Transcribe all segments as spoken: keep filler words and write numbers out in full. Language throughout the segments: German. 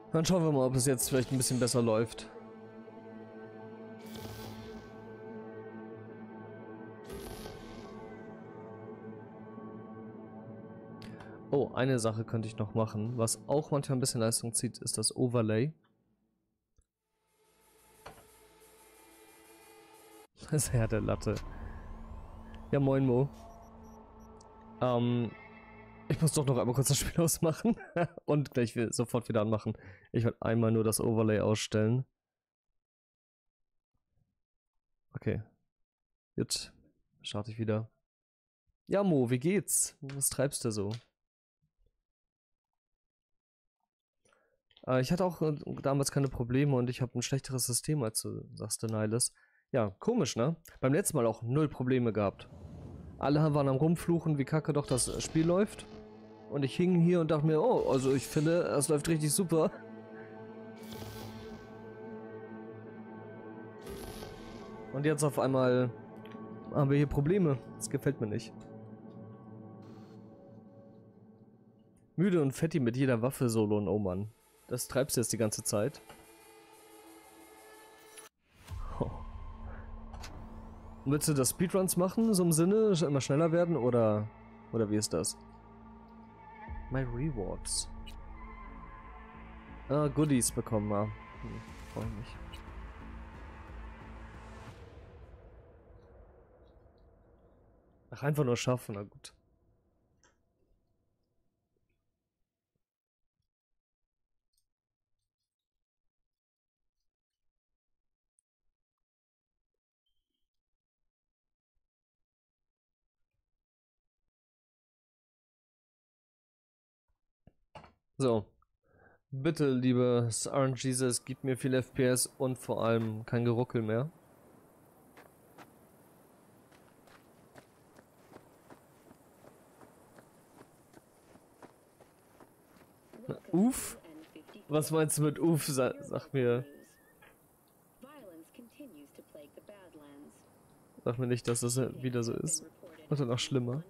Dann schauen wir mal, ob es jetzt vielleicht ein bisschen besser läuft. Oh, eine Sache könnte ich noch machen, was auch manchmal ein bisschen Leistung zieht, ist das Overlay. Das ist ja der Latte. Ja, moin Mo. Ähm, ich muss doch noch einmal kurz das Spiel ausmachen und gleich sofort wieder anmachen. Ich werde einmal nur das Overlay ausstellen. Okay. Jetzt starte ich wieder. Ja, Mo, wie geht's? Was treibst du so? Äh, ich hatte auch äh, damals keine Probleme und ich habe ein schlechteres System, als du sagst, Niles. Ja, komisch, ne? Beim letzten Mal auch null Probleme gehabt. Alle waren am rumfluchen, wie kacke doch das Spiel läuft. Und ich hing hier und dachte mir, oh, also ich finde, es läuft richtig super. Und jetzt auf einmal haben wir hier Probleme. Das gefällt mir nicht. Müde und fetti mit jeder Waffe solo, oh Mann. Das treibst du jetzt die ganze Zeit. Oh. Willst du das Speedruns machen, so im Sinne, immer schneller werden, oder, oder wie ist das? My Rewards. Ah, Goodies bekommen, ah. Hm, freu mich. Ach, einfach nur schaffen, na gut. So. Bitte, liebes R N G Jesus, gib mir viel F P S und vor allem kein Geruckel mehr. Na, uff? Was meinst du mit uff? Sa sag mir. Sag mir nicht, dass das wieder so ist. Oder noch schlimmer.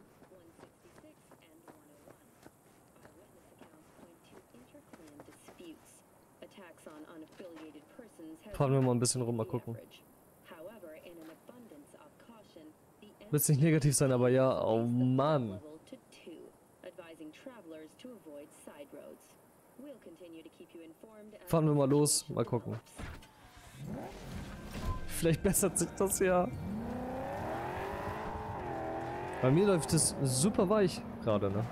Fahren wir mal ein bisschen rum, mal gucken. Wird nicht negativ sein, aber ja, oh Mann. Fahren wir mal los, mal gucken. Vielleicht bessert sich das ja. Bei mir läuft es super weich gerade, ne?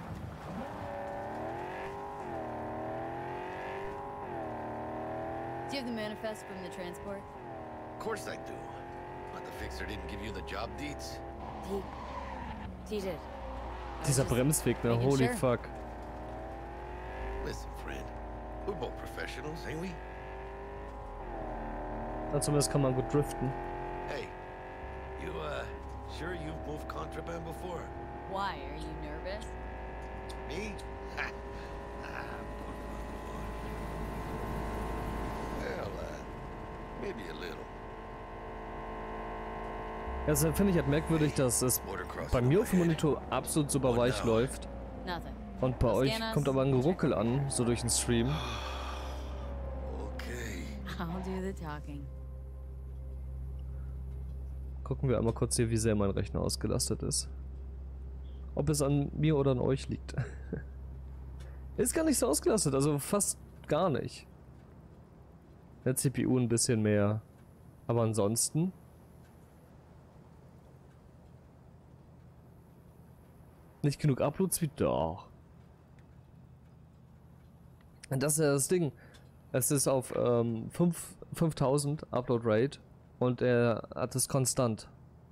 Do you have the manifest from the transport? Of course I do. But the fixer didn't give you the job deeds? He... He did. Dieser Bremsweg, ne? Holy fuck. Listen, friend. We're both professionals, ain't we? Ja, zumindest kann man gut driften. Hey, you, uh, sure you've moved contraband before? Why? Are you nervous? Me? Ha! Ah, well, uh, maybe a little. Also finde ich halt merkwürdig, dass es bei mir auf dem Monitor absolut super weich läuft. Und bei euch kommt aber ein Geruckel an, so durch den Stream. Gucken wir einmal kurz hier, wie sehr mein Rechner ausgelastet ist. Ob es an mir oder an euch liegt. Ist gar nicht so ausgelastet, also fast gar nicht. Der C P U ein bisschen mehr. Aber ansonsten... Nicht genug Uploads wie doch. Und das ist ja das Ding. Es ist auf ähm, fünftausend Upload Rate und er hat es konstant.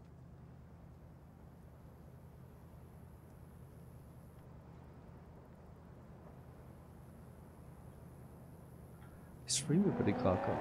Ich streame über die Kraker.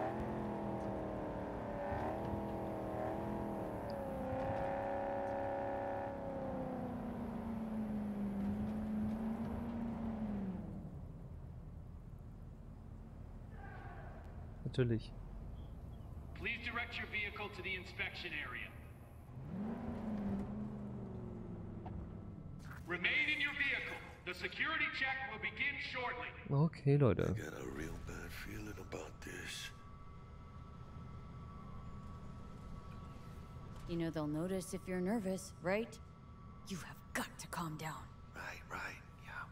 Natürlich. Please direct your vehicle to the inspection area. Remain in your vehicle. The security check will begin shortly. Okay, Leute. I got a real bad feeling about this. You know they'll notice if you're nervous, right? You have got to calm down. Right, right, yeah.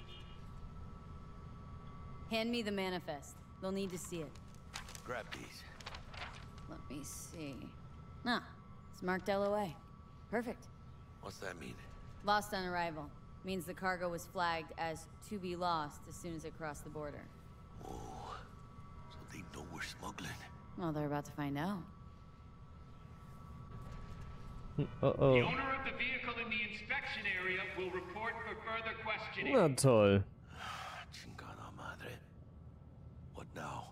Hand me the manifest. They'll need to see it. Grab these. Let me see. Ah, it's marked L O A. Perfect. What's that mean? Lost on arrival. Means the cargo was flagged as to be lost as soon as it crossed the border. Oh, so they know we're smuggling. Well, they're about to find out. Uh-oh. The owner of the vehicle in the inspection area will report for further questioning. Na toll. Chingada madre. What now?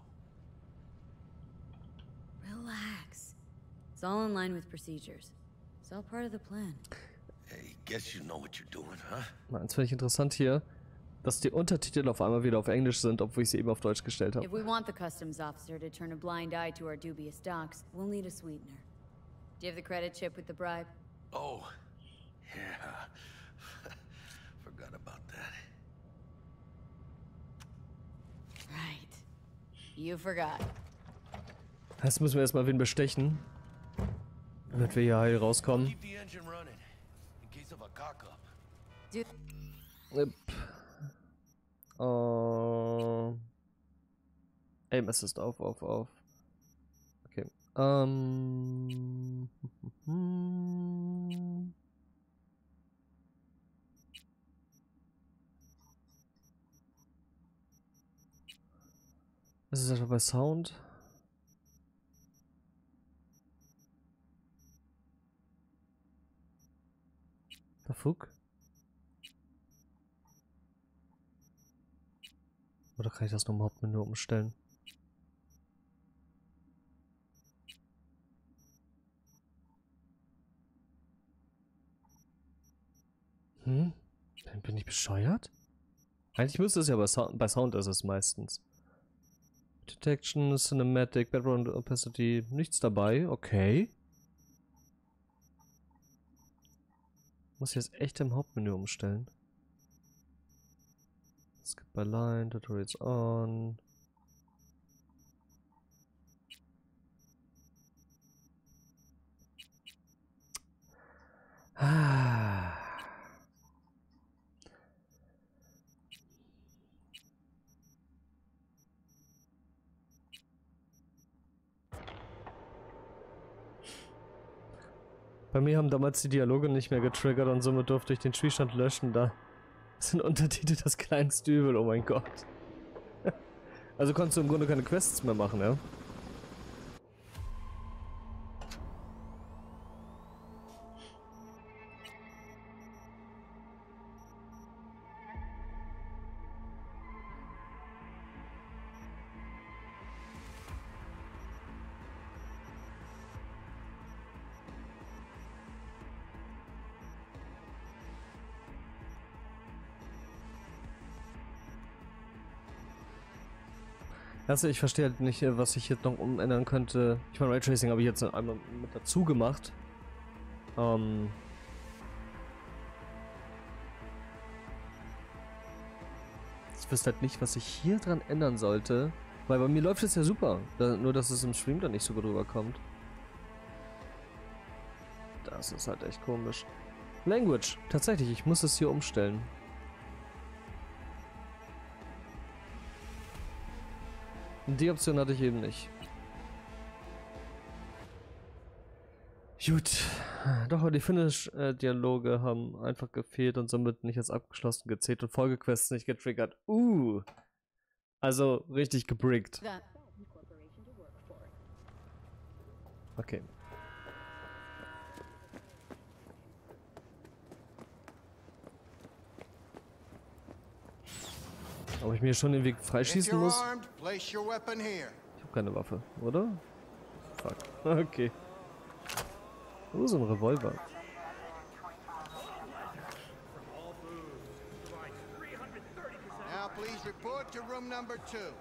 Relax. It's all in line with procedures. It's all part of the plan. Hey, guess you know what you're doing, huh? Eins finde ich interessant hier, dass die Untertitel auf einmal wieder auf Englisch sind, obwohl ich sie eben auf Deutsch gestellt habe. If we want the customs officer to turn a blind eye to our dubious docks, we'll need a sweetener. Do you have the credit chip with the bribe? Oh, yeah. Forgot about that. Right. You forgot. Jetzt müssen wir erstmal wen bestechen, damit wir hier heil rauskommen. Keep the engine running in case of a cock-up. Dude. Yep. Uh, Aim Assist auf, auf, auf. Okay. Ähm. Das ist etwa bei Sound. Der Fug. Oder kann ich das nur im Hauptmenü umstellen? Hm? Bin ich bescheuert? Eigentlich müsste es ja bei Sound, bei Sound ist es meistens. Detection, Cinematic, Background Opacity, nichts dabei, okay. Muss ich jetzt echt im Hauptmenü umstellen. Skip by Line, Tutorials on. Ah. Bei mir haben damals die Dialoge nicht mehr getriggert und somit durfte ich den Spielstand löschen. Da sind Untertitel das kleinste Übel, oh mein Gott. Also konntest du im Grunde keine Quests mehr machen, ja? Also ich verstehe halt nicht, was ich jetzt noch umändern könnte. Ich meine, Raytracing habe ich jetzt einmal mit dazu gemacht. Ähm ich wüsste halt nicht, was ich hier dran ändern sollte. Weil bei mir läuft es ja super. Da, nur, dass es im Stream dann nicht so gut rüberkommt. Das ist halt echt komisch. Language. Tatsächlich, ich muss es hier umstellen. Die Option hatte ich eben nicht. Gut. Doch, die Finish-Dialoge haben einfach gefehlt und somit nicht als abgeschlossen gezählt und Folgequests nicht getriggert. Uh. Also richtig gebrickt. Okay. Ob ich mir schon den Weg freischießen muss? Ich habe keine Waffe, oder? Fuck. Okay. Oh, so ein Revolver. Now please report to room number two.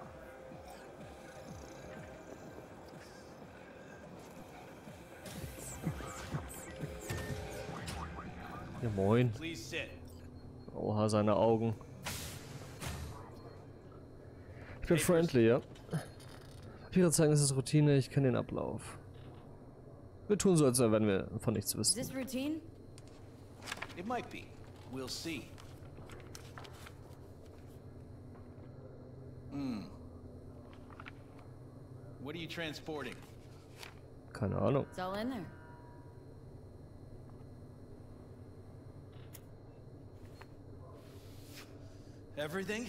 Ja, moin. Oha, seine Augen. Ich bin friendly, ja. Papiere zeigen, es ist Routine, ich kenne den Ablauf. Wir tun so, als wenn wir von nichts Is wissen. this routine? It might be. We'll see. Hmm. What are you transporting? Keine Ahnung. It's all in there. Everything?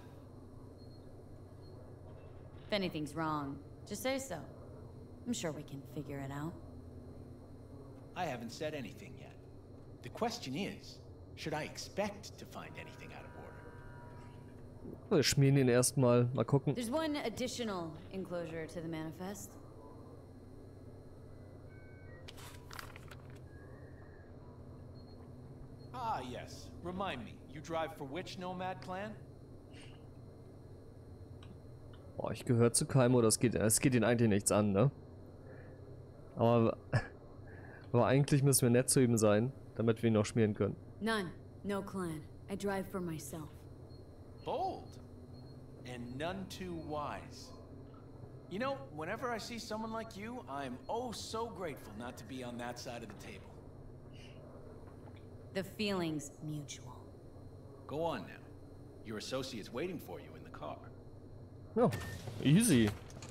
If anything's wrong, just say so. I'm sure we can figure it out. I haven't said anything yet. The question is, should I expect to find anything out of order? Wir schmieren ihn erstmal. Mal gucken. There's one additional enclosure to the manifest. Ah, yes. Remind me, you drive for which Nomad clan? Boah, ich gehöre zu keinem oder es geht, es geht ihn eigentlich nichts an, ne? Aber, aber eigentlich müssen wir nett zu ihm sein, damit wir ihn noch schmieren können. None. No clan. I drive for myself. Bold. And none too wise. You know, whenever I see someone like you, I'm oh so grateful not to be on that side of the table. The feeling's mutual. Go on now. Your associate's waiting for you in the car. Ja, easy.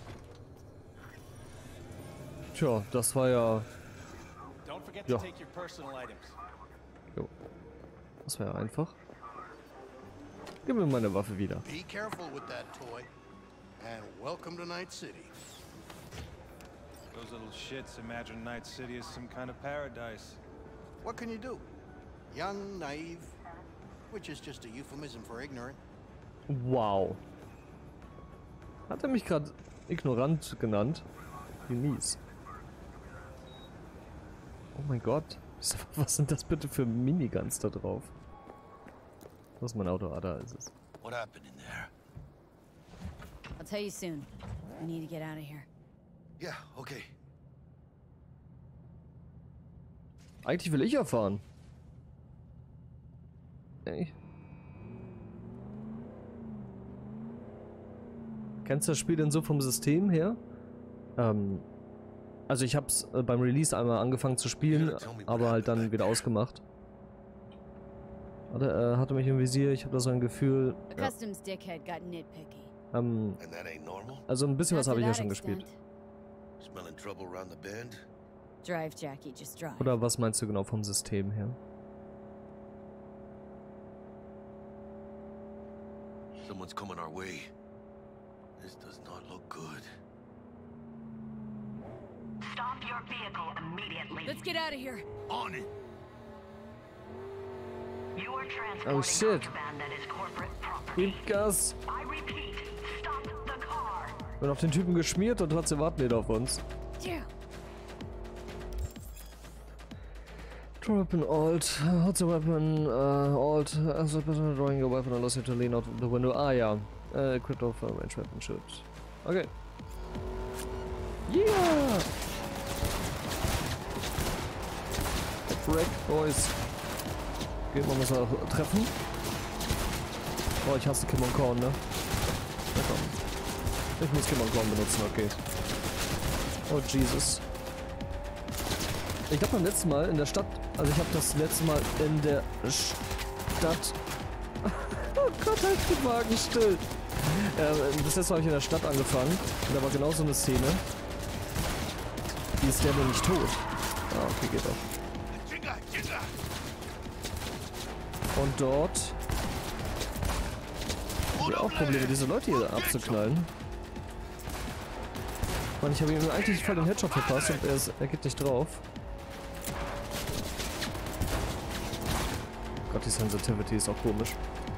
Tja, das war ja... Don't forget Ja. to take your personal items. Jo. Das war ja einfach. Gib mir meine Waffe wieder. Be careful with that toy. And welcome to Night City. Those little shits imagine Night City is some kind of paradise. What can you do? Young, naive, which is just a euphemism for ignorant. Wow. Hat er mich gerade ignorant genannt? Wie mies. Oh mein Gott. Was sind das bitte für Miniguns da drauf? Was ist mein Auto? Ah, da ist es. What happened in there? I'll tell you soon. We need to get out of here. Yeah, okay. Eigentlich will ich ja fahren. Ey. Kennst du das Spiel denn so vom System her? Ähm, also ich hab's äh, beim Release einmal angefangen zu spielen, aber halt dann wieder ausgemacht. Warte, er hatte mich im Visier, ich habe da so ein Gefühl. A Ja, customs dickhead got nitpicky. ähm, And that ain't normal? also ein bisschen was Not habe to ich ja that schon extent. gespielt. Smelling trouble around the bend? Drive, Jackie, just drive. Oder was meinst du genau vom System her? Someone's coming our way. This does not look good. Stop your vehicle immediately. Let's get out of here. On it! You are transporting Oh shit. contraband that is corporate property. Gib Gas! I repeat, stop the car. Bin auf den Typen geschmiert und trotzdem warten die auf uns. Yeah. Drop an alt, hold the weapon, uh, alt, as a person drawing a weapon allows you to lean out the window. Ah ja, uh, equipped of a range weapon should. Okay. Yeah! Break, boys. Geht man muss auch treffen. Oh, ich hasse Kim und Korn, ne? Na komm. Ich muss Kim und Korn benutzen, okay. Oh Jesus. Ich glaube beim letzten Mal in der Stadt, also ich habe das letzte Mal in der Stadt... Oh Gott, halt den Wagen still. Ja, das letzte Mal habe ich in der Stadt angefangen und da war genau so eine Szene. Die ist der nur nicht tot. Ah, okay, geht doch. Jigga, jigga! Und dort haben wir auch Probleme, diese Leute hier abzuknallen. Mann, ich habe ihm eigentlich voll den Headshot verpasst und er, ist, er geht nicht drauf. Gott, die Sensitivity ist auch komisch.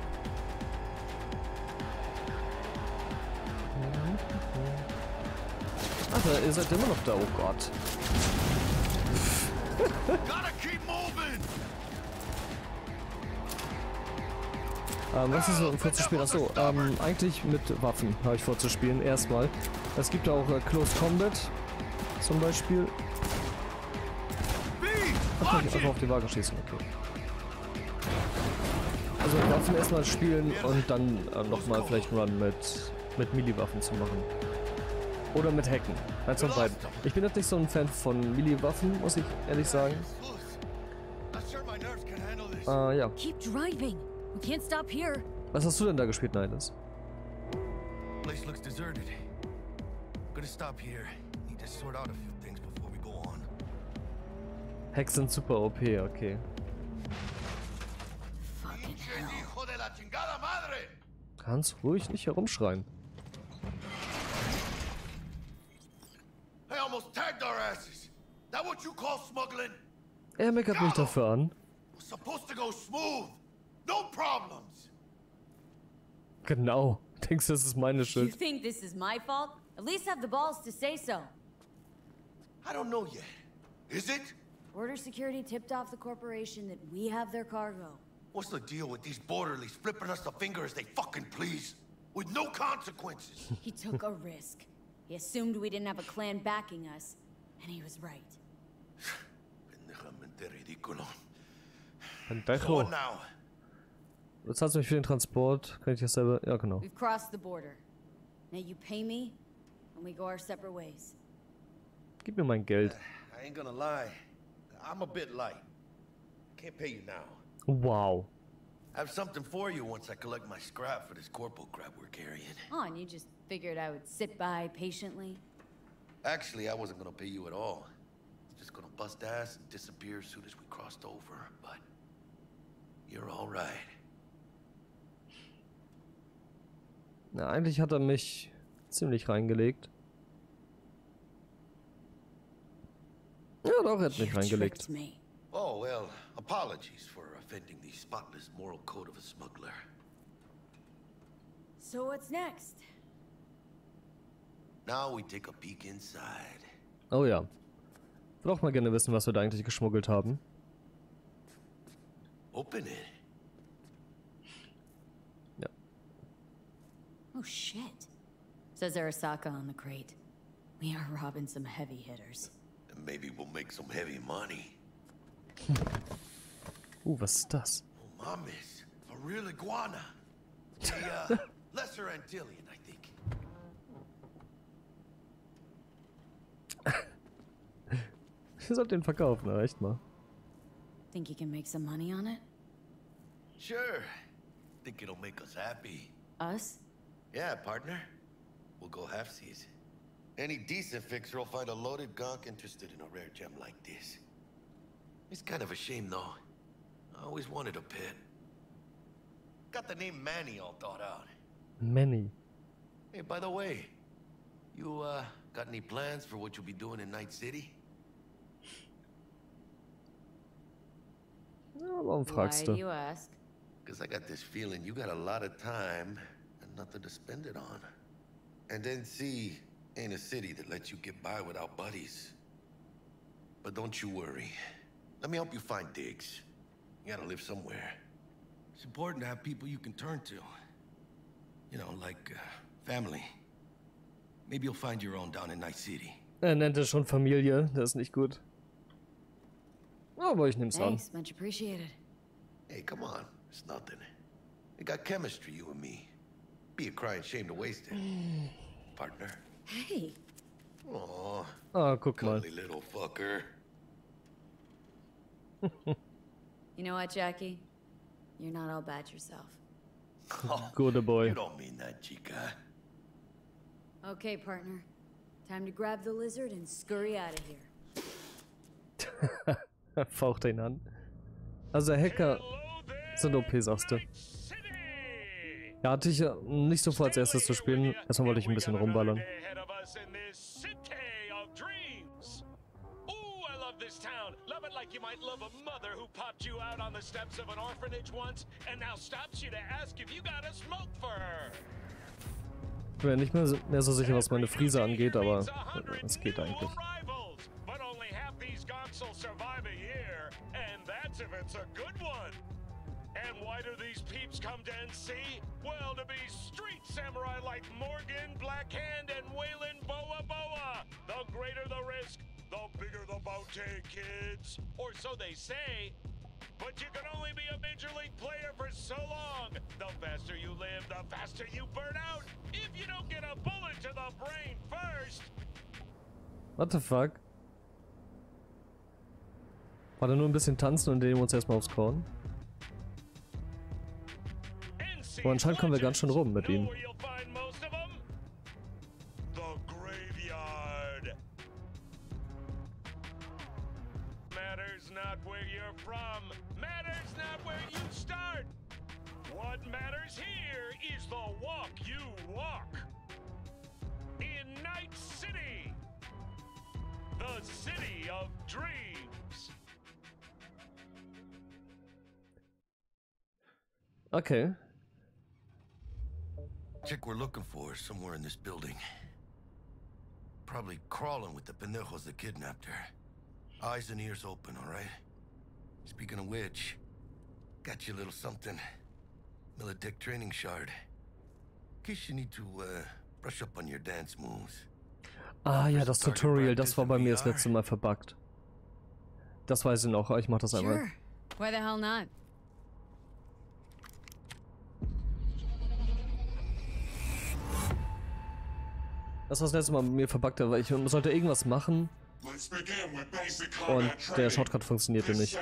Alter, ihr seid immer noch da, oh Gott. Gotta keep moving! Ähm, was ist so vorzuspielen? Achso, ähm, eigentlich mit Waffen habe ich vorzuspielen, erstmal. Es gibt auch äh, Close Combat, zum Beispiel. Ach, kann ich einfach auf die Waage schießen, okay. Also Also Waffen erstmal spielen und dann äh, nochmal vielleicht einen Run mit, mit Melee-Waffen zu machen. Oder mit Hacken. Eins von beiden. Ich bin jetzt nicht so ein Fan von Melee-Waffen, muss ich ehrlich sagen. Äh, ja. Keep driving. We can't stop here. Was hast du denn da gespielt, Nihilus? Place looks deserted. Gonna stop here. Need to sort out a few things before we go on. Hacks sind super O P, okay. Fucking hell. Hijo de la chingada madre! Kannst ruhig nicht herumschreien. I almost tagged our asses. That what you call smuggling? Er meckert mich dafür an. Was supposed to go smooth. No problems. Genau. Denkst du, das ist meine You Schuld? think this is my fault? At least have the balls to say so. I don't know yet. Is it? Border security tipped off the corporation that we have their cargo. What's the deal with these borderlies flipping us the finger as they fucking please? With no consequences. He took a risk. He assumed we didn't have a clan backing us, and he was right. Pendejamente ridículo. Pendejo. What now? Du zahlst mich für den Transport. Kann ich das selber? Ja, genau. We've crossed the border. Now you pay me, and we go our separate ways. Gib mir mein Geld. I ain't gonna lie. I'm a bit light. Can't pay you now. Wow. I have something for you once I collect my scrap for this corporal crap we're carrying. Oh, and you just figured I would sit by patiently? Actually, I wasn't gonna pay you at all. Just gonna bust ass and disappear as soon as we crossed over, but you're all right. Na, eigentlich hat er mich ziemlich reingelegt. Ja, doch, er hat mich You reingelegt. tricked me. Oh, well, apologies for offending the spotless moral code of a smuggler. So what's next? Now we take a peek inside. Oh ja. Ich würde auch mal gerne wissen, was wir da eigentlich geschmuggelt haben. Open it. Ja. Oh shit. Says Arasaka on the crate. We are robbing some heavy hitters. And maybe we'll make some heavy money. Uh, was ist das? Oh, mames. A real iguana. A, uh, lesser Antillian, I think. Ihr sollt den verkaufen, na, echt mal. Think you can make some money on it? Sure. Think it'll make us happy. Us? Yeah, partner. We'll go halfsies. Any decent fixer will find a loaded gonk interested in a rare gem like this. It's kind of a shame, though. I always wanted a pet. Got the name Manny all thought out. Manny. Hey, by the way, you, uh, got any plans for what you'll be doing in Night City? Ja, warum fragst Why du? do you ask? Because I got this feeling you got a lot of time and nothing to spend it on. And N C ain't a city that lets you get by without buddies. But don't you worry. Let me help you find digs. You gotta live somewhere. It's important to have people you can turn to. You know, like, uh, family. Maybe you'll find your own down in Night City. Er nennt es schon Familie, das ist nicht gut. Aber ich nehm's an. Thanks, much appreciated. Hey, come on. It's nothing. We got chemistry, you and me. Be a crying shame to waste it. Partner. Hey, Aw, Ah, guck mal. cuddly little fucker. you know what, Jackie? You're not all bad yourself. Good You boy. don't mean that, chica. Okay, partner. Time to grab the lizard and scurry out of here. Faucht ihn an. Also Hacker sind O P, sagst du. Ja, hatte ich ja nicht so vor, als erstes zu spielen. Erstmal wollte ich ein bisschen rumballern. Love it like you might love a mother who popped you out on the steps of an orphanage once and now stops you to ask if you got a smoke for her. Ich bin ja nicht mehr so, mehr so sicher, was meine Friese angeht, aber es geht eigentlich. But only half these gonks will survive a year, and that's if it's a good one. And why do these peeps come to N C? Well, to be street samurai like Morgan, Blackhand, and Waylon Boa Boa. The greater the risk, the bigger the bounty, kids. Or so they say. But you can only be a major league player for so long the faster you burn out. If you don't get a bullet to the brain first. What the fuck? War da nur ein bisschen tanzen und nehmen uns erstmal aufs Korn? Oh, anscheinend kommen wir ganz schön rum mit ihm. Matters not where you're from, matters not where you start. What matters here is the walk you walk. In Night City, the city of dreams. Okay. Chick we're looking for is somewhere in this building. Probably crawling with the pendejos that kidnapped her. Eyes and ears open, all right? Speaking of which, got you a little something. Militech training shard. In case you need to uh, brush up on your dance moves. Ah ja, das Tutorial, das war bei mir das letzte Mal verbuggt. Das weiß ich noch, ich mach das einmal. Sure. Why the hell not? Das war das letzte Mal mit mir verbuggt, weil ich sollte irgendwas machen und der Shortcut funktionierte nicht.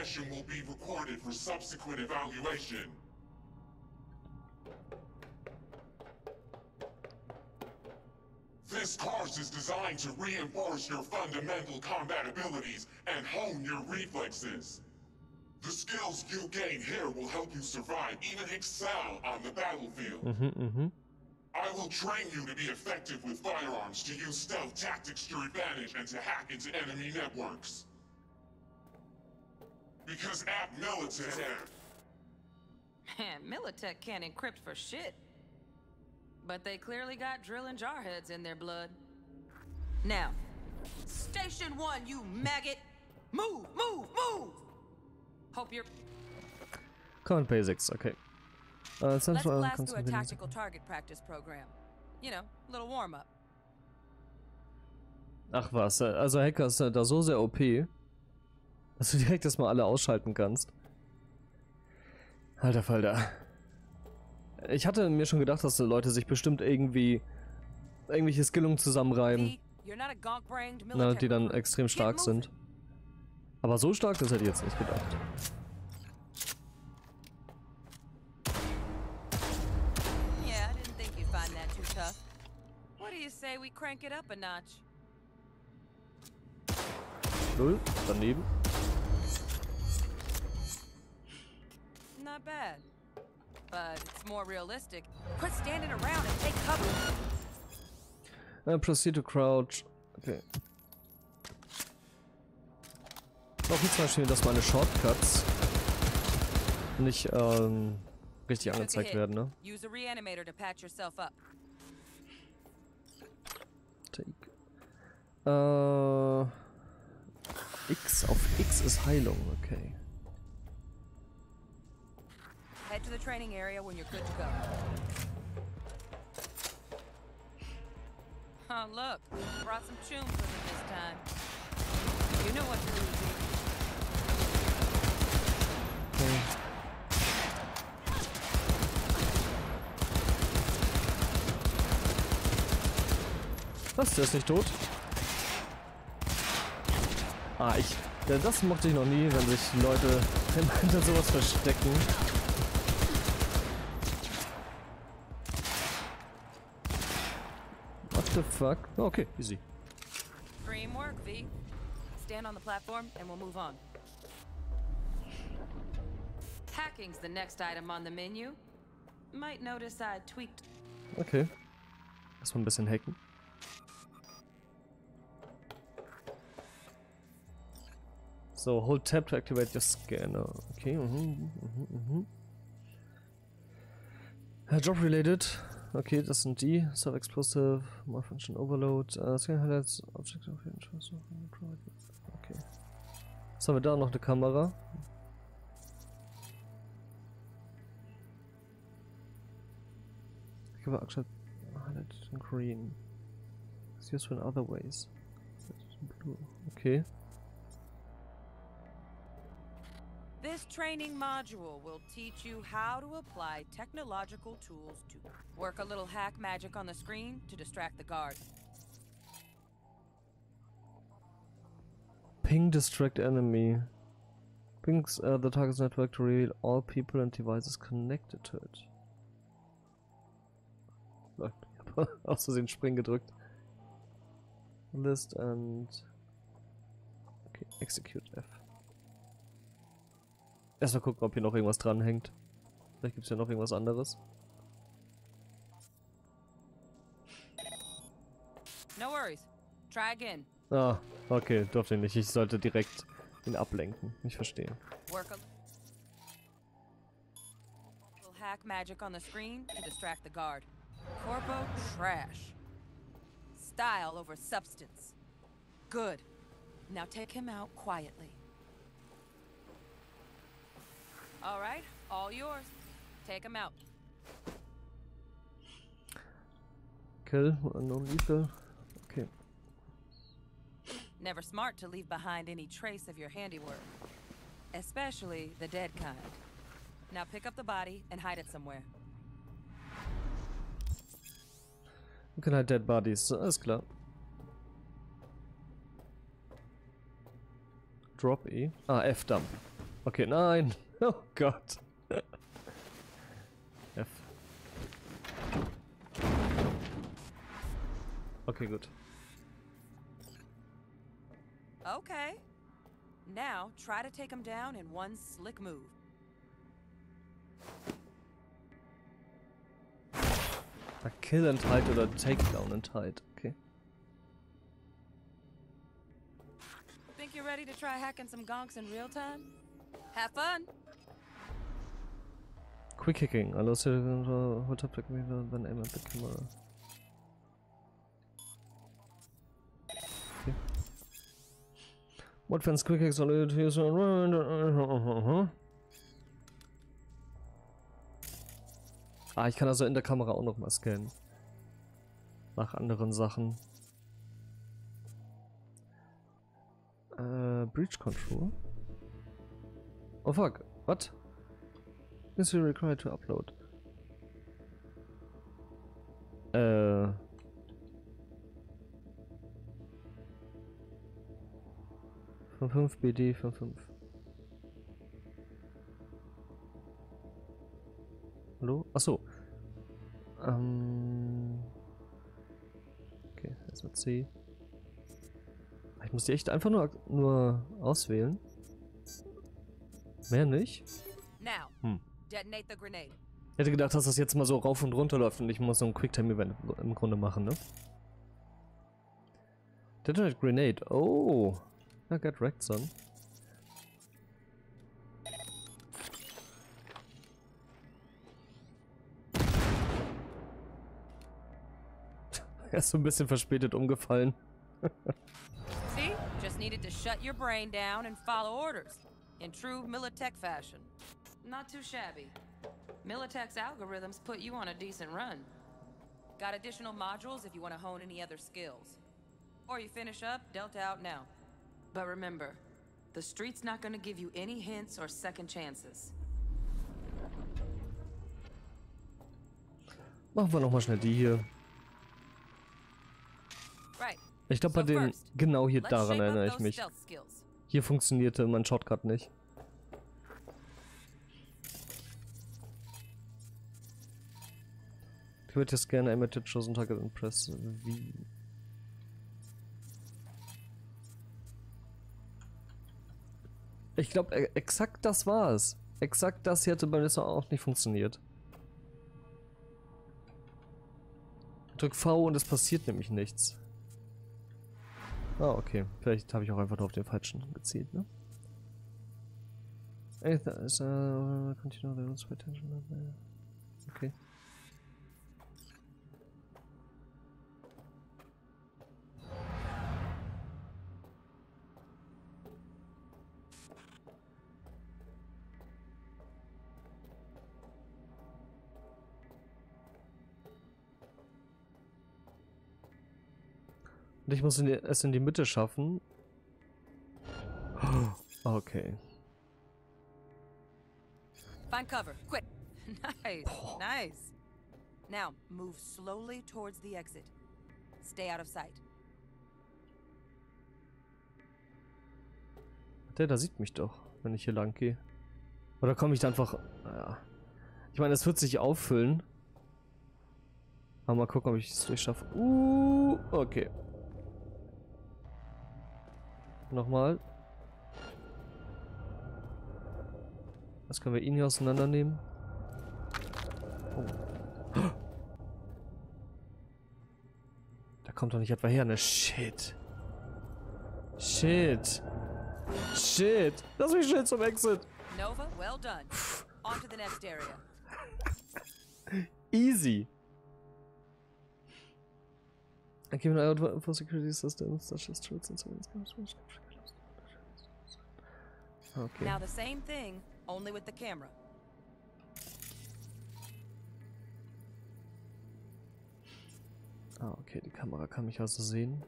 This course is designed to reinforce your fundamental combat abilities and hone your reflexes. The skills you gain here will help you survive, even excel on the battlefield. Mhm, mhm. I will train you to be effective with firearms, to use stealth tactics to your advantage, and to hack into enemy networks. Because at Militech... Man, Militech can't encrypt for shit. But they clearly got drill and jarheads in their blood. Now, Station One, you maggot! Move, move, move! Hope you're... Command Basics, okay. Uh, Let's blast through a tactical target practice program. You know, little warm-up. Ach was, also Hacker ist da so sehr O P, dass du direkt erstmal alle ausschalten kannst. Alter Falter. Ich hatte mir schon gedacht, dass die Leute sich bestimmt irgendwie irgendwelche Skillungen zusammenreiben, na, die dann extrem stark sind. Aber so stark, das hätte ich jetzt nicht gedacht. Say we crank it up a notch. Null, daneben. Not bad. But it's more realistic. Quit standing around and take cover. Uh, proceed to crouch. Okay. Auch jetzt zum Beispiel, dass meine Shortcuts nicht ähm, richtig angezeigt werden, ne? Use a reanimator to patch yourself up. Take. Äh, X auf X ist Heilung, okay. Head to the training area when you're good to go. Oh look, brought some chooms with it this time. You know what to do. Okay. Was? Der ist nicht tot? Ah, ich... Das mochte ich noch nie, wenn sich Leute hinter sowas verstecken. What the fuck? Oh, okay, easy. Dream work, V. Stand on the platform and we'll move on. Hacking's the next item on the menu. Might notice I tweaked. Okay. Erstmal ein bisschen hacken. So, hold tab to activate your scanner. Okay, mhm, mhm, mhm. Uh, Job related. Okay, das sind die. Sub explosive, malfunction overload. Uh, scan highlights, object of interest. Okay. Was haben wir da? Noch eine Kamera. Ich habe actually highlighted in green. It's used in other ways. Okay. This training module will teach you how to apply technological tools to work a little hack magic on the screen to distract the guard. Ping distract enemy. Pings uh, the target's network to reveal all people and devices connected to it. Ich hab aus Versehen Spring gedrückt. List and... Okay, execute F. Erstmal gucken, ob hier noch irgendwas dran hängt. Vielleicht gibt es ja noch irgendwas anderes. No worries. Try again. Ah, okay, durfte nicht. Ich sollte direkt ihn ablenken. Ich verstehe. Work a little hack magic on the screen to distract the guard. Corpo trash. Style over substance. Good. Now take him out quietly. All right, all yours. Take him out. Kill, unknown lethal. Okay. Never smart to leave behind any trace of your handiwork. Especially the dead kind. Now pick up the body and hide it somewhere. You can hide dead bodies, alles klar. Drop E. Ah, F-Dump. Okay, nein. Oh Gott. F. Okay, gut. Okay. Now try to take him down in one slick move. A kill and hide oder takedown and hide. Okay. Think you're ready to try hacking some gonks in real time? Have fun. Quick hacking. Allows you to hold up the camera, then aim at the camera. Okay. What fans quick hacks on it? Ah, ich kann also in der Kamera auch noch mal scannen. Nach anderen Sachen. Äh, Breach Control. Oh fuck, what? Is you required to upload? Äh. Von fünf B D von fünf. Hallo? Achso. Ähm. Okay, erstmal C. Ich muss die echt einfach nur, nur auswählen. Mehr nicht? Now, Hm. detonate the grenade. Ich hätte gedacht, dass das jetzt mal so rauf und runter läuft und ich muss so ein Quicktime-Event im Grunde machen, ne? Detonate Grenade. Oh. I got wrecked, son. Er ist so ein bisschen verspätet umgefallen. See? Just needed to shut your brain down and follow orders. In true Militech fashion. Not too shabby. Militech's algorithms put you on a decent run. Got additional modules if you want to hone any other skills. Or you finish up, Delta out now. But remember, the street's not gonna give you any hints or second chances. Machen wir nochmal schnell die hier. Ich glaube, bei dem, genau hier daran erinnere ich mich. Hier funktionierte mein Shortcut nicht. Ich würde jetzt gerne Emitted Chosen Target and Press V. Ich glaube, exakt das war es. Exakt das hier hätte bei mir auch nicht funktioniert. Drück V und es passiert nämlich nichts. Ah, okay. Vielleicht habe ich auch einfach nur auf den falschen gezielt, ne? Okay. Und ich muss in die, es in die Mitte schaffen. Okay. Find cover, quick. Nice, nice. Now, move slowly towards the exit. Stay out of sight. Der da sieht mich doch, wenn ich hier lang gehe. Oder komme ich da einfach... Naja. Ich meine, es wird sich auffüllen. Aber mal gucken, ob ich es durchschaffe. Uh, okay. Nochmal. Was können wir ihn hier auseinandernehmen? Oh. Da kommt doch nicht etwa her, ne? Shit. Shit. Shit. Lass mich schnell zum Exit. Nova, well done. On to the next area. Easy. I give an eye out for security systems such as turrets and so on. Okay. Now the same thing, only with the camera. Ah, okay, die Kamera kann mich also sehen.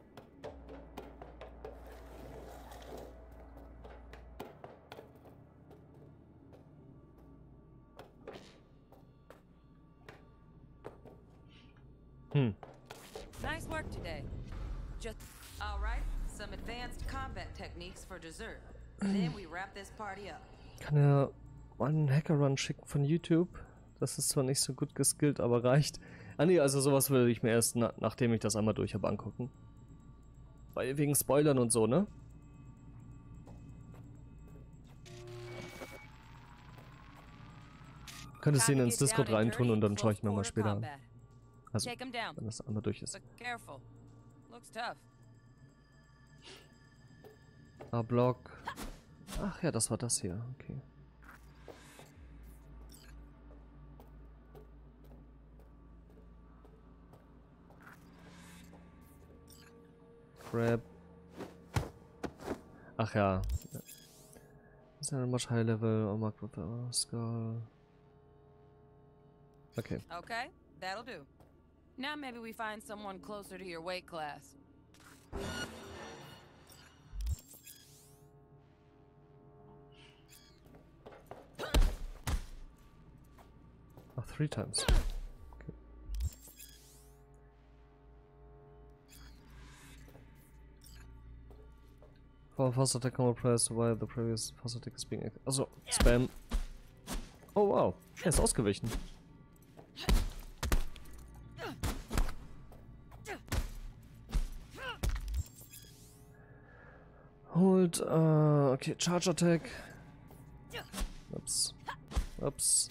Hm. Nice work today. Just all right. Some advanced combat techniques for dessert. Then we wrap this party up. Kann er mal einen Hacker-Run schicken von YouTube? Das ist zwar nicht so gut geskillt, aber reicht. Ah nee, also sowas würde ich mir erst, na nachdem ich das einmal durch habe, angucken. Weil wegen Spoilern und so, ne? Könntest du ihn ins Discord reintun und dann schaue ich mir mal später an. Also, wenn das einmal durch ist. A-Block. Ach ja, das war das hier. Okay. Crab. Ach ja. Is there a much high level or mark with the skull? Okay. Okay, that'll do. Now maybe we find someone closer to your weight class. Oh, three times. Okay. For fast attack combo press while the previous fast attack is being... Also, Spam. Oh wow, er ist ausgewichen. Hold, uh, okay, Charge Attack. Ups. Ups.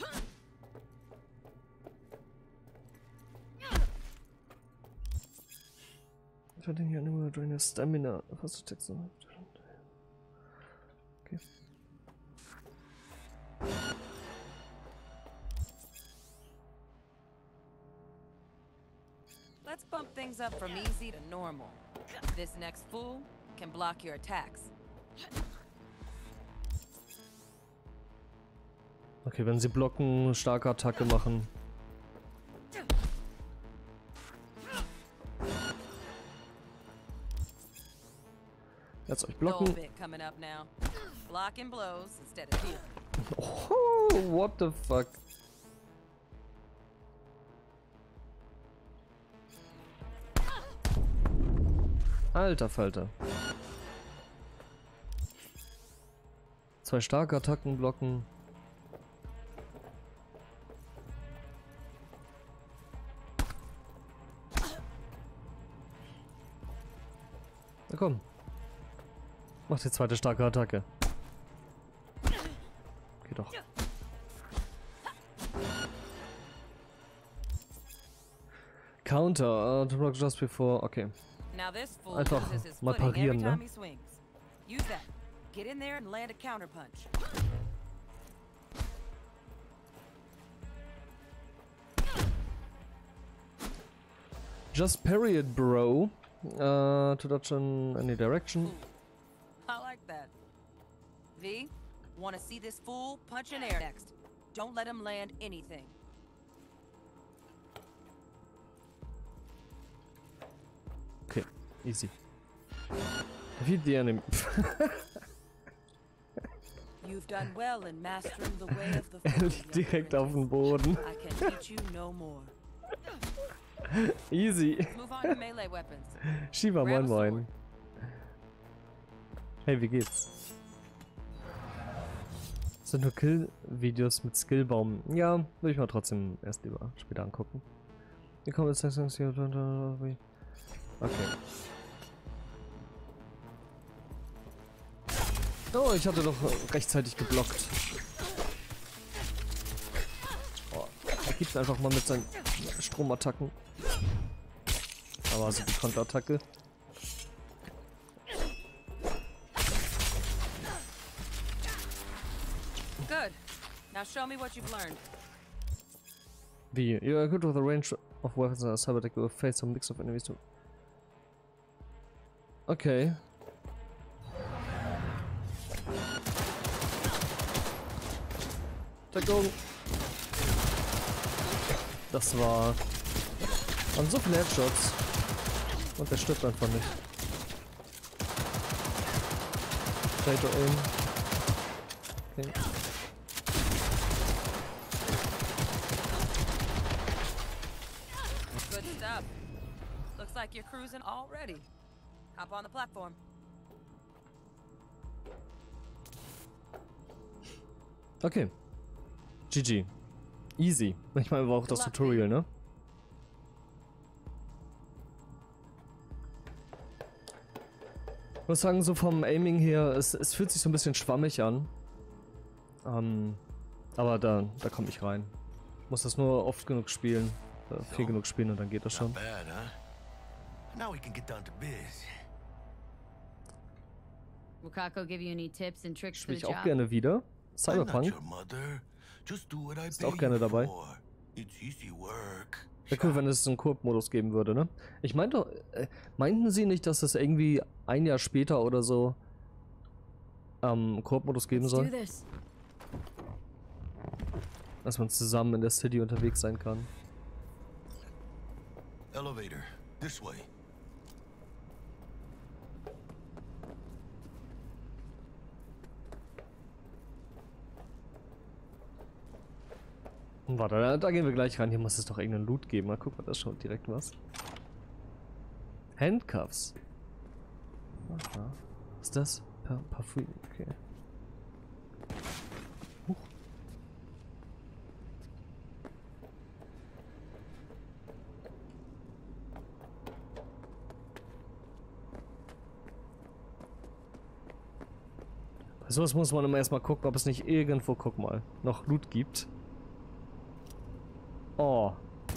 Turning your animal drain your stamina. Fast attack so. Okay. Let's bump things up from easy to normal. This next fool can block your attacks. Okay, wenn sie blocken, starke Attacke machen. Jetzt euch blocken. Oh, what the fuck? Alter Falter. Zwei starke Attacken blocken. Na komm. Mach die zweite starke Attacke. Geht doch. Counter. Uh, to block just before. Okay. Einfach mal parieren, ne? Use that. Get in there and land a counterpunch. Just parry it, bro. Uh, to dodge in any direction. I like that. V, want to see this fool punch in air next. Don't let him land anything. Okay, easy. Defeat the enemy. You've done well in mastering the way of the Er fold, liegt young direkt auf dem apprentice. Boden. I can teach you no more. Easy. Move on to melee weapons. Shiva, moin moin. Hey, wie geht's? Sind nur Kill-Videos mit Skillbaum. Ja, würde ich mal trotzdem erst lieber später angucken. Hier kommt jetzt. Okay. Oh, ich hatte doch rechtzeitig geblockt. Oh, er gibt's einfach mal mit seinen Stromattacken. Aber also die Konterattacke. Good. Now show me what you've learned. Wie? You are good with the range of weapons and cyber attack will face some mix of enemies too. Okay. Deckung. Das war... waren so viele Headshots. Und der stirbt einfach nicht. Potato aim. Okay. Good stuff. Looks like you're cruising already. Hop on the platform. Okay. G G. Easy. Ich meine, war auch das Tutorial, ne? Ich muss sagen, so vom Aiming her, es, es fühlt sich so ein bisschen schwammig an. Ähm, aber da, da komme ich rein. Ich muss das nur oft genug spielen, äh, viel genug spielen und dann geht das schon. Bad, huh? Now we can get down to biz. Wakako give you any tips and tricks for Spiele the ich auch job? gerne wieder. I'm not Cyberpunk. your mother. Just do what I Ist pay auch gerne you dabei. for. It's easy work. Wäre cool, wenn es einen Koop-Modus geben würde, ne? Ich meinte, äh, meinten Sie nicht, dass es irgendwie ein Jahr später oder so ähm, Koop-Modus geben Let's do soll? this. Dass man zusammen in der City unterwegs sein kann. Elevator, this way. Warte, da, da gehen wir gleich rein. Hier muss es doch irgendeinen Loot geben. Mal gucken, da schaut direkt was. Handcuffs. Aha. Was ist das? Pa Parfüm, okay. Huch. Bei sowas muss man immer erstmal gucken, ob es nicht irgendwo, guck mal, noch Loot gibt. Oh.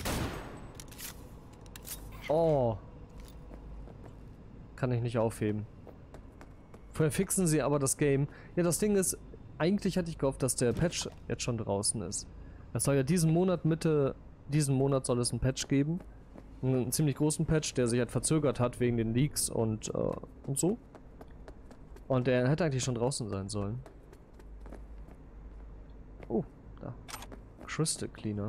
Oh. Kann ich nicht aufheben. Vorher fixen sie aber das Game. Ja, das Ding ist, eigentlich hatte ich gehofft, dass der Patch jetzt schon draußen ist. Das soll ja diesen Monat, Mitte diesen Monat soll es einen Patch geben. Einen ziemlich großen Patch, der sich halt verzögert hat wegen den Leaks und, äh, und so. Und der hätte eigentlich schon draußen sein sollen. Oh, da. Crystal Cleaner.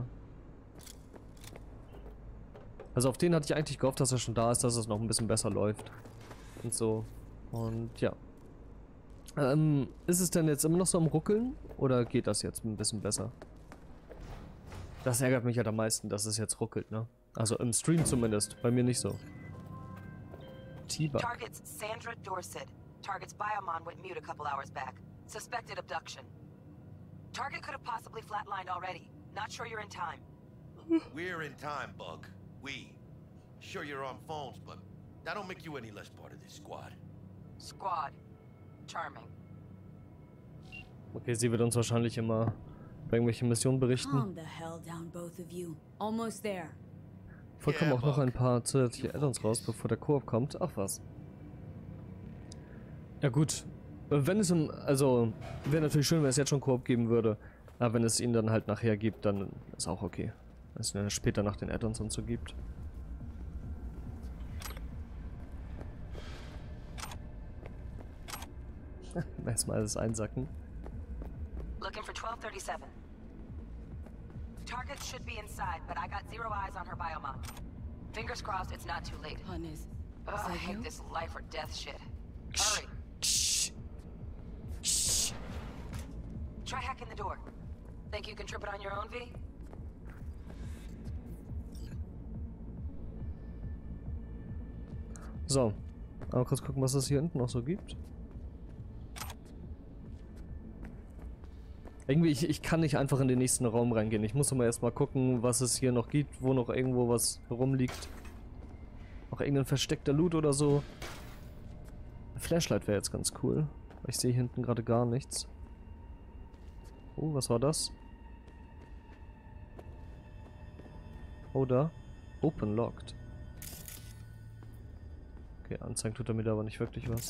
Also auf den hatte ich eigentlich gehofft, dass er schon da ist, dass es noch ein bisschen besser läuft. Und so. Und ja. Ähm, ist es denn jetzt immer noch so am Ruckeln? Oder geht das jetzt ein bisschen besser? Das ärgert mich halt am meisten, dass es jetzt ruckelt, ne? Also im Stream zumindest. Bei mir nicht so. T-Bug. Target's Sandra Dorset. Target's biomon went mute a couple hours back. Suspected abduction. Target could have possibly flatlined already. Not sure you're in time. We're in time, Bug. We. Sure you're on phones, but that don't make you any less part of this squad. Squad. Charming. Okay, sie wird uns wahrscheinlich immer bei irgendwelchen Missionen berichten. Calm the hell down, both of you. Almost there. Voll kommen auch noch ein paar zusätzliche Add-ons raus, bevor der Koop kommt. Ach was. Ja gut. Wenn es im, also, wäre natürlich schön, wenn es jetzt schon Koop geben würde. Aber wenn es ihn dann halt nachher gibt, dann ist auch okay. Wenn es ihn dann später nach den Add-ons und so gibt. Erstmal alles einsacken. Looking for twelve thirty-seven. Target should be inside, but I got zero eyes on her biomon. Fingers crossed it's not too late. Hun, is, Ugh, is I that hate you? this life or death shit. Hurry. back in the door. Think you can trip it on your own, V? So. Aber kurz gucken, was es hier hinten noch so gibt. Irgendwie, ich, ich kann nicht einfach in den nächsten Raum reingehen. Ich muss immer erstmal gucken, was es hier noch gibt, wo noch irgendwo was herumliegt. Auch irgendein versteckter Loot oder so. Ein Flashlight wäre jetzt ganz cool. Ich sehe hinten gerade gar nichts. Oh, was war das? Oh, da. Open locked. Okay, anzeigen tut er mir da aber nicht wirklich was.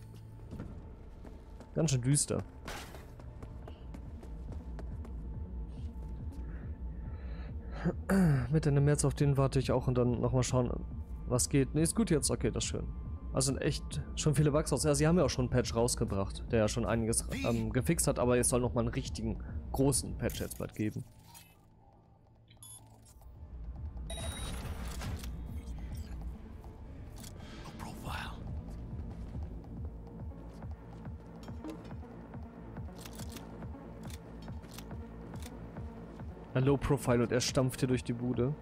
Ganz schön düster. Mitte Ende März, auf den warte ich auch und dann nochmal schauen, was geht. Ne, ist gut jetzt. Okay, das ist schön. Also sind echt schon viele Bugs aus. Ja, sie haben ja auch schon einen Patch rausgebracht, der ja schon einiges ähm, gefixt hat, aber es soll nochmal einen richtigen, großen Patch jetzt bald geben. Ein Low Profile und er stampft hier durch die Bude.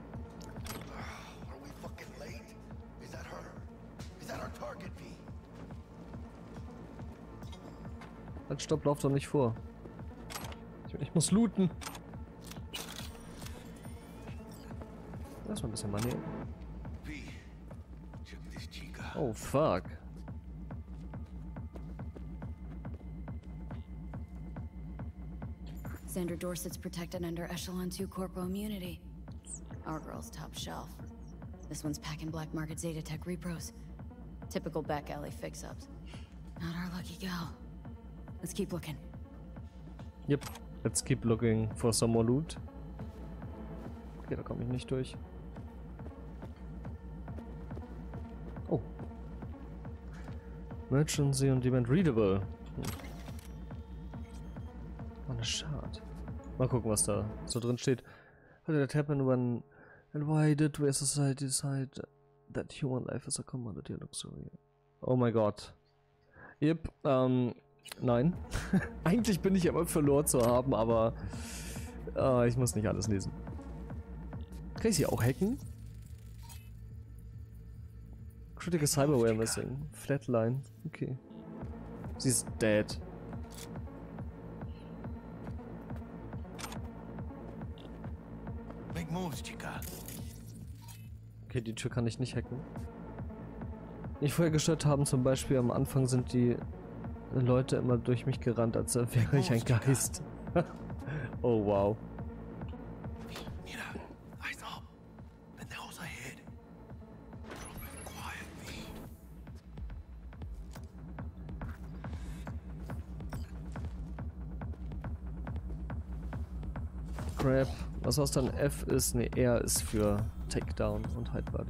Halt, stopp, lauf doch nicht vor. Ich, ich muss looten. Erstmal ein bisschen Money. Oh, fuck. Sandra Dorsett's protected under Echelon two Corpo immunity. Our girl's top shelf. This one's packing black market Zetatech repros. Typical back alley fix-ups. Not our lucky gal. Let's keep looking. Yep, let's keep looking for some more loot. Okay, da komme ich nicht durch. Oh. Emergency und Demand Readable. Hm. Oh, eine Schad. Mal gucken, was da so drin steht. How did it happen when and why did we as a society decide that human life is a commodity luxury? Oh mein Gott. Yep, ähm, nein. Eigentlich bin ich aber für Lore zu haben, aber äh, ich muss nicht alles lesen. Kann ich sie auch hacken? Critical Cyberware missing. Flatline. Okay. Sie ist dead. Okay, die Tür kann ich nicht hacken. Nicht vorher gestört haben, zum Beispiel am Anfang sind die Leute immer durch mich gerannt, als wäre ich ein Geist. Oh wow. Crap. Was aus dann F ist? Ne, R ist für Takedown und Hide Body.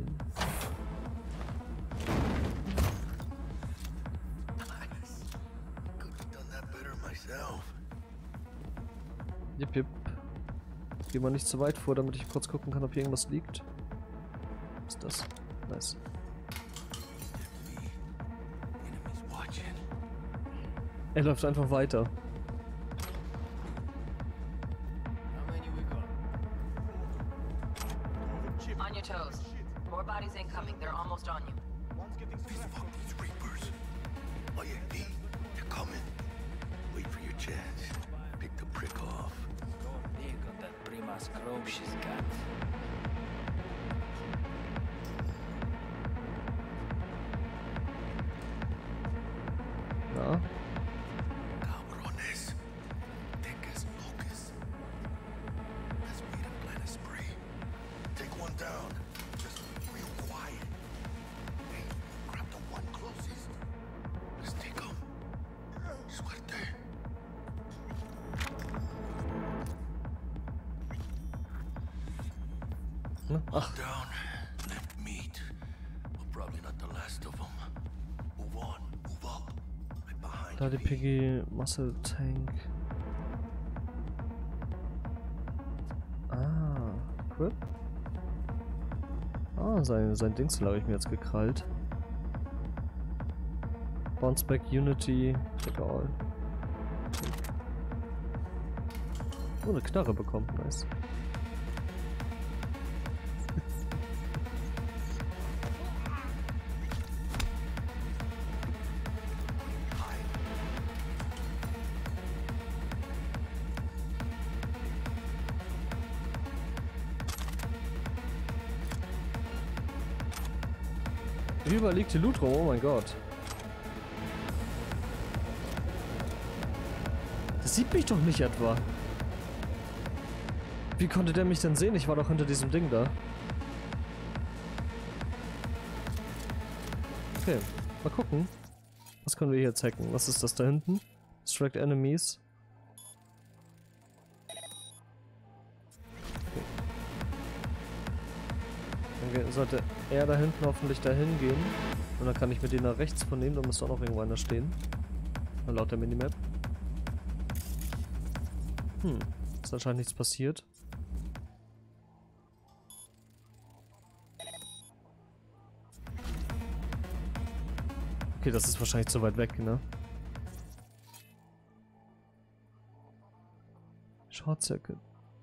Jip, jip. Geh mal nicht zu weit vor, damit ich kurz gucken kann, ob hier irgendwas liegt. Was ist das? Nice. Er läuft einfach weiter. On your toes. More bodies incoming. They're almost on you. Fuck these Reapers. Oh yeah, D, they're coming. Wait for your chance. Pick the prick off. Go big on that Prima's grove she's got. Na? Cabrones. Thick as locusts. Let's meet and plan a spree. Take one down. Just real quiet. Hey, grab the one closest. Let's take him. Suerte. Hm? Ach. Down. Left meat. But probably not the last of them. Move on. Move up. Right behind Da you. die Piggy Muscle Tank. Ah, Quip? Ah, sein, sein Dingsel habe ich mir jetzt gekrallt. Bounce Back Unity, check all. Oh, eine Knarre bekommen. Nice. Überall liegt die Loot rum, oh mein Gott. Das sieht mich doch nicht etwa. Wie konnte der mich denn sehen? Ich war doch hinter diesem Ding da. Okay, mal gucken. Was können wir hier checken? Was ist das da hinten? Distract Enemies. Dann sollte er da hinten hoffentlich dahin gehen. Und dann kann ich mit denen nach rechts von nehmen. Da müsste auch noch irgendwo einer stehen. Laut der Minimap. Hm, ist anscheinend nichts passiert. Okay, das ist wahrscheinlich zu weit weg, ne? Short Circuit.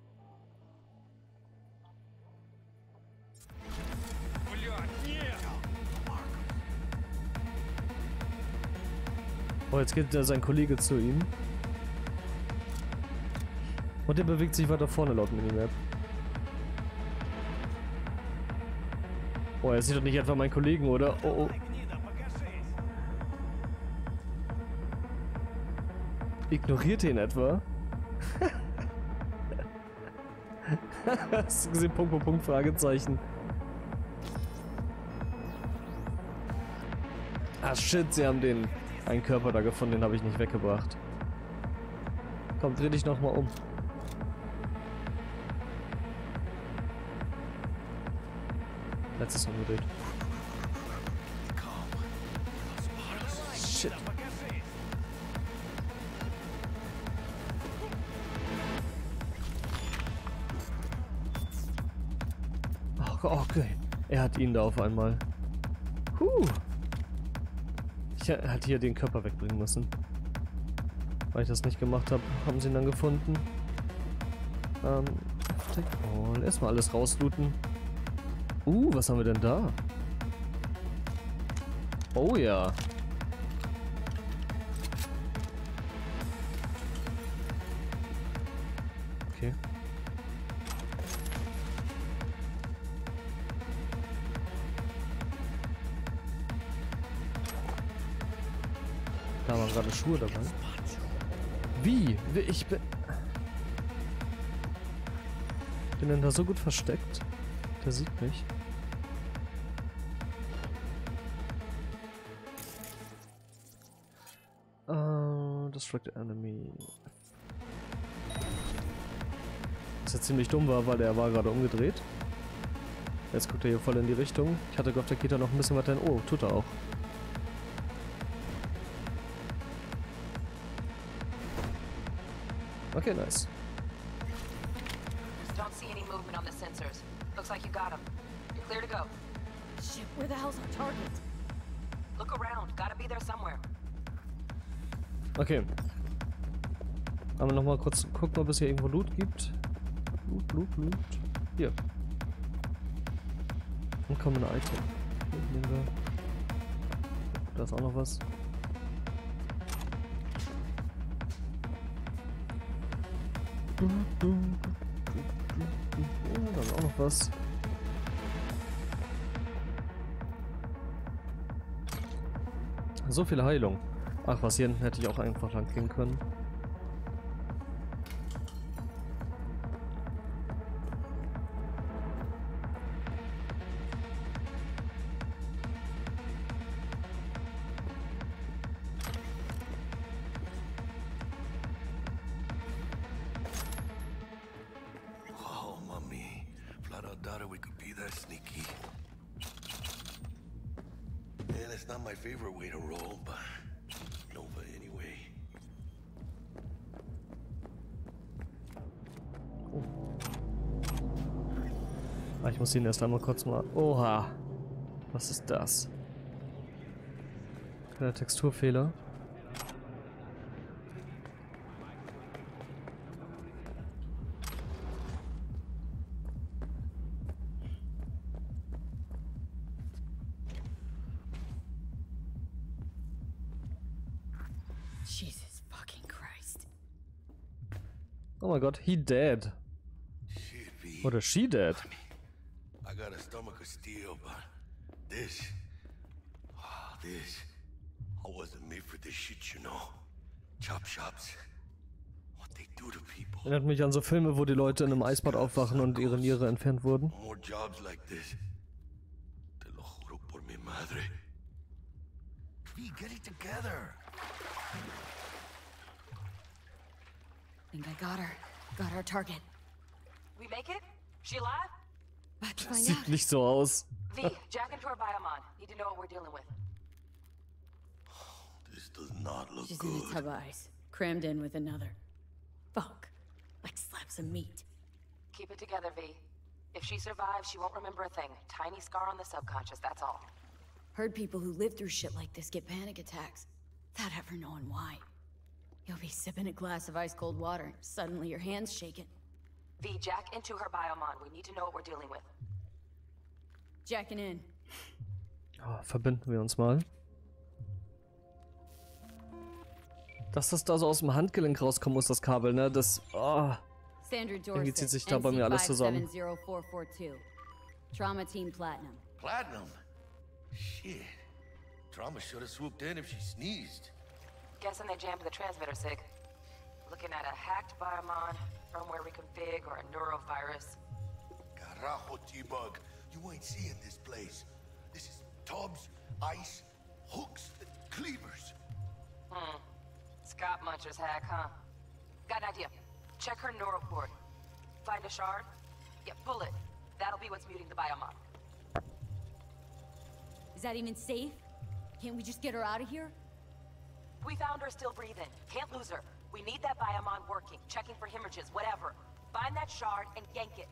Oh, jetzt geht äh, sein Kollege zu ihm. Und der bewegt sich weiter vorne laut Minimap. Oh, er sieht doch nicht etwa meinen Kollegen, oder? Oh, oh. Ignoriert ihn etwa? Hast du gesehen? Punkt, Punkt, Punkt, Fragezeichen. Ah, shit, sie haben den einen Körper da gefunden, den habe ich nicht weggebracht. Komm, dreh dich nochmal um. Letztes umgedreht. Shit. Oh, okay. Er hat ihn da auf einmal. Huh. Ich hätte hier den Körper wegbringen müssen. Weil ich das nicht gemacht habe, haben sie ihn dann gefunden. Ähm, oh, erstmal alles rauslooten. Uh, was haben wir denn da? Oh ja. Okay. Da waren gerade Schuhe dabei. Wie? Wie? Ich bin... Bin denn da so gut versteckt? Der sieht mich. Uh, Distract Enemy. Was jetzt ziemlich dumm war, weil der war gerade umgedreht. Jetzt guckt er hier voll in die Richtung. Ich hatte gehofft, der geht da noch ein bisschen weiter hin. Oh, tut er auch. Okay, nice. Don't see any movement on the sensors. Looks like you got him. You're clear to go. Shit, where the hell's our target? Look around. Gotta be there somewhere. Okay. Aber nochmal kurz gucken, ob es hier irgendwo Loot gibt. Loot, Loot, Loot. Hier. Unkommene Item. Hier nehmen wir. Da ist auch noch was. Ja, da ist auch noch was. So viel Heilung. Ach, was hier hätte ich auch einfach lang gehen können. Oh, mommy. Flat out doubted we could be that sneaky. And it's not my favorite way to roll, but Nova anyway. Oh. Ah, ich muss ihn erst einmal kurz mal... Oha! Was ist das? Kleiner Texturfehler. Jesus fucking Christ. Oh mein Gott, he dead. Shit, V. Oder she dead. I got a stomach of steel, but this, oh, this, I wasn't made for this shit, you know. Chop shops, what they do to people. Erinnert mich an so Filme, wo die Leute in einem Eisbad aufwachen und ihre Niere entfernt wurden. More jobs like this. Te lo juro por mi madre. V, get it together. Think I got her. Got our target. We make it? She alive? About to Das find sieht out. nicht so aus. V, jack into her biomon. Need to know what we're dealing with. This does not look She's in good. a tub of ice, crammed in with another. Fuck. Like slabs of meat. Keep it together, V. If she survives, she won't remember a thing. Tiny scar on the subconscious, that's all. Heard people who live through shit like this get panic attacks, without ever knowing why. You'll be sipping a glass of ice-cold water, and suddenly your hand's shaking. V, jack into her biomon. We need to know what we're dealing with. Jacking in. Oh, verbinden wir uns mal. Dass das da so aus dem Handgelenk rauskommen muss, das Kabel, ne? Das. Oh. Sandra Irgendwie Dorset, zieht sich da bei mir alles zusammen. N C five seven zero four four two. Trauma Team Platinum. Platinum? Shit. Trauma should have swooped in if she sneezed. Guessing they jammed the transmitter, Sig. Looking at a hacked biomon, firmware reconfig, or a neurovirus. Carajo, T-Bug. You ain't seeing this place. This is tubs, ice, hooks, and cleavers. Hmm. Scott Muncher's hack, huh? Got an idea. Check her neural port. Find a shard? Yeah, pull it. That'll be what's muting the biomon. Is that even safe? Can't we just get her out of here? We found her still breathing. Can't lose her. We need that biomon working, checking for hemorrhages, whatever. Find that shard and yank it.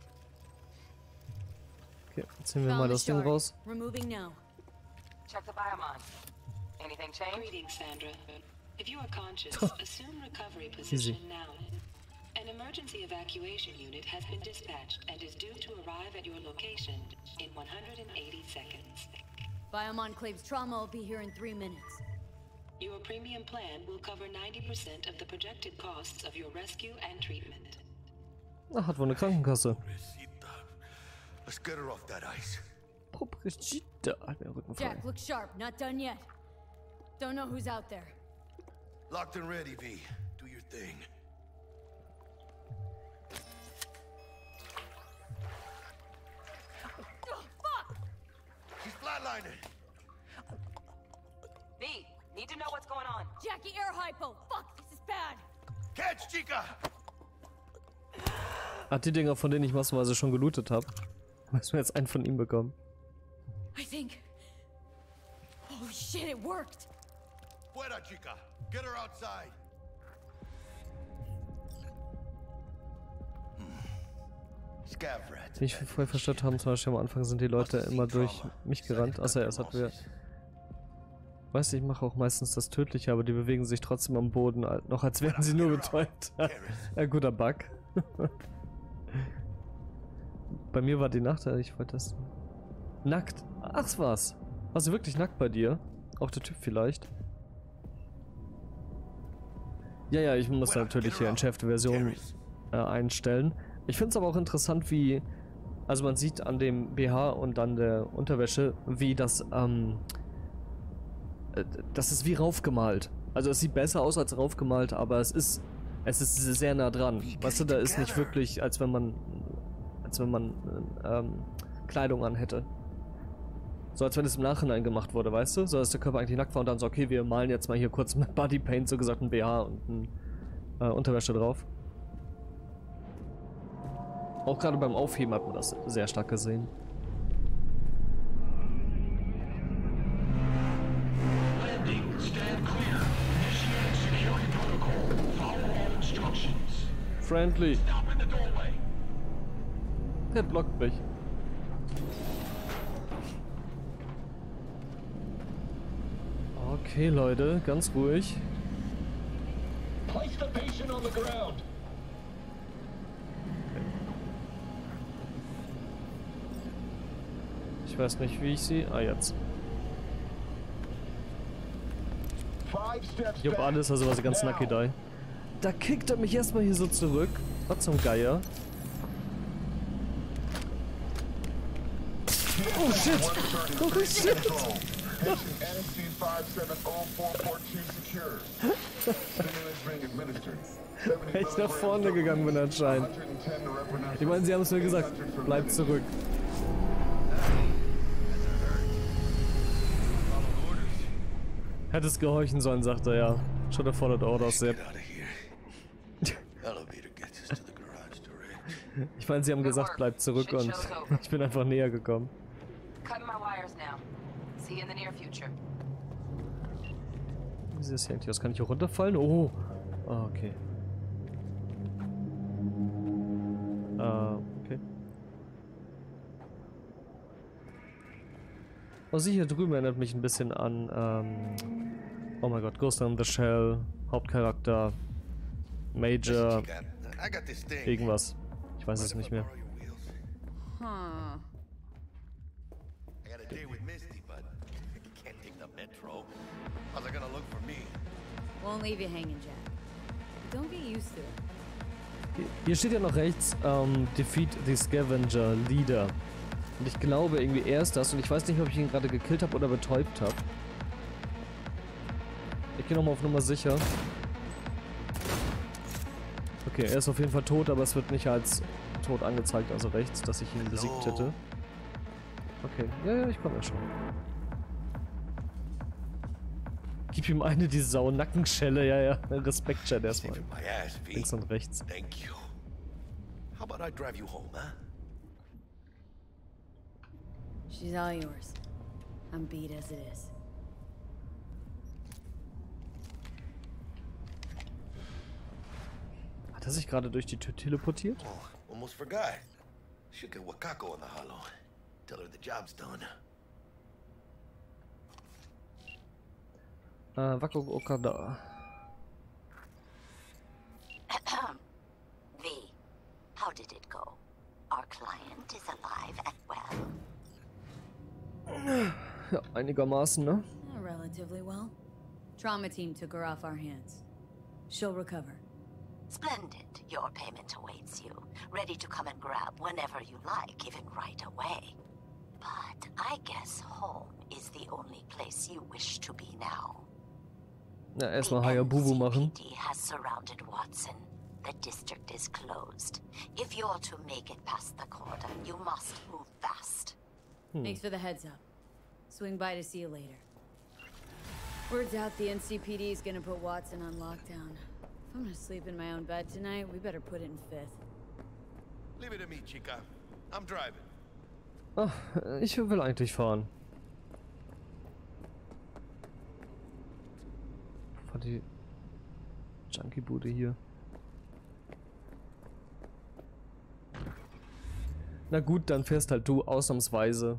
Okay, ziehen wir mal das Ding raus. Removing now. Check the biomon. Anything change? Greetings, Sandra. If you are conscious, assume recovery Easy. position now. An emergency evacuation unit has been dispatched and is due to arrive at your location in one hundred eighty seconds. Biomon claims trauma will be here in three minutes. Your premium plan will cover ninety percent of the projected costs of your rescue and treatment. Ach, hat wohl eine Krankenkasse. Let's get her off that ice. Oh, Brigitte. Halt mir den Rücken frei. Jack, look sharp. Not done yet. Don't know who's out there. Locked and ready, V. Do your thing. Oh, fuck! She's flatlining. V, need to know what's going on. Jackie, air hypo. Fuck, this is bad. Catch, Chica! Hat die Dinger, von denen ich massenweise schon gelootet habe. Müssen wir jetzt einen von ihm bekommen. I think... Holy shit, it worked! Fuera, Chica. Get her outside. Scav rats. Wie ich vorher verstanden habe, zum Beispiel am Anfang sind die Leute immer durch mich gerannt. Achso, erst hatten wir... Weißt du, ich mache auch meistens das Tödliche, aber die bewegen sich trotzdem am Boden, noch als wären sie nur betäubt. Ein guter Bug. Bei mir war die Nacht, ich wollte das... Nackt. Ach, das war's. War sie wirklich nackt bei dir? Auch der Typ vielleicht? Ja, ja, ich muss natürlich hier entschärfte Version äh, einstellen. Ich finde es aber auch interessant, wie... Also man sieht an dem B H und dann der Unterwäsche, wie das... Ähm, das ist wie raufgemalt. Also es sieht besser aus als raufgemalt, aber es ist... Es ist sehr nah dran. Weißt du, da ist nicht wirklich, als wenn man... Als wenn man ähm, Kleidung anhätte. So als wenn es im Nachhinein gemacht wurde, weißt du? So dass der Körper eigentlich nackt war und dann so, okay, wir malen jetzt mal hier kurz mit Bodypaint, so gesagt, ein B H und ein äh, Unterwäsche drauf. Auch gerade beim Aufheben hat man das sehr stark gesehen. Landing, stand clear. Initiate security protocol. Follow all instructions. Friendly. Stop in the doorway. Der blockt mich. Okay, Leute, ganz ruhig. Place the patient on the ground. Ich weiß nicht, wie ich sie... Ah, jetzt. Five Ich hab alles, also was ganz Nucky Die. Da kickt er mich erstmal hier so zurück. Was zum Geier. Oh shit! Oh shit! Echt nach vorne gegangen bin anscheinend. Ich meine, sie haben es mir gesagt. Bleib zurück. Hättest gehorchen sollen, sagt er, ja. Should have followed orders, Sepp. Ich meine, sie haben gesagt, bleib zurück und ich bin einfach näher gekommen. Wie ist das hier eigentlich? Kann ich hier runterfallen? Oh. Ah, okay. Ah, okay. Oh, sie hier drüben erinnert mich ein bisschen an, ähm, oh mein Gott, Ghost in the Shell, Hauptcharakter, Major, irgendwas. Ich weiß es nicht mehr. Huh. Won't leave you hanging, Jack. Don't get used to it. Hier steht ja noch rechts, ähm, Defeat the Scavenger Leader. Und ich glaube irgendwie er ist das und ich weiß nicht, ob ich ihn gerade gekillt habe oder betäubt habe. Ich gehe nochmal auf Nummer sicher. Okay, er ist auf jeden Fall tot, aber es wird nicht als tot angezeigt, also rechts, dass ich ihn besiegt hätte. Okay, ja, ja, ich komme ja schon. Gib ihm eine, die Sau-Nackenschelle, ja, ja. Respekt, Chat, erstmal. Links und rechts. How about I drive you home, huh? She's all yours. I'm beat as it is. Hat er sich gerade durch die Tür teleportiert? Oh, almost forgot. Should get Wakako on the hollow. Tell her the job's done. Äh, Wako Okada. V, how did it go? Our client is alive and well. Ja, einigermaßen, ne? Uh, relatively well. Trauma team took her off our hands. She'll recover. Splendid. Your payment awaits you. Ready to come and grab whenever you like, even right away. But I guess home is the only place you wish to be now. Ja, erstmal Hayabubu machen. The N C P D has surrounded Watson. The district is closed. If you're to make it past the cordon, you must move fast. Hmm. Thanks for the heads up. Swing by to see you later. Word's out the N C P D is gonna put Watson on lockdown. If I'm gonna sleep in my own bed tonight, we better put it in fifth. Leave it to me, chica. I'm driving. Ach, ich will eigentlich fahren. War die Junkie-Bude hier. Na gut, dann fährst halt du ausnahmsweise.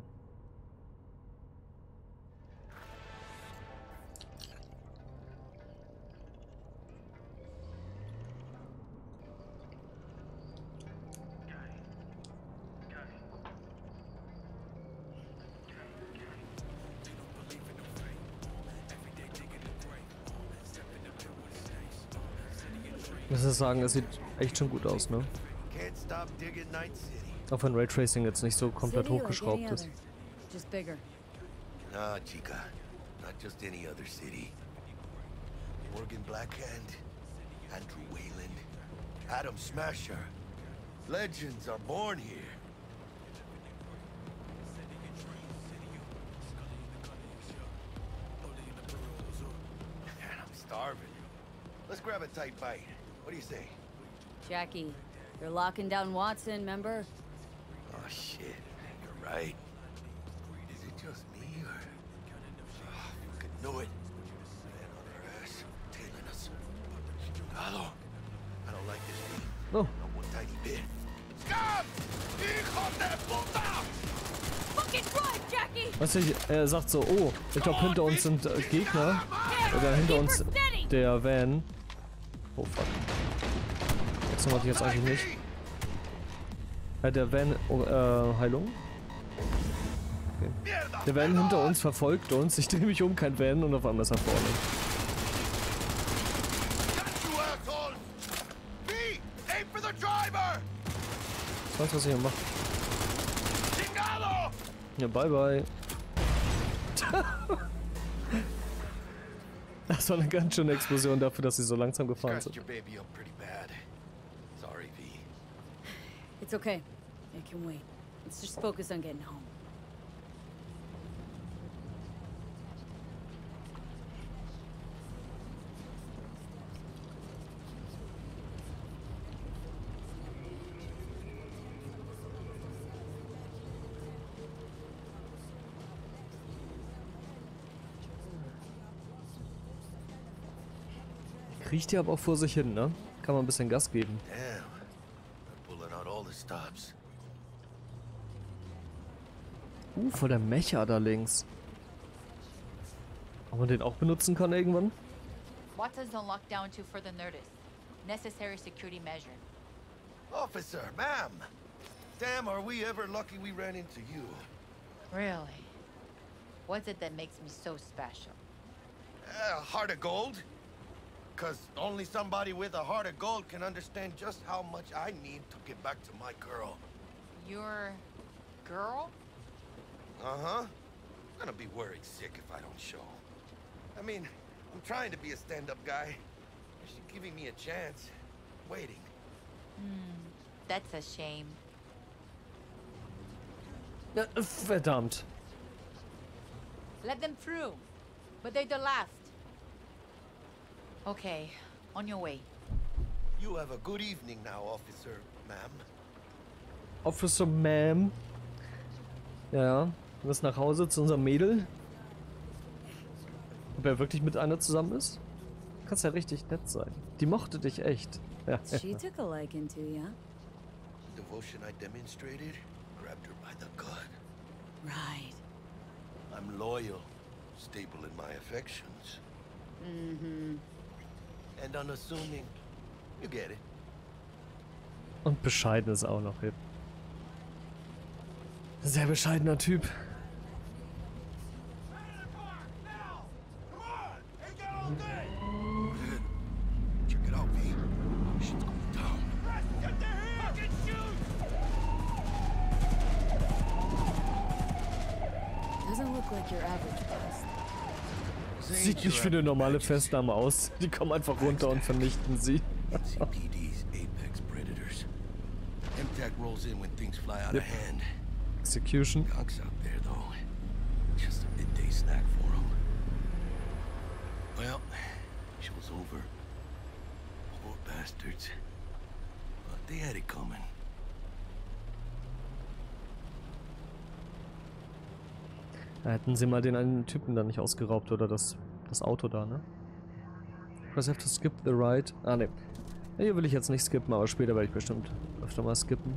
Ich muss sagen, es sieht echt schon gut aus, ne? Auch wenn Raytracing jetzt nicht so komplett hochgeschraubt ist. Just bigger. Nah, chica. Not just any other city. Morgan Blackhand, Andrew Wayland, Adam Smasher. Legends are born here. Man, I'm starving. Let's grab a tight bite. What do you say? Jackie, you're locking down Watson, remember? Oh shit, you're right. Is it just me or... Oh, I could know it. Man on our ass, tailing us. Hello. I don't like this thing. No. Not one tiny bit. Scum! Hijo de puta! Fucking run, Jackie! Weißt du, er sagt so, oh, ich glaube hinter uns sind äh, Gegner. Oder hinter uns der Van. Oh fuck. Das wollte ich jetzt eigentlich nicht. Ja, der Van, oh, äh, Heilung. Okay. Der Van hinter uns verfolgt uns. Ich drehe mich um, kein Van und auf einmal ist er vorne. weiß, was ich hier mache. Ja, bye bye. Das war eine ganz schöne Explosion dafür, dass sie so langsam gefahren sind. It's okay. I can wait. Let's just focus on getting home. Riecht hier aber auch vor sich hin, ne? Kann man ein bisschen Gas geben. Damn. Pulling out all the stops. Uh, voll der Mecha da links. Ob man den auch benutzen kann irgendwann? What does the lockdown to further notice? Necessary security measure. Officer, ma'am. Damn, are we ever lucky we ran into you. Really? What's it that makes me so special? A heart of gold? Because only somebody with a heart of gold can understand just how much I need to get back to my girl. Your girl? Uh-huh. I'm gonna be worried sick if I don't show. I mean, I'm trying to be a stand-up guy. She's giving me a chance. Waiting. Hmm, that's a shame. Ja, verdammt. Let them through. But they're the last. Okay, on your way. You have a good evening now, officer, ma'am. Officer, ma'am. Ja, du bist nach Hause zu unserem Mädel. Ob er wirklich mit einer zusammen ist? Kannst ja richtig nett sein. Die mochte dich echt. Ja. She took a liking to you. Devotion I demonstrated grabbed her by the gut. Right. I'm loyal, stable in my affections. Mm-hmm. And unassuming. You get it. Und bescheiden ist auch noch hip. Sehr bescheidener Typ. Check it out, V. Shit's going down. Get the fucking shoot! Doesn't look like your average pest. Sieht nicht wie eine normale Festnahme aus. Die kommen einfach runter und vernichten sie. C P D's apex predators. M TAC rolls in when things fly out Yep. of hand. Execution. Gonks out there, though. Just a midday snack for them. Well, show's over. Poor bastards. But they had it coming. Hätten sie mal den einen Typen da nicht ausgeraubt oder das, das Auto da, ne? Press F to skip the ride. Ah, ne. Hier will ich jetzt nicht skippen, aber später werde ich bestimmt öfter mal skippen.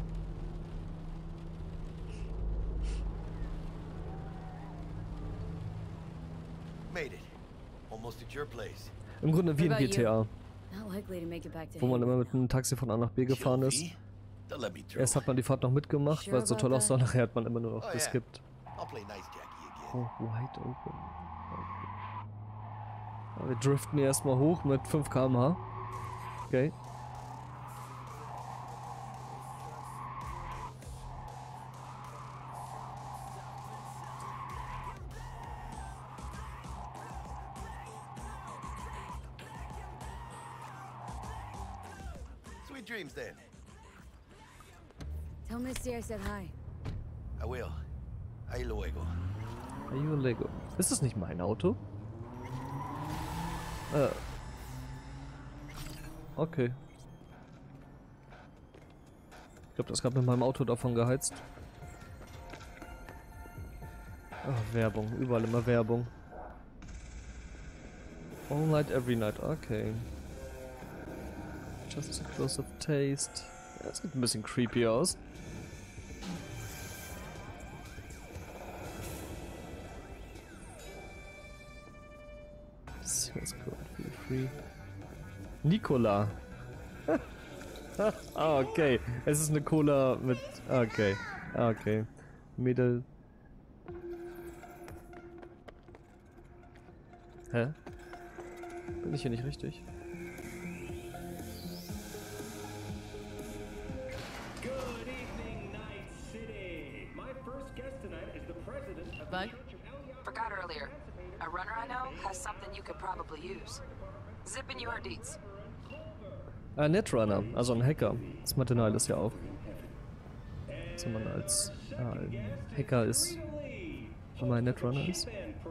Made it. Almost at your place. Im Grunde wie in G T A. Not likely to make it back to Wo man Haven. immer mit einem Taxi von A nach B gefahren ist. They'll let me through. Erst hat man die Fahrt noch mitgemacht, Sure weil es so about toll that? aussah, nachher hat man immer nur noch Oh, yeah. geskippt. I'll play nice Jackie again. Oh, wide open. Okay. Ja, wir driften hier erstmal hoch mit fünf Kilometer pro Stunde. Okay. Sweet dreams, then. Tell Misty I said hi. I will. Ahí luego. Are you a Lego? Ist das nicht mein Auto? Äh. Okay. Ich glaube, das gab mit meinem Auto davon geheizt. Oh, Werbung. Überall immer Werbung. All night, every night. Okay. Just a close-up taste. Ja, das sieht ein bisschen creepy aus. Source code, feel free. Nikola. Ah, okay. Es ist eine Cola mit... Okay. Okay. Mädel. Hä? Bin ich hier nicht richtig? Good evening, a bug? Forgot earlier. A runner I know has something you could probably use. Zip in your deets. Ein Netrunner, also ein Hacker. Das meinte Nihilus ja auch. Dass man als äh, ein Hacker ist, wenn man ein Netrunner ist.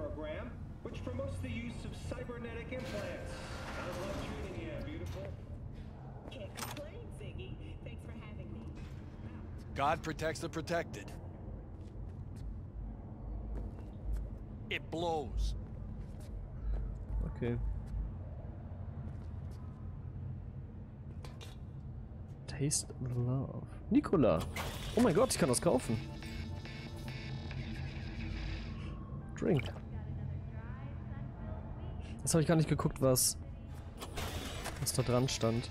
God protects the protected. It blows. Okay. Taste the love. Nikola. Oh mein Gott, ich kann das kaufen. Drink. Jetzt habe ich gar nicht geguckt, was, was da dran stand.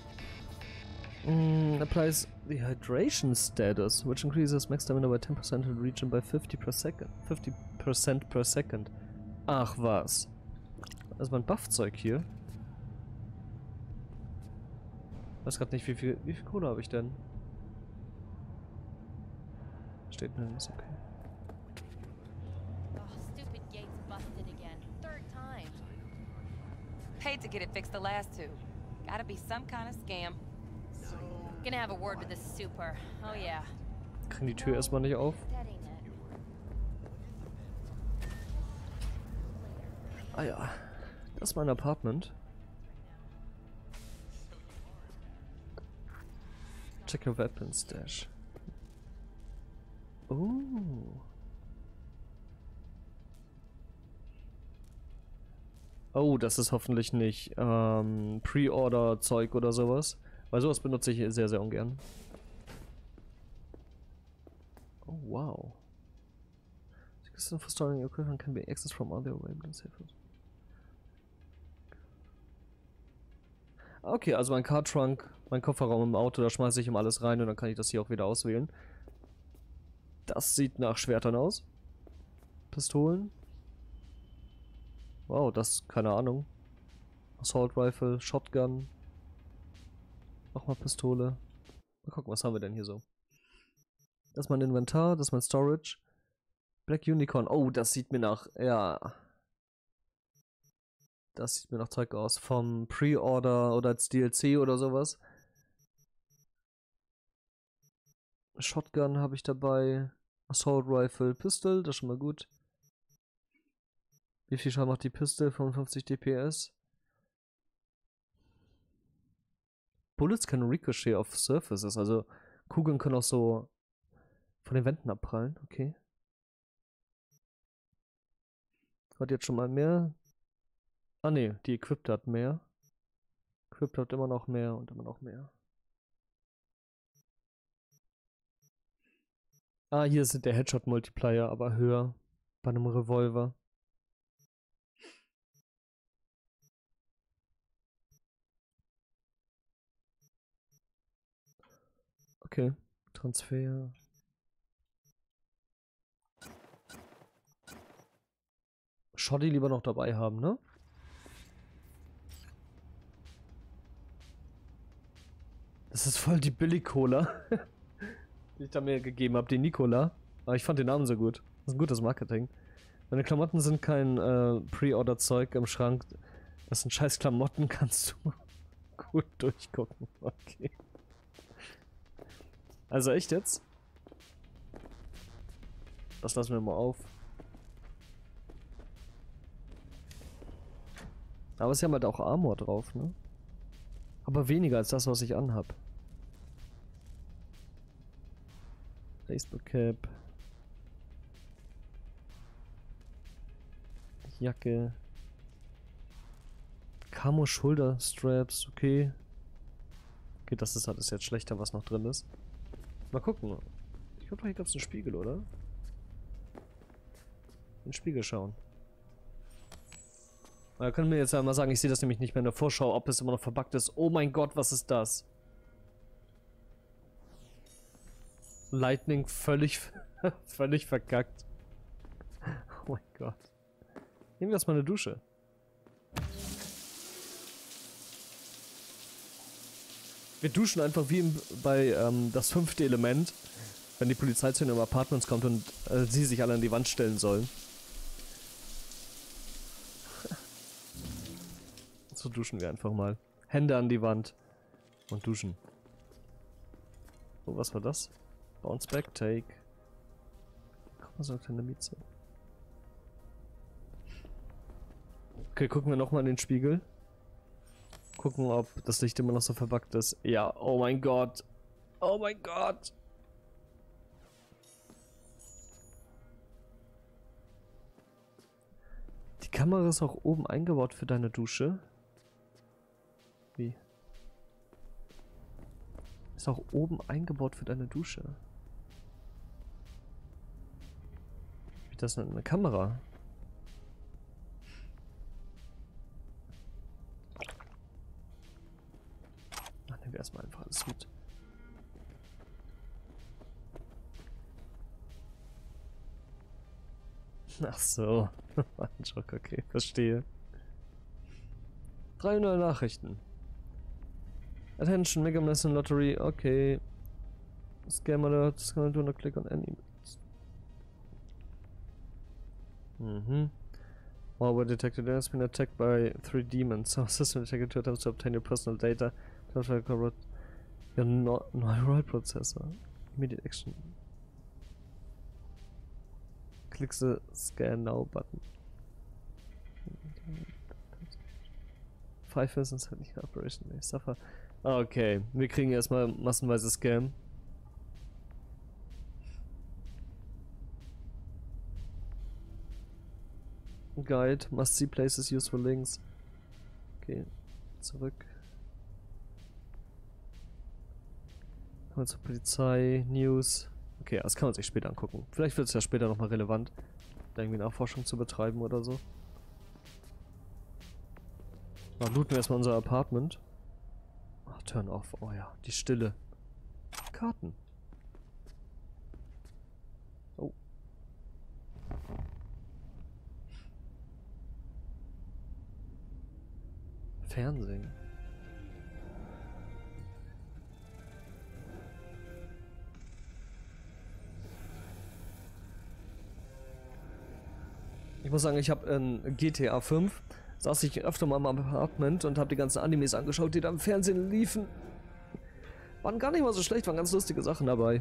Mm, applies the hydration status, which increases max stamina by ten percent and region by fifty per second. fifty percent per second. Ach was. Also mein Buffzeug hier. Ich weiß gerade nicht, wie viel, wie viel Kohle habe ich denn? Steht nirgends, okay. Oh, stupid gates busted again. Third time. Paid to get it fixed the last two. Gotta be some kind of scam. Gonna have a word with this super. Oh yeah. Kriegen die Tür erstmal nicht auf. Ah ja. Das ist mein Apartment. Check your weapon stash. Oh. Oh, das ist hoffentlich nicht ähm, Pre-Order-Zeug oder sowas. Weil sowas benutze ich sehr, sehr ungern. Oh, wow. System for storing equipment can be accessed from other available safes. Okay, also mein Car Trunk, mein Kofferraum im Auto, da schmeiße ich ihm alles rein und dann kann ich das hier auch wieder auswählen. Das sieht nach Schwertern aus. Pistolen. Wow, das, keine Ahnung. Assault Rifle, Shotgun. Nochmal Pistole. Mal gucken, was haben wir denn hier so. Das ist mein Inventar, das ist mein Storage. Black Unicorn. Oh, das sieht mir nach, ja. Das sieht mir nach Zeug aus. Vom Pre-Order oder als D L C oder sowas. Shotgun habe ich dabei. Assault Rifle, Pistol, das ist schon mal gut. Wie viel Schaden macht die Pistol? fünfundfünfzig D P S. Bullets can ricochet off surfaces, also Kugeln können auch so von den Wänden abprallen, okay. Hat jetzt schon mal mehr. Ah ne, die Equipped hat mehr. Equipped hat immer noch mehr und immer noch mehr. Ah, hier ist der Headshot-Multiplier, aber höher. Bei einem Revolver. Okay, Transfer. Shoddy lieber noch dabei haben, ne? Das ist voll die Billig-Cola, die ich da mir gegeben habe, die Nikola. Aber ich fand den Namen so gut. Das ist ein gutes Marketing. Meine Klamotten sind kein äh, Pre-Order-Zeug im Schrank. Das sind scheiß Klamotten, kannst du gut durchgucken. Okay. Also echt jetzt? Das lassen wir mal auf. Aber es ist ja halt auch Armor drauf, ne? Aber weniger als das, was ich anhab. Facebook Cap. Jacke. Camo Shoulder Straps, okay. Okay, das ist alles jetzt schlechter, was noch drin ist. Mal gucken. Ich glaube, hier gab es einen Spiegel, oder? In den Spiegel schauen. Da können wir jetzt ja mal sagen, ich sehe das nämlich nicht mehr in der Vorschau, ob es immer noch verbuggt ist. Oh mein Gott, was ist das? Lightning völlig, völlig verkackt. Oh mein Gott. Nehmen wir erstmal eine Dusche. Wir duschen einfach wie im, bei ähm, das fünfte Element. wenn die Polizei zu ihren Apartments kommt und äh, sie sich alle an die Wand stellen sollen. So duschen wir einfach mal. Hände an die Wand und duschen. Oh, was war das? Bounce back, take. Guck mal, so eine kleine Mieze. Okay, gucken wir nochmal in den Spiegel. Gucken, ob das Licht immer noch so verbuggt ist. Ja, oh mein Gott. Oh mein Gott. Die Kamera ist auch oben eingebaut für deine Dusche. Wie? Ist auch oben eingebaut für deine Dusche. Wie das denn eine Kamera? Ach, nehmen wir erstmal einfach alles mit. Ach so. Joke, okay, verstehe. Drei neue Nachrichten. Attention, Mega Mason Lottery, okay. Scam alert, scan do not click on any. Mhm. Malware detected, has been attacked by three demons. So system detected two attempts to obtain your personal data. Don't corrupt your no neural processor. Immediate action. Click the scan now button. Five persons have the operation may suffer. Okay, wir kriegen erstmal massenweise Scam. Guide, must see places used for links. Okay, zurück. Kommen wir zur Polizei, News. Okay, das kann man sich später angucken. Vielleicht wird es ja später nochmal relevant, da irgendwie Nachforschung zu betreiben oder so. Dann looten wir erstmal unser Apartment. Ach, turn off. Oh ja, die Stille. Karten. Oh. Fernsehen. Ich muss sagen, ich habe in G T A fünf saß ich öfter mal im Apartment und habe die ganzen Animes angeschaut, die da im Fernsehen liefen. Waren gar nicht mal so schlecht, waren ganz lustige Sachen dabei.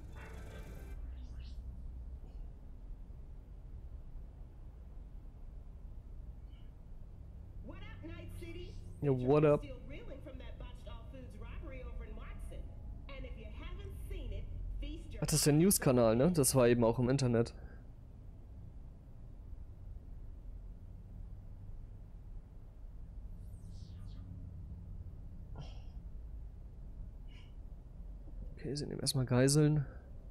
Ja, what up? Ach, das ist der News-Kanal, ne? Das war eben auch im Internet. Okay, sie nehmen erstmal Geiseln.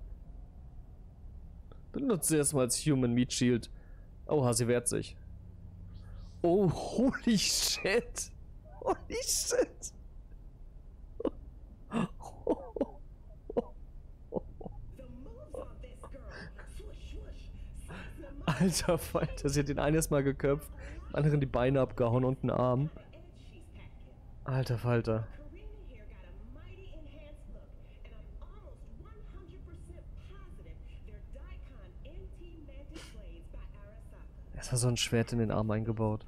Benutzt sie erstmal als Human Meat Shield. Oha, sie wehrt sich. Oh, holy shit. Holy shit. Alter Falter, sie hat den einen erstmal geköpft, den anderen die Beine abgehauen und einen Arm. Alter Falter. Es war so ein Schwert in den Arm eingebaut.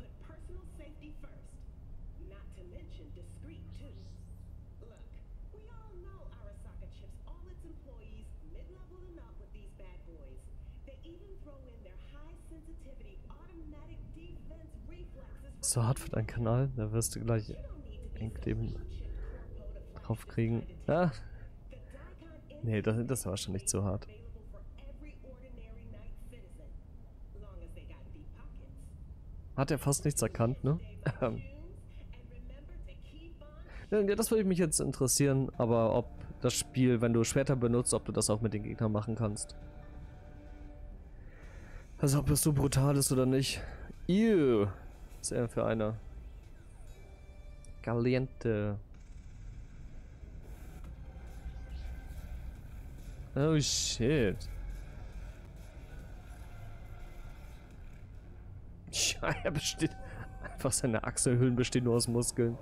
So hart für deinen Kanal, da wirst du gleich Enkleben drauf kriegen. Ah. Nee, das, das war schon nicht so hart. Hat er fast nichts erkannt, ne? Ja, das würde mich jetzt interessieren, aber ob das Spiel, wenn du Schwerter benutzt, ob du das auch mit den Gegnern machen kannst. Also ob das so brutal ist oder nicht. Ew. Was ist er für einer? Caliente. Oh shit. Ja, er besteht. Einfach seine Achselhöhlen bestehen nur aus Muskeln.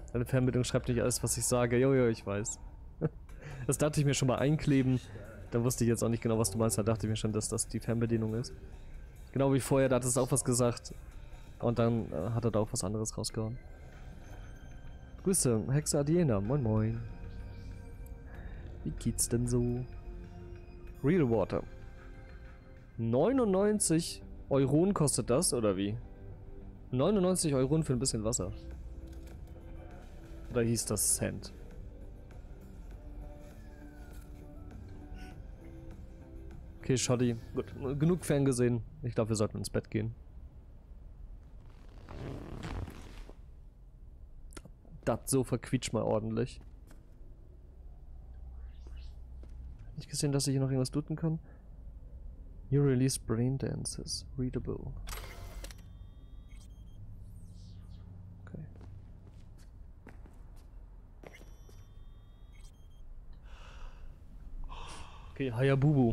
Deine Fernbedienung schreibt nicht alles, was ich sage. Jojo, ich weiß. Das dachte ich mir schon mal einkleben. Da wusste ich jetzt auch nicht genau, was du meinst. Da dachte ich mir schon, dass das die Fernbedienung ist. Genau wie vorher, da hat es auch was gesagt. Und dann äh, hat er da auch was anderes rausgehauen. Grüße, Hexe Adiena. Moin moin. Wie geht's denn so? Real Water. neunundneunzig Euronen kostet das, oder wie? neunundneunzig Euronen für ein bisschen Wasser. Oder hieß das Cent? Okay, Shoddy. Gut, genug ferngesehen. Ich glaube, wir sollten ins Bett gehen. Das Sofa quietscht mal ordentlich. Nicht gesehen, dass ich hier noch irgendwas looten kann. You release brain dances. Readable. Okay. Okay, Hayabubu.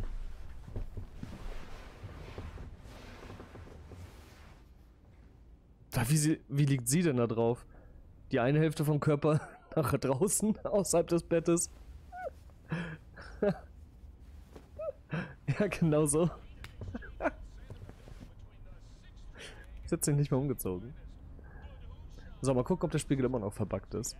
Wie, sie, wie liegt sie denn da drauf? Die eine Hälfte vom Körper nach draußen, außerhalb des Bettes. Ja, genau so. Ist jetzt nicht mehr umgezogen. So, mal gucken, ob der Spiegel immer noch verbuggt ist.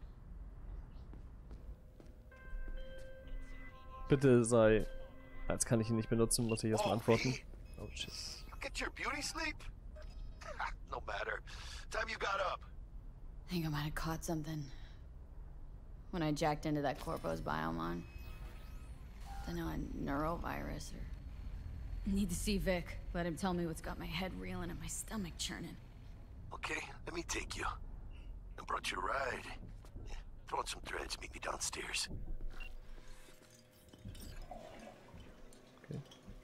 Bitte sei... Als kann ich ihn nicht benutzen, muss ich erstmal antworten. Oh shit. Get your beauty sleep? No matter. Time you got up. I think I might have caught something when I jacked into that Corpo's biomon. Don't know, a neurovirus or... Need to see Vic. Let him tell me what's got my head reeling and my stomach churning. Okay, let me take you. I brought you a ride. Yeah, throw on some threads, meet me downstairs. Okay.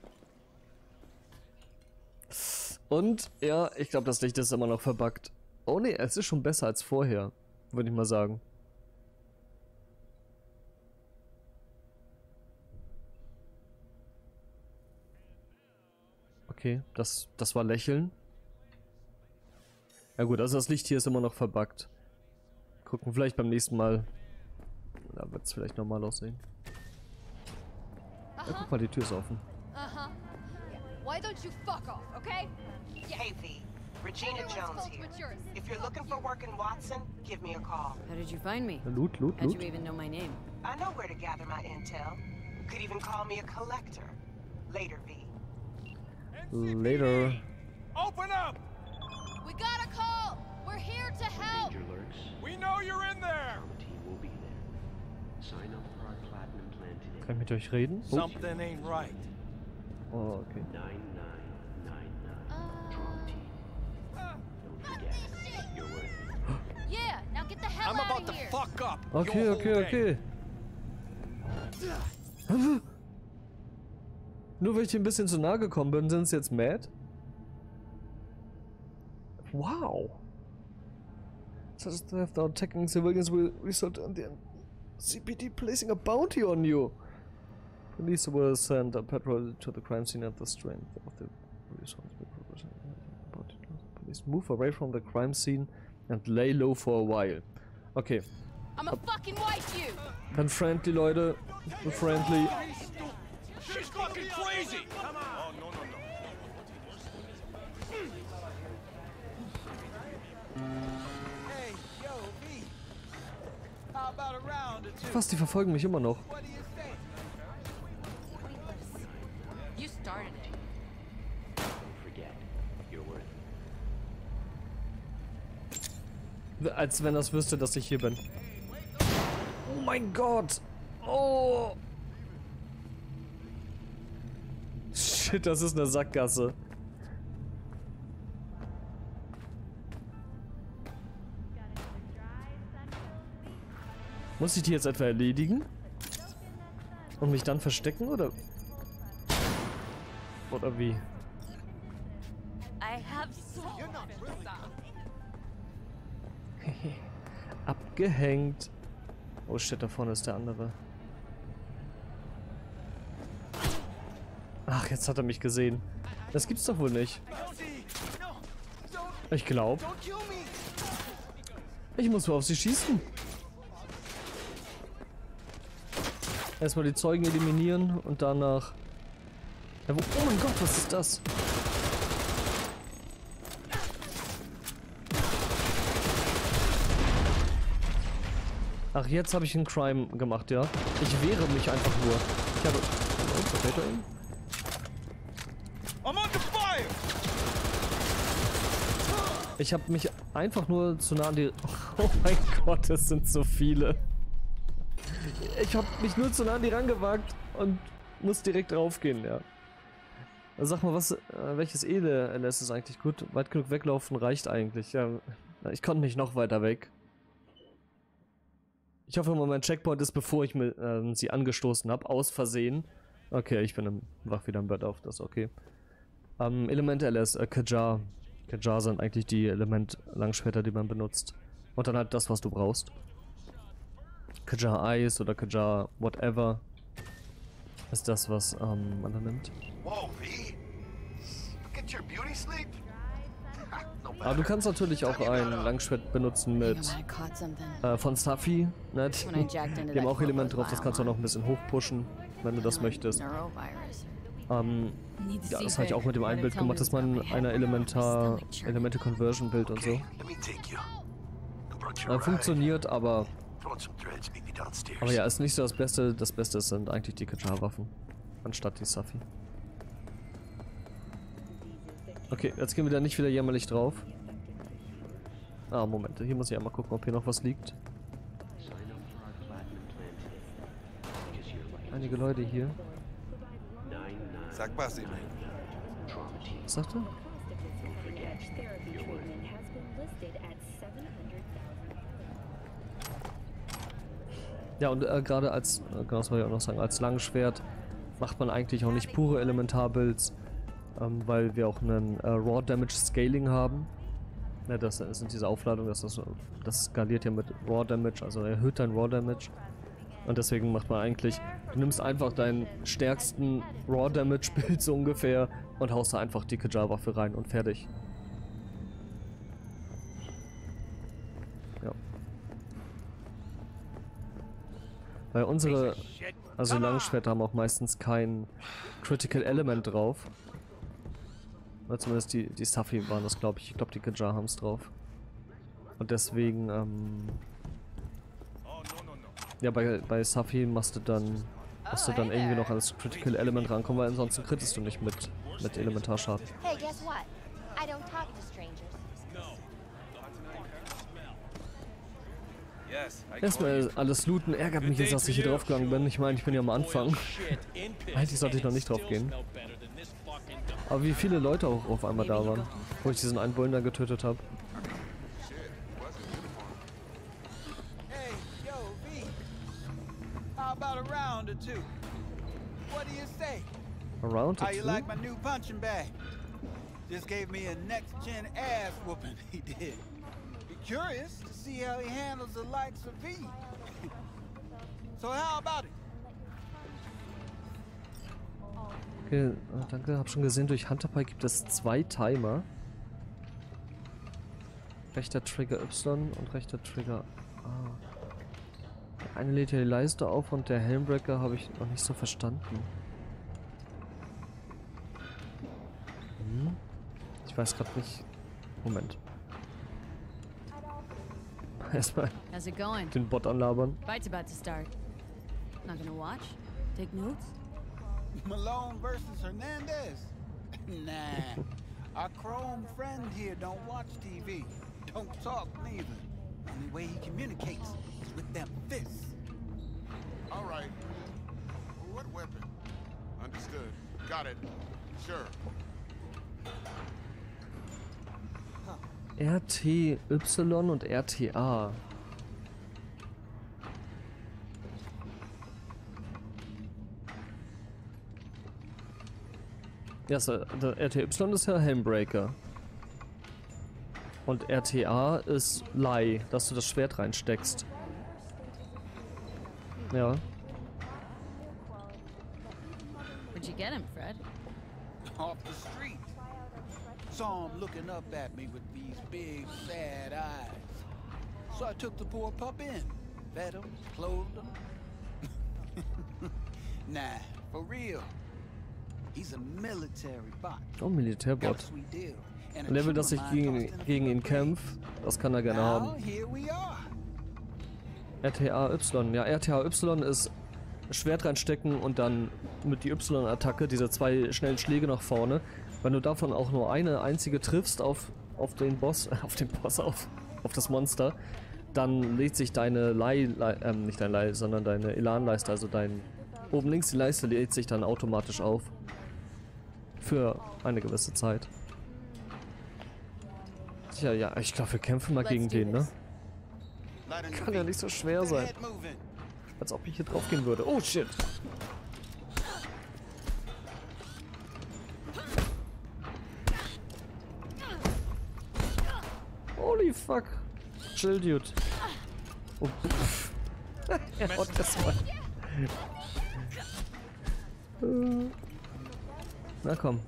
Und, ja, ich glaube, das Licht ist immer noch verbuggt. Oh ne, es ist schon besser als vorher, würde ich mal sagen. Okay, das, das war Lächeln. Ja gut, also das Licht hier ist immer noch verbuggt. Gucken vielleicht beim nächsten Mal. Da wird es vielleicht normal aussehen. Ja, guck mal, die Tür ist offen. Uh-huh. Why don't you fuck off, okay? Hey, V. Regina Jones here. If you're looking for work in Watson, give me a call. How did you find me? Loot, loot, How'd loot. you even know my name? I know where to gather my intel. Could even call me a collector. Later, V. Later. Open up! We got a call! We're here to help! Danger lurks. We know you're in there! Our team will be there. Sign up for our platinum plan today. Kann ich mit euch reden? Oh. Something ain't right. Oh, okay. nine nine nine nine. Drop team. Don't forget, you're worth it. Yeah, now get the hell I'm out about of to here! fuck up. Okay, your okay, whole okay. day. Nur weil ich dir ein bisschen zu nahe gekommen bin, sind sie jetzt mad? Wow. Such theft or attacking civilians will result in the C P D placing a bounty on you. Police will send a patrol to the crime scene at the strength of the responsible person. Police move away from the crime scene and lay low for a while. Okay. I'm a fucking wife you! Dann friendly, Leute. Friendly. She's fucking crazy! Come on! Oh, no, no, no. Hey, yo, V. How about a round or two? Was, die verfolgen mich immer noch. What do you think? You started it. Don't forget, you're worth it. Als wenn das wüsste, dass ich hier bin. Oh mein Gott! Oh! Shit, das ist eine Sackgasse. Muss ich die jetzt etwa erledigen? Und mich dann verstecken, oder? Oder wie? I have so Abgehängt. Oh shit, da vorne ist der andere. Ach, jetzt hat er mich gesehen. Das gibt's doch wohl nicht. Ich glaube. Ich muss mal auf sie schießen. Erstmal die Zeugen eliminieren und danach... Ja, wo... Oh mein Gott, was ist das? Ach, jetzt habe ich einen Crime gemacht, ja. Ich wehre mich einfach nur. Ich habe... Oh, Potato in. Ich habe mich einfach nur zu nah an die... Oh mein Gott, es sind so viele. Ich habe mich nur zu nah an die rangewagt und muss direkt raufgehen, ja. Also sag mal, was, äh, welches E L S ist eigentlich gut? Weit genug weglaufen reicht eigentlich, ja. Ich konnte nicht noch weiter weg. Ich hoffe mal, mein Checkpoint ist, bevor ich mir, äh, sie angestoßen habe, aus Versehen. Okay, ich bin im, wach wieder im Bett auf, das ist okay. Ähm, Element L S, äh, Kajar. Kajar sind eigentlich die Element-Langschwerter, die man benutzt. Und dann halt das, was du brauchst. Kajar Ice oder Kajar whatever ist das, was ähm, man da nimmt. Aber du kannst natürlich auch ein Langschwert benutzen mit äh, von Safi. Ne? Die, die haben auch Element drauf, das kannst du auch noch ein bisschen hochpushen, wenn du das möchtest. Ähm, ja, das habe ich auch mit dem einen Bild gemacht, dass man eine Elementar Elemente-Conversion-Bild und so. Äh, funktioniert, aber aber ja, ist nicht so das Beste. Das Beste sind eigentlich die Kajar-Waffen, anstatt die Safi. Okay, jetzt gehen wir da nicht wieder jämmerlich drauf. Ah, Moment, hier muss ich einmal gucken, ob hier noch was liegt. Einige Leute hier. Sag was, Eman. Was sagt er? Ja, und äh, gerade als, äh, genau, das wollte ich auch noch sagen, als Langschwert macht man eigentlich auch nicht pure Elementarbuilds, ähm, weil wir auch einen äh, Raw Damage Scaling haben. Ja, das, das sind diese Aufladungen, das, das, das skaliert ja mit Raw Damage, also erhöht dein Raw Damage. Und deswegen macht man eigentlich, du nimmst einfach deinen stärksten Raw Damage Bild so ungefähr und haust da einfach die Kajar-Waffe rein und fertig. Ja. Weil unsere, also Langschwerter haben auch meistens kein Critical Element drauf. Oder zumindest die, die Safi waren das, glaube ich. Ich glaube, die Kajar haben es drauf. Und deswegen, ähm... ja, bei, bei Safi machst du dann, musst du dann irgendwie noch als Critical Element rankommen, weil ansonsten krittest du nicht mit, mit Elementarschaden. Hey, guess what? I don't talk to strangers. Erstmal alles looten, ärgert mich jetzt, dass ich hier draufgegangen bin. Ich meine, ich bin ja am Anfang. Eigentlich sollte ich noch nicht drauf gehen. Aber wie viele Leute auch auf einmal da waren, wo ich diesen einen Bullen da getötet habe. Hey, yo, V. How about a round or two? What do you say? A round or How you two? like my new punching bag? Just gave me a next-gen ass whooping, he did. Be curious to see how he handles the likes of V. So how about it? Okay, danke. Hab schon gesehen, durch Hunterpie gibt es zwei Timer. Rechter Trigger Y und rechter Trigger A. Der eine lädt ja die Leiste auf und der Helmbreaker habe ich noch nicht so verstanden. Hm? Ich weiß gerade nicht. Moment. Erstmal How's it going? den Bot anlabern. Fight's about to start. Not gonna watch? Take notes? Malone versus Hernandez? Nah. Our chrome friend here don't watch T V. Don't talk neither. Only way he communicates is with them fists. All right. What weapon? Understood. Got it. Sure. R T Y und R T A. Ja, so, der R T Y ist ja Helmbreaker. Und R T A ist Lie, dass du das Schwert reinsteckst. Ja. Where'd you get him, Fred? Off the street. Saw him looking up at me with these big, sad eyes. So I took the poor pup in. Fed him, clothed him. Nah, for real. He's a military bot. Oh, Militärbot. Got a sweet deal. And a Level, true dass ich mind gegen, tossed in a gegen ihn field of kämpfe, das kann er gerne Now, haben. here we are. R T A Y. Ja, R T A Y ist Schwert reinstecken und dann mit die Y-Attacke, diese zwei schnellen Schläge nach vorne. Wenn du davon auch nur eine einzige triffst auf, auf den Boss, auf den Boss, auf, auf das Monster, dann lädt sich deine Leih, Leih ähm, nicht dein Leih, sondern deine Elan-Leiste, also dein, oben links die Leiste lädt sich dann automatisch auf. Für eine gewisse Zeit. Tja, ja, ich glaube, wir kämpfen mal gegen den, ne? Kann ja nicht so schwer sein. Als ob ich hier drauf gehen würde. Oh, shit. Holy fuck. Chill, Dude. Oh, pff. Er haut das mal. Na komm.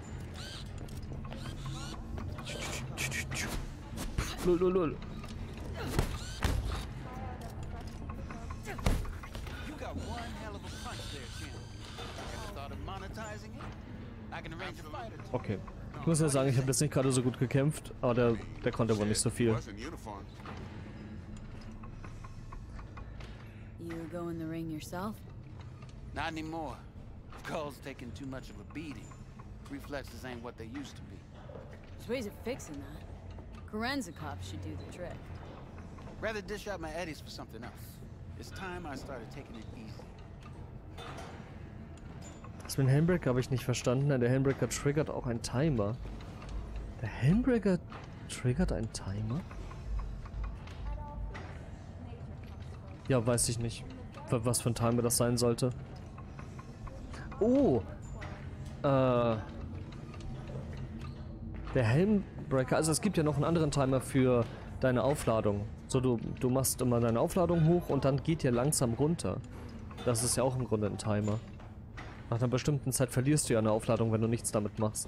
Lul, lul, lul. Okay. Ich muss ja sagen, ich habe jetzt nicht gerade so gut gekämpft, aber der, der konnte wohl nicht so viel. You go in the ring yourself? Not anymore. Skull's taking too much of a beating. Reflexes ain't what they used to be. There's ways of fixing that. Korenzikov should do the trick. Rather dish out my eddies for something else. It's time I started taking it easy. Das mit dem Handbreaker habe ich nicht verstanden. Der Handbreaker triggert auch einen Timer. Der Handbreaker triggert einen Timer? Ja, weiß ich nicht, was für ein Timer das sein sollte. Oh! Äh... Der Handbreaker, also es gibt ja noch einen anderen Timer für deine Aufladung. So, du, du machst immer deine Aufladung hoch und dann geht ihr langsam runter. Das ist ja auch im Grunde ein Timer. Nach einer bestimmten Zeit verlierst du ja eine Aufladung, wenn du nichts damit machst.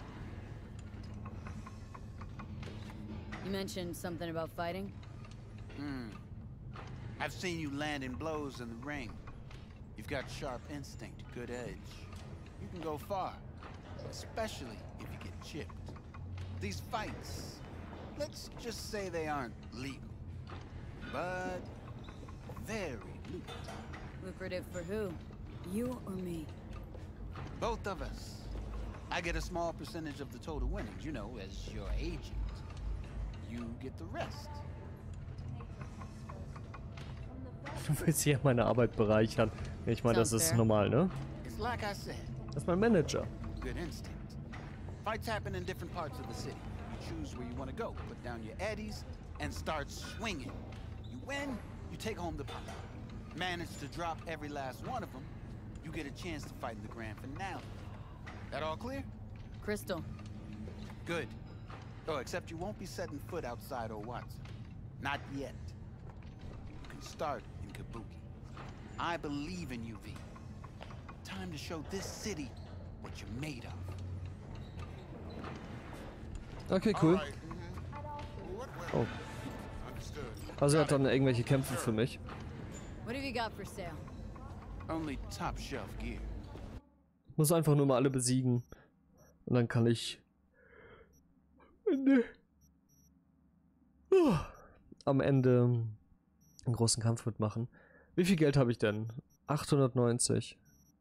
You mentioned something about fighting? Hmm. I've seen you landing blows in the ring. You've got sharp instinct, good edge. You can go far, especially if you get chipped. These fights, let's just say they aren't legal, but very lucrative. Lucrative for who? You or me? Both of us. I get a small percentage of the total winnings, you know, as your agent. You get the rest. Du willst hier meine Arbeit bereichern. Ich meine, das ist normal, ne? It's like I said. Das ist mein Manager. Good instinct. Fights happen in different parts of the city. You choose where you want to go, put down your eddies, and start swinging. You win, you take home the pop. Manage to drop every last one of them, you get a chance to fight in the grand finale. That all clear? Crystal. Good. Oh, except you won't be setting foot outside old Watson. Not yet. You can start in Kabuki. I believe in you, V. Time to show this city what you're made of. Okay, cool. Oh. Also er hat dann irgendwelche Kämpfe für mich. What have you got for sale? Only top shelf gear. Muss einfach nur mal alle besiegen. Und dann kann ich Ende. Oh. am Ende einen großen Kampf mitmachen. Wie viel Geld habe ich denn? achthundertneunzig.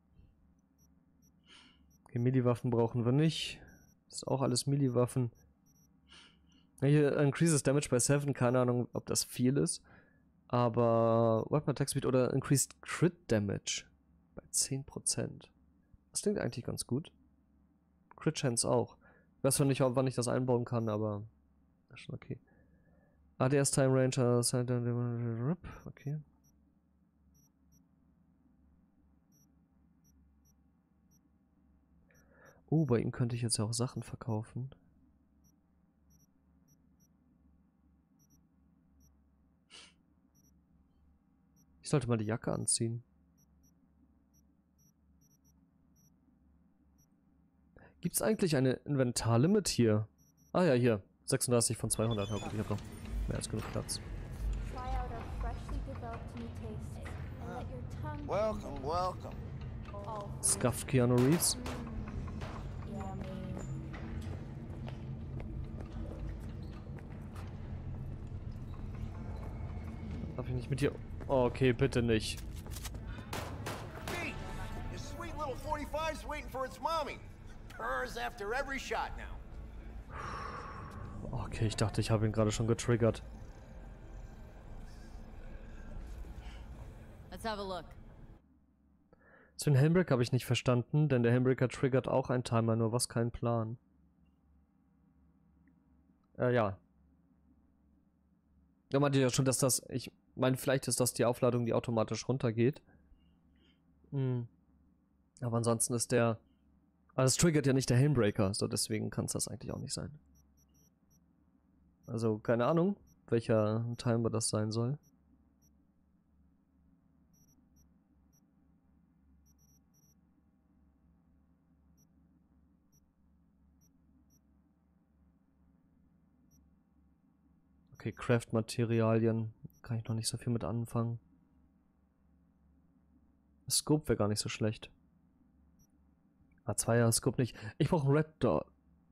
Okay, Melee-Waffen brauchen wir nicht. Das ist auch alles Melee-Waffen. Hier increases Damage by seven, keine Ahnung, ob das viel ist. Aber Weapon Attack Speed oder Increased Crit Damage bei zehn Prozent. Das klingt eigentlich ganz gut. Crit Chance auch. Ich weiß zwar nicht, wann ich das einbauen kann, aber ist schon okay. A D S Time Range, okay. Oh, bei ihm könnte ich jetzt ja auch Sachen verkaufen. Ich sollte mal die Jacke anziehen. Gibt es eigentlich eine Inventarlimit hier? Ah ja, hier. sechsunddreißig von zweihundert. Ich habe noch mehr als genug Platz. developed new tastes and let your tongue. Welcome, welcome. All Scuffed Keanu Reeves. yummy. Darf ich nicht mit dir... Oh, okay, bitte nicht. Pete, your sweet little forty-five's waiting for its mommy. Purrs after every shot now. Okay, ich dachte, ich habe ihn gerade schon getriggert. Let's have a look. So den Handbrake habe ich nicht verstanden, denn der Handbreaker triggert auch einen Timer, nur was kein Plan. Äh, ja. Da meinte ich ja schon, dass das... Ich meine, vielleicht ist das die Aufladung, die automatisch runtergeht. Hm. Aber ansonsten ist der... Also es triggert ja nicht der Handbreaker, so deswegen kann es das eigentlich auch nicht sein. Also, keine Ahnung, welcher Timer das sein soll. Okay, Craft-Materialien. Kann ich noch nicht so viel mit anfangen. Scope wäre gar nicht so schlecht. Ah, Zweier Scope nicht. Ich brauche einen Red Dot.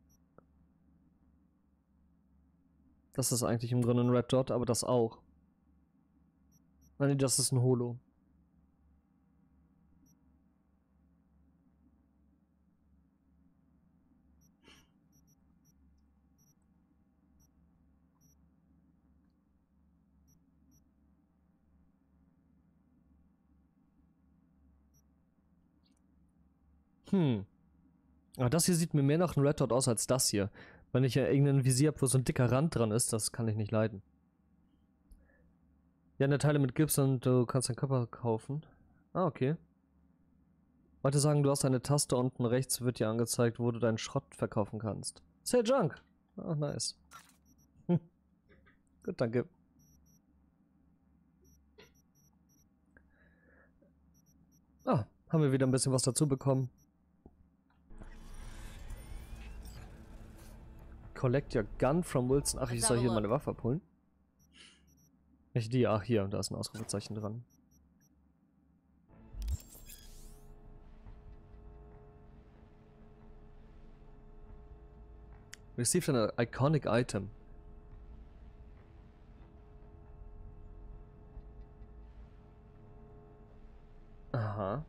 Das ist eigentlich im Grunde ein Red Dot, aber das auch. Nein, das ist ein Holo. Hm. Aber das hier sieht mir mehr nach einem Red Dot aus als das hier. Wenn ich ja irgendein Visier habe, wo so ein dicker Rand dran ist, das kann ich nicht leiden. Ja, eine Teile mit Gips und du kannst deinen Körper kaufen. Ah, okay. Wollte sagen, du hast eine Taste unten rechts, wird dir angezeigt, wo du deinen Schrott verkaufen kannst. Sell Junk. Ah, nice. Hm. Gut, danke. Ah, haben wir wieder ein bisschen was dazu bekommen. Collect your gun from Wilson. Ach, ich soll hier meine Waffe abholen. Nicht die, ach hier, da ist ein Ausrufezeichen dran. Received an iconic item. Aha.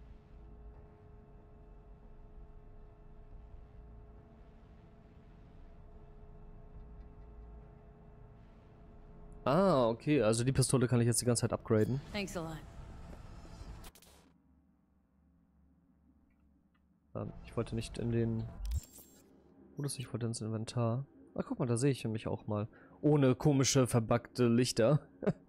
Ah, okay, also die Pistole kann ich jetzt die ganze Zeit upgraden. Thanks a lot. Ähm, ich wollte nicht in den... Wo ist ich wollte ins Inventar. Ah, guck mal, da sehe ich mich auch mal. Ohne komische, verbuggte Lichter.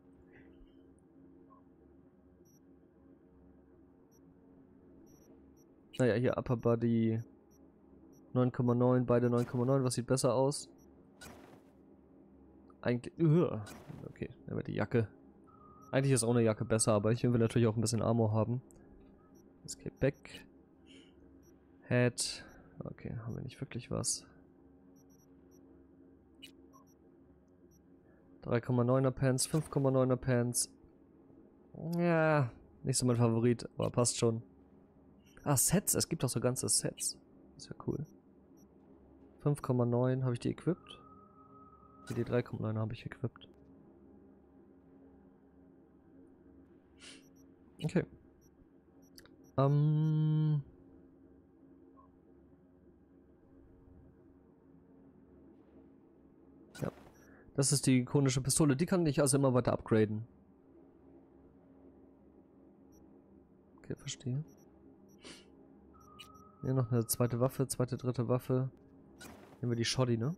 Naja, hier Upper Body neun Komma neun, beide neun Komma neun, was sieht besser aus? Eigentlich, uh, okay, dann wird die Jacke. Eigentlich ist ohne Jacke besser, aber ich will natürlich auch ein bisschen Armor haben. Escape back. Head. Okay, haben wir nicht wirklich was. drei Komma neuner Pants, fünf Komma neuner Pants. Ja, nicht so mein Favorit, aber passt schon. Ah, Sets, es gibt auch so ganze Sets. Das ist ja cool. fünf Komma neun, habe ich die equipped? Die drei Komma neun habe ich equipped. Okay. Ähm... Ja. Das ist die ikonische Pistole. Die kann ich also immer weiter upgraden. Okay, verstehe. Hier noch eine zweite Waffe, zweite, dritte Waffe. Nehmen wir die Shoddy, ne?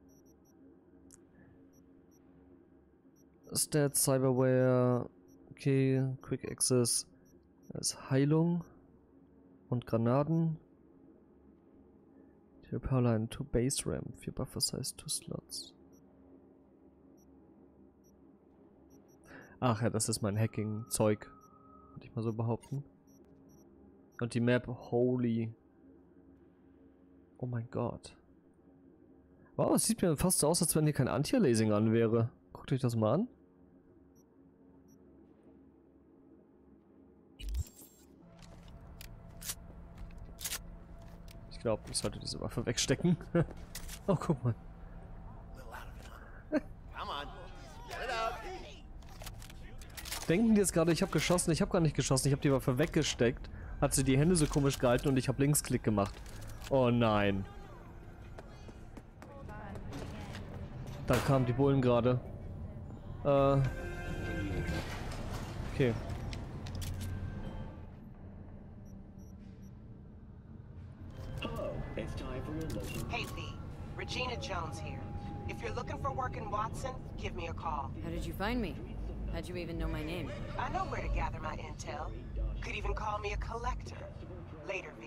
Stats, Cyberware, okay, Quick Access, das ist Heilung und Granaten. Die Powerline, two Base RAM, vier Buffer Size, two Slots. Ach ja, das ist mein Hacking-Zeug, würde ich mal so behaupten. Und die Map, holy. Oh mein Gott. Wow, es sieht mir fast so aus, als wenn hier kein Anti-Aliasing an wäre. Guckt euch das mal an. glaube, ich sollte diese Waffe wegstecken. Oh, guck mal. Denken die jetzt gerade, ich habe geschossen? Ich habe gar nicht geschossen. Ich habe die Waffe weggesteckt. Hat sie die Hände so komisch gehalten und ich habe Linksklick gemacht. Oh nein. Da kamen die Bullen gerade. Äh. Okay. Hey V, Regina Jones here. If you're looking for work in Watson, give me a call. How did you find me? How'd you even know my name? I know where to gather my intel. Could even call me a collector. Later, V.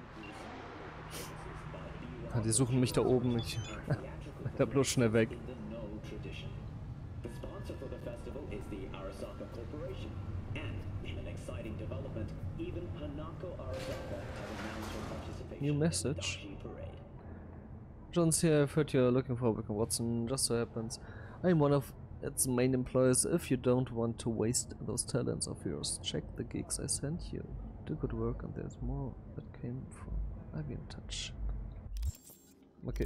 Ah, die suchen mich da oben. Ich da bloß schnell weg. The sponsor for the festival is the Arasaka Corporation. And in an exciting development, even Hanako Arasaka has announced her participation New in the message. Dashi Parade. John's here. I've heard you're looking for work in Watson. Just so happens I'm one of its main employers. If you don't want to waste those talents of yours, check the gigs I sent you. Do good work, and there's more that came from. I'll be in touch. Okay.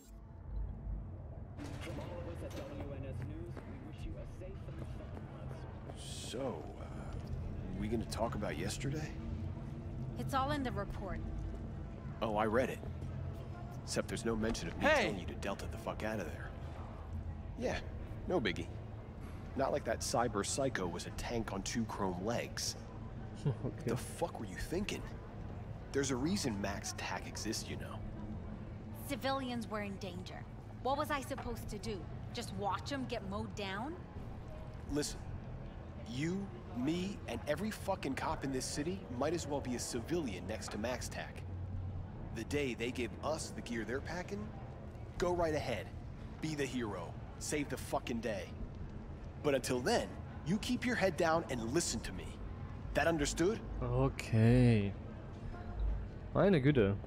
From all of us at W N S News, we wish you a safe and fun month. So, uh, we gonna talk about yesterday? It's all in the report. Oh, I read it. Except there's no mention of me Hey! telling you to Delta the fuck out of there. Yeah, no biggie. Not like that cyber psycho was a tank on two chrome legs. What the fuck were you thinking? There's a reason Max Tack exists, you know. Civilians were in danger. What was I supposed to do? Just watch them get mowed down? Listen, you, me, and every fucking cop in this city might as well be a civilian next to Max Tack. The day they give us the gear they're packing, go right ahead. Be the hero. Save the fucking day. But until then, you keep your head down and listen to me. That understood? Okay. Meine Güte.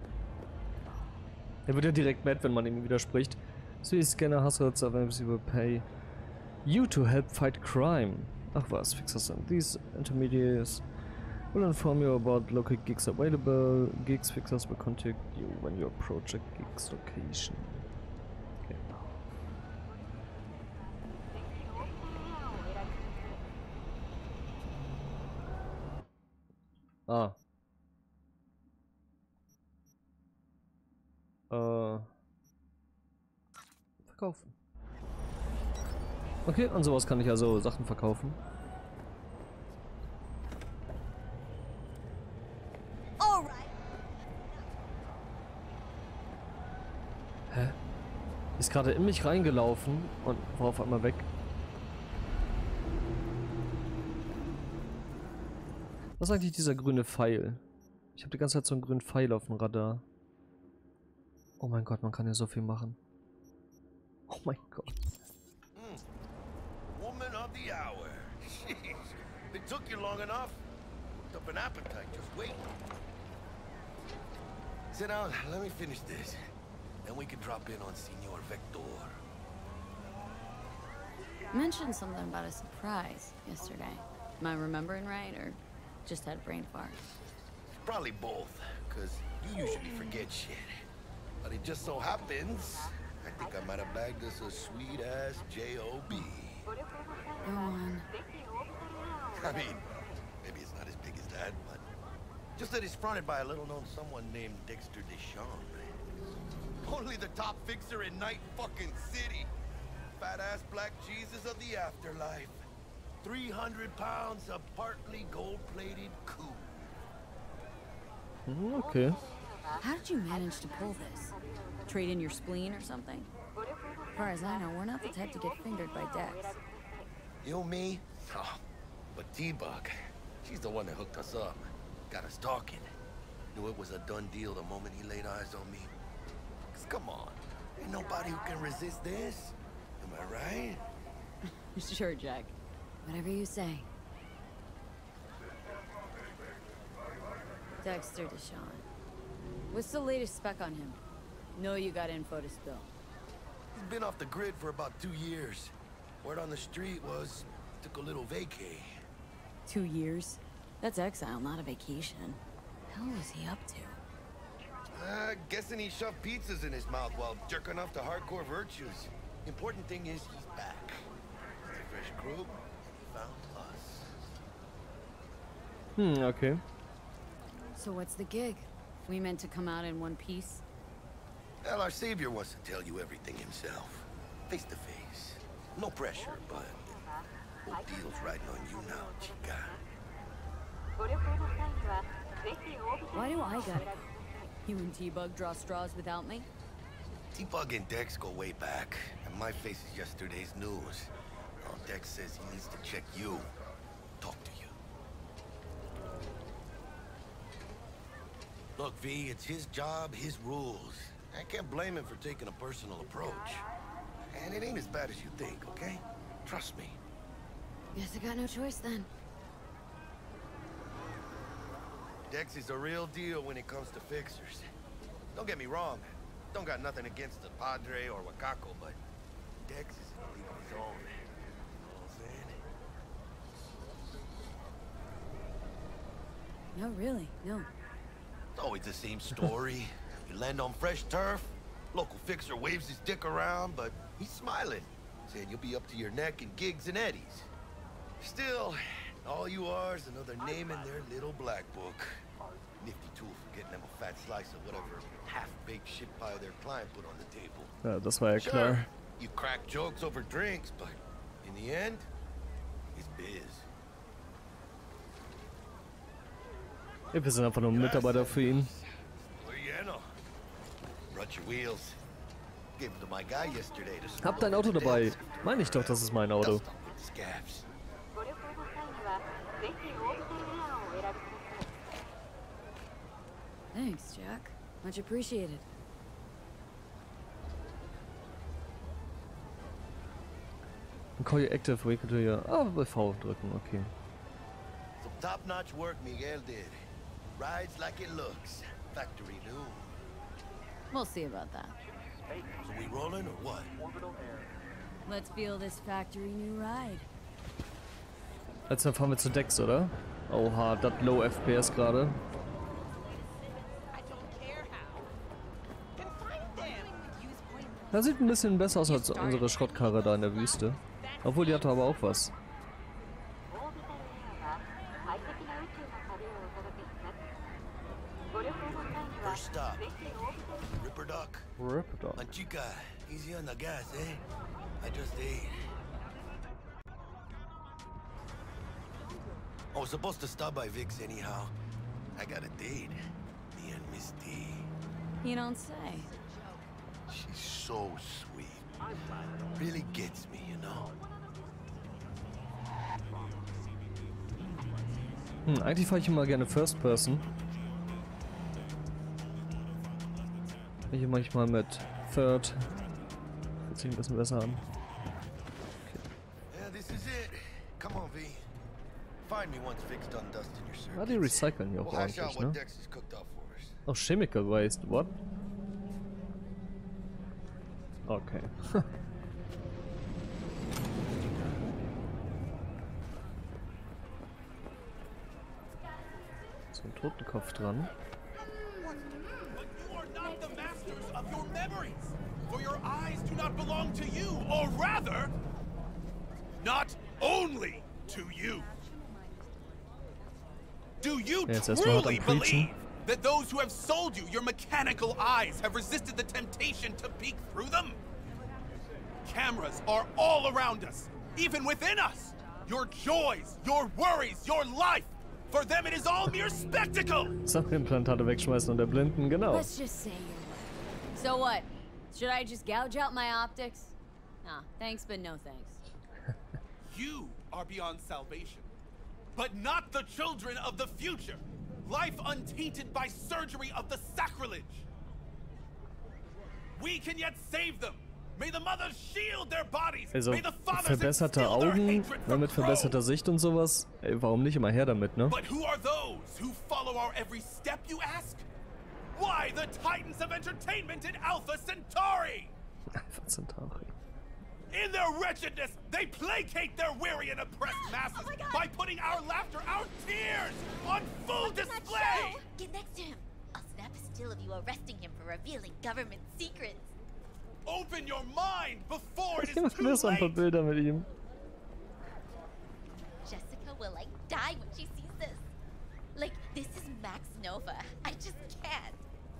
Er wird ja direkt mad, wenn man ihm widerspricht. So you scanner hustles of M C will pay you to help fight crime. Ach was, fixers and these intermediaries will inform you about local gigs available. Gigs fixers will contact you when you approach a gig's location. Okay. Ah. Äh. Verkaufen. Okay, und sowas kann ich also Sachen verkaufen. Hä? Ist gerade in mich reingelaufen und war auf einmal weg. Was ist eigentlich dieser grüne Pfeil? Ich habe die ganze Zeit so einen grünen Pfeil auf dem Radar. Oh mein Gott, man kann ja so viel machen. Oh mein Gott. Mm. Woman of the hour. Jeez. It took you long enough. Built up an appetite just waiting. Sit down, let me finish this. Then we can drop in on Senor Vector. You mentioned something about a surprise yesterday. Am I remembering right, or just had a brain fart? Probably both, because you usually forget shit. But it just so happens, I think I might have bagged us a sweet-ass J O B. Go on. I mean, maybe it's not as big as that, but just that it's fronted by a little-known someone named Dexter Deshawn. Only the top fixer in Night fucking City. Fat-ass black Jesus of the afterlife. three hundred pounds of partly gold-plated coup. Okay. How did you manage to pull this? Trade in your spleen or something? As far as I know, we're not the type to get fingered by Dex. You, me? Oh, but T-Bug, she's the one that hooked us up. Got us talking. Knew it was a done deal the moment he laid eyes on me. Cause come on, ain't nobody who can resist this. Am I right? Sure, Jack. Whatever you say. Dexter Deshawn. What's the latest spec on him? Know you got info to spill. He's been off the grid for about two years. Word on the street was took a little vacay. Two years? That's exile, not a vacation. Hell was he up to? Uh, guessing he shoved pizzas in his mouth while jerking off to hardcore virtues. Important thing is he's back. The fresh crew found us. Hm, okay. So what's the gig? We meant to come out in one piece? Well, our savior wants to tell you everything himself. Face to face. No pressure, but whole deal's riding on you now, chica. Why do I gotta go? You and T-Bug draw straws without me? T-Bug and Dex go way back, and my face is yesterday's news. Now Dex says he needs to check you, talk to you. Look, V, it's his job, his rules. I can't blame him for taking a personal approach. And it ain't as bad as you think, okay? Trust me. Guess I got no choice then. Dex is a real deal when it comes to fixers. Don't get me wrong. Don't got nothing against the Padre or Wakako, but Dex is in a league of his own. You know what I'm saying? No, really, no. It's always the same story. You land on fresh turf, local fixer waves his dick around, but he's smiling, saying you'll be up to your neck in gigs and eddies. Still, all you are is another name in their little black book. Nifty tool for getting them a fat slice of whatever half-baked shit pie their client put on the table. Ja, das war ja Sure, klar. you crack jokes over drinks, but in the end, it's biz. Ja, wir sind einfach nur Mitarbeiter für ihn. Bueno. Brought your wheels. Gave them to my guy yesterday to Hab dein Auto dabei. Meine ich doch, das ist mein Auto. scabs. Thanks, Jack. Much appreciated. Call you active vehicle to your... Ah, bei V drücken, okay. Some top-notch work Miguel did. Rides like it looks. Factory new. We'll see about that. So we rolling or what? Let's feel this factory new ride. Jetzt fahren wir zu Dex, oder? Oha, das Low F P S gerade. Das sieht ein bisschen besser aus als unsere Schrottkarre da in der Wüste. Obwohl, die hatte aber auch was. First stop. Ripperdoc. Ripperdoc. Manchica, easy on the gas, eh? I just ate. I was supposed to stop by Vic's anyhow. I got a date. Me and Miss D. You don't say. She's so sweet. Really gets me, you know? Hm, eigentlich fahre ich immer gerne First Person. Ich manchmal mit Third. Fühlt sich ein bisschen besser an. Yeah, this is it. Come on, V. Find me once Vic's done dusting your circuits. Ah, die recyceln hier auch We'll hash out ordentlich, what ne? Dex has cooked up for us. Oh, Chemical Waste, what? Okay. So ein Totenkopf dran. You are not the masters of your memories, for your eyes do not belong to you, or rather, not only to you. Do you Ja, jetzt erstmal hart am truly Preachen. believe that those who have sold you your mechanical eyes have resisted the temptation to peek through them? Cameras are all around us, even within us. Your joys, your worries, your life. For them it is all mere spectacle. Sachimplantate wegschmeißen und der Blinden, genau. Let's just say you're right. So what? Should I just gouge out my optics? Nah, thanks, but no thanks. You are beyond salvation, but not the children of the future. Life untainted by surgery of the sacrilege. We can yet save them. May the mothers shield their bodies. Also, May the fathers verbesserte instill their Augen, hatred ne, for mit verbesserter Sicht und sowas. Ey, warum nicht immer her damit, ne? But who are those who follow our every step, you ask? Why the titans of entertainment in Alpha Centauri? Alpha Centauri. In their wretchedness, they placate their weary and oppressed masses by putting our laughter, our tears, on full display! Get next to him. I'll snap his chill of you arresting him for revealing government secrets. Open your mind before it Ich is mach too mir so ein paar late. Bilder mit ihm. Jessica will like die when she sees this. Like, this is Max Nova. I just can't.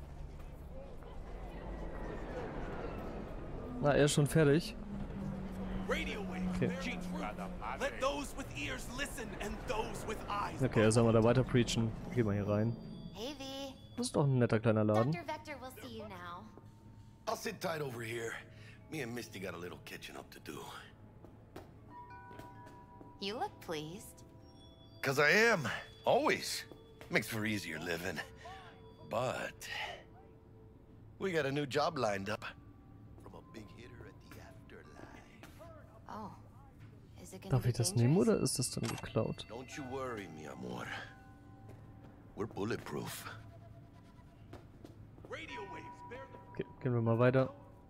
Na, er ist schon fertig. Radio waves Okay. bear true. Let those with ears listen and those with eyes. Okay, soll mal da weiter preachen. Geh mal hier rein. Hey, V. Das ist doch ein netter kleiner Laden. Doctor Vector will see you now. I'll sit tight over here. Me and Misty got a little catching up to do. You look pleased. Cause I am. Always. Makes for easier living. But we got a new job lined up. From a big hitter at the afterlife. Oh. Is it gonna Darf be ich das dangerous? nehmen oder ist das dann geklaut? Don't you worry, mi amor. We're bulletproof. Radio waves bear Okay, gehen wir mal weiter.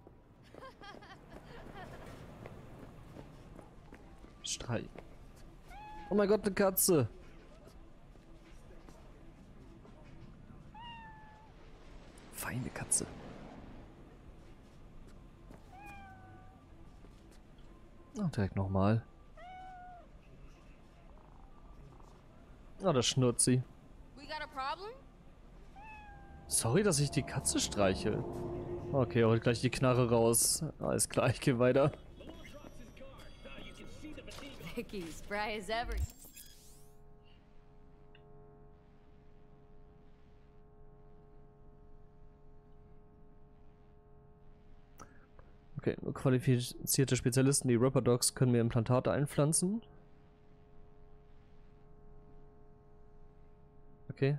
Streich. Oh mein Gott, eine Katze. Feine Katze. Oh, direkt nochmal. Oh, das schnurrt sie. We got a problem? Sorry, dass ich die Katze streiche. Okay, holt gleich die Knarre raus. Alles klar, ich gehe weiter. Vicky, spry as ever. Okay, nur qualifizierte Spezialisten, die Ripper Dogs, können mir Implantate einpflanzen. Okay.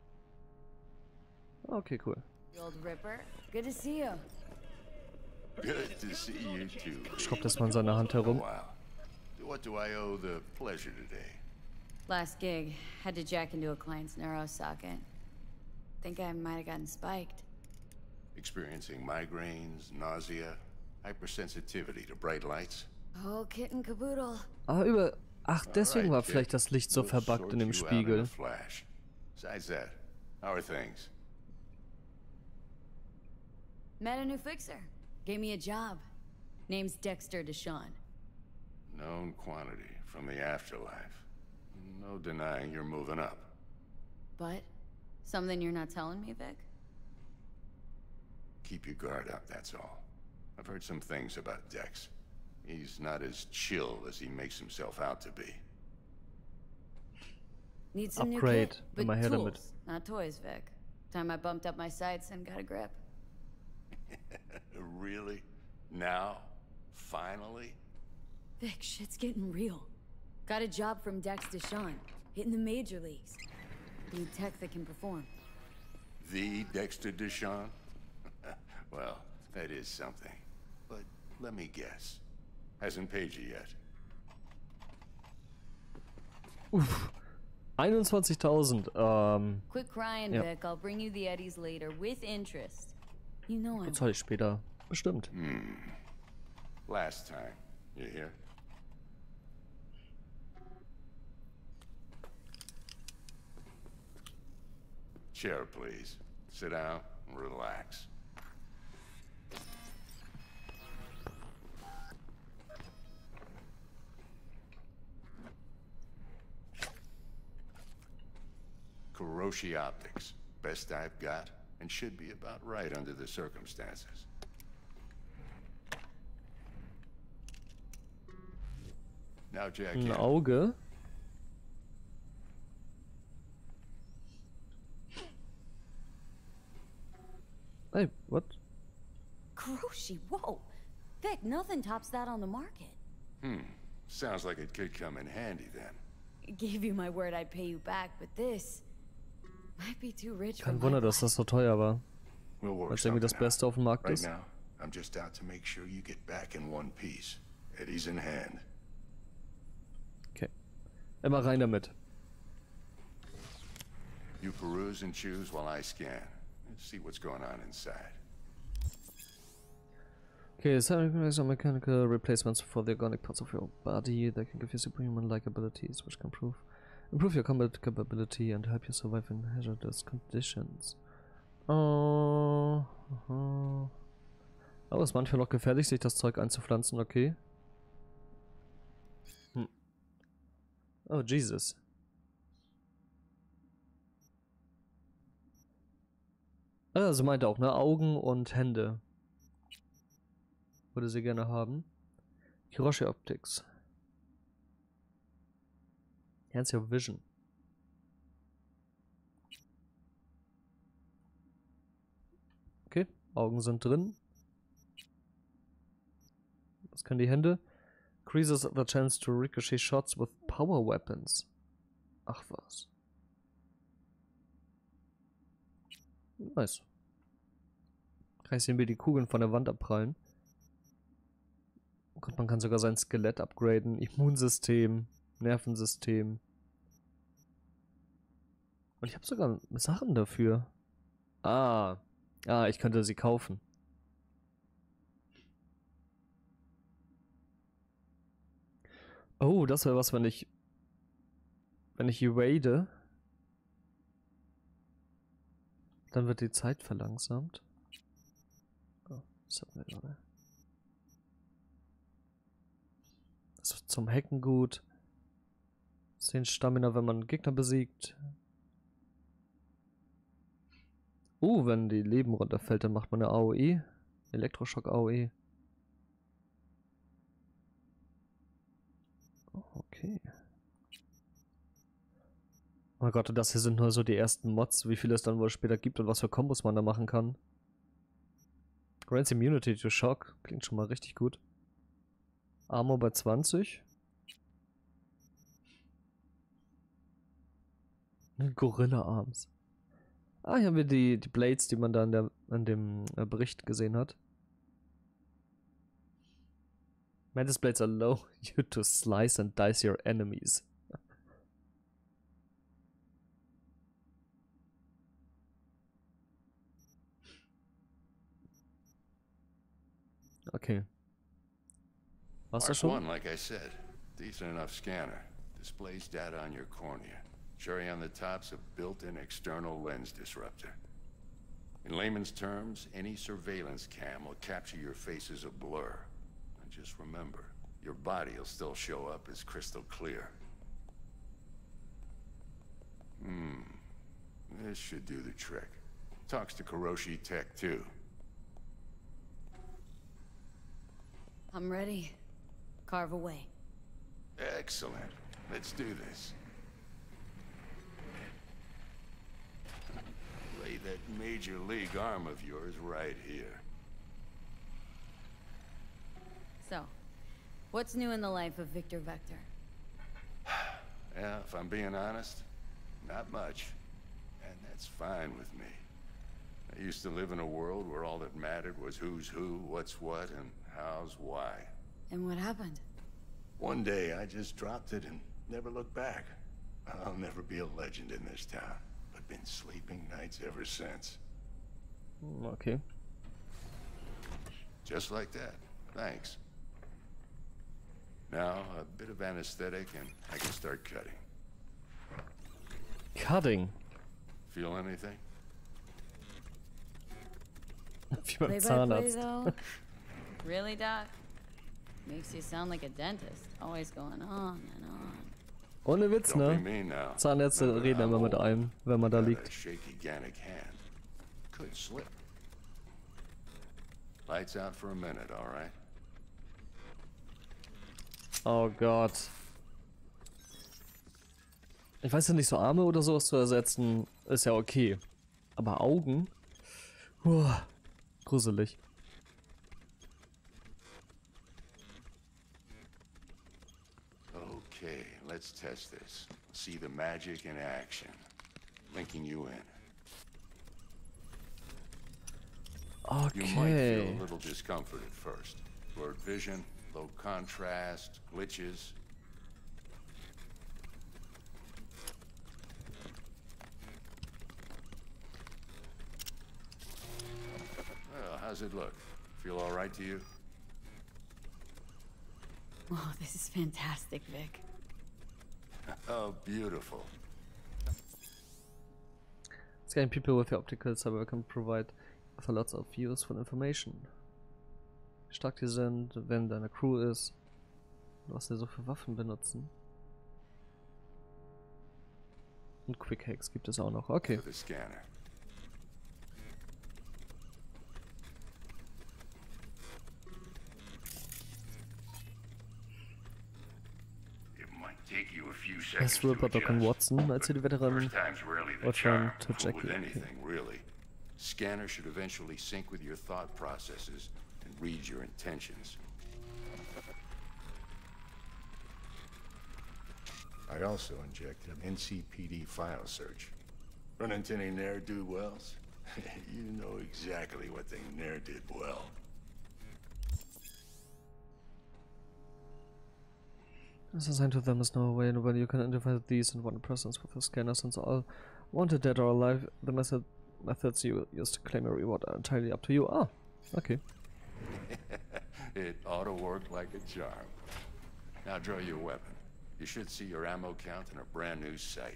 Okay, cool. The old Ripper. Good to see you. Good to see you too. Schraubt erstmal in seiner Hand herum. Wow. What do I owe the pleasure today? Last gig, had to jack into a client's neuro socket. Think I might have gotten spiked. Experiencing migraines, nausea, hypersensitivity to bright lights? Oh, kit and caboodle. Ah, über... Ach, deswegen war vielleicht das Licht so We'll verbuggt in dem sort you out in Spiegel. a flash. Besides that, how are things? Met a new fixer. Gave me a job. Name's Dexter Deshawn. Known quantity from the afterlife. No denying you're moving up. But something you're not telling me, Vic? Keep your guard up, that's all. I've heard some things about Dex. He's not as chill as he makes himself out to be. Need some Upgrade. new kit, but Immer her tools, damit. not toys, Vic. Time I bumped up my sights and got a grip. Really? Now? Finally? Vic, shit's getting real. Got a job from Dex Deshawn, hitting the major leagues. Need tech that can perform. The Dexter Deshawn? Well, that is something. But let me guess. Hasn't paid you yet. Uff. einundzwanzigtausend. Ähm, Quit crying, ja. Vic. I'll bring you the Eddies later with interest. You know I Zahl ich später. Bestimmt. Hmm. Last time. You hear? Chair, please. Sit down and relax. Kuroshi Optics. Best I've got, and should be about right under the circumstances. Now, Jack. Ein Auge. Hey, what? Kuroshi, whoa! Vic, nothing tops that on the market. Hmm. Sounds like it could come in handy then. Gave you my word I'd pay you back, but this might be too rich for Kein my Wunder, dass das so teuer war. We'll work Weil es irgendwie das something out. Beste auf dem Markt Right ist. now, I'm just out to make sure you get back in one piece. Eddie's in hand. Okay. Immer rein damit. You peruse and choose while I scan. Let's see what's going on inside. Okay, some some mechanical replacements for the organic parts of your body that can give you superhuman-like abilities, which can improve improve your combat capability and help you survive in hazardous conditions. Oh, aha. Aber es ist manchmal noch gefährlich, sich das Zeug einzupflanzen, okay. Hm. Oh, Jesus. Also meinte auch, ne? Augen und Hände. Würde sie gerne haben. Hiroshi Optics. Hands Your Vision. Okay, Augen sind drin. Was können die Hände? Increases the chance to ricochet shots with power weapons. Ach was. Nice. Kann ich sehen, wie die Kugeln von der Wand abprallen. Und man kann sogar sein Skelett upgraden. Immunsystem, Nervensystem. Und ich habe sogar Sachen dafür. Ah. Ah, ich könnte sie kaufen. Oh, das wäre was, wenn ich... Wenn ich evade... Dann wird die Zeit verlangsamt. Oh, das hatten wir gerade. Das ist zum Hacken gut. zehn Stamina, wenn man einen Gegner besiegt. Uh, wenn die Leben runterfällt, dann macht man eine A O E. Elektroschock A O E. Oh, okay. Oh Gott, und das hier sind nur so die ersten Mods, wie viele es dann wohl später gibt und was für Kombos man da machen kann. Grants Immunity to Shock. Klingt schon mal richtig gut. Armor bei zwanzig. Gorilla Arms. Ah, hier haben wir die, die Blades, die man da in, der, in dem äh, Bericht gesehen hat. Mantis Blades allow you to slice and dice your enemies. Okay. Was das schon? One, like I said, decent enough scanner. Displays data on your cornea. Cherry on the top's a built-in external lens disruptor. In layman's terms, any surveillance cam will capture your face as a blur. And just remember, your body will still show up as crystal clear. Hmm. This should do the trick. Talks to Kuroshi Tech, too. I'm ready. Carve away. Excellent. Let's do this. Lay that major league arm of yours right here. So, what's new in the life of Victor Vector? Yeah, if I'm being honest, not much. And that's fine with me. I used to live in a world where all that mattered was who's who, what's what, and how's why. And what happened? One day I just dropped it and never looked back. I'll never be a legend in this town, but been sleeping nights ever since. Okay. Just like that. Thanks. Now, a bit of anesthetic and I can start cutting. Cutting? Feel anything? Wie beim Play by play, Zahnarzt. though? Really, Doc? Makes you sound like a dentist. Always going on and on. Ohne Witz, Don't ne? be mean now. Zahnärzte Remember, reden I'm immer mit old. einem, wenn man da Got liegt. a shaky Gannic hand. Could slip. Lights out for a minute, all right? Oh Gott. Ich weiß ja nicht, so Arme oder sowas zu ersetzen, ist ja okay. Aber Augen? Puh, gruselig. Okay, let's test this. See the magic in action. Linking you in. You might feel Okay. a little discomfort at first. Blurred vision, low contrast, glitches. Well, how's it look? Feel all right to you? Oh, this is fantastic, Vic. Oh, beautiful. Scanning people with the optical cyber can provide for lots of useful information. Wie stark die sind, wenn deine Crew ist, was die so für Waffen benutzen. Und Quick Hacks gibt es auch noch. Okay. Das Ripper Doc und Watson, als sie die Veteranen Watson to Jackie. Really. Scanner should eventually sync with your thought processes and read your intentions. I also injected N C P D file search. Run into any ne'er-do-wells? You know exactly what they ne'er did well. As assigned to them is no way in when you can identify these in one presence with the scanner, since all wanted dead or alive, the method methods you use to claim a reward are entirely up to you. Ah, okay. It ought to work like a charm. Now draw your weapon. You should see your ammo count in a brand new sight.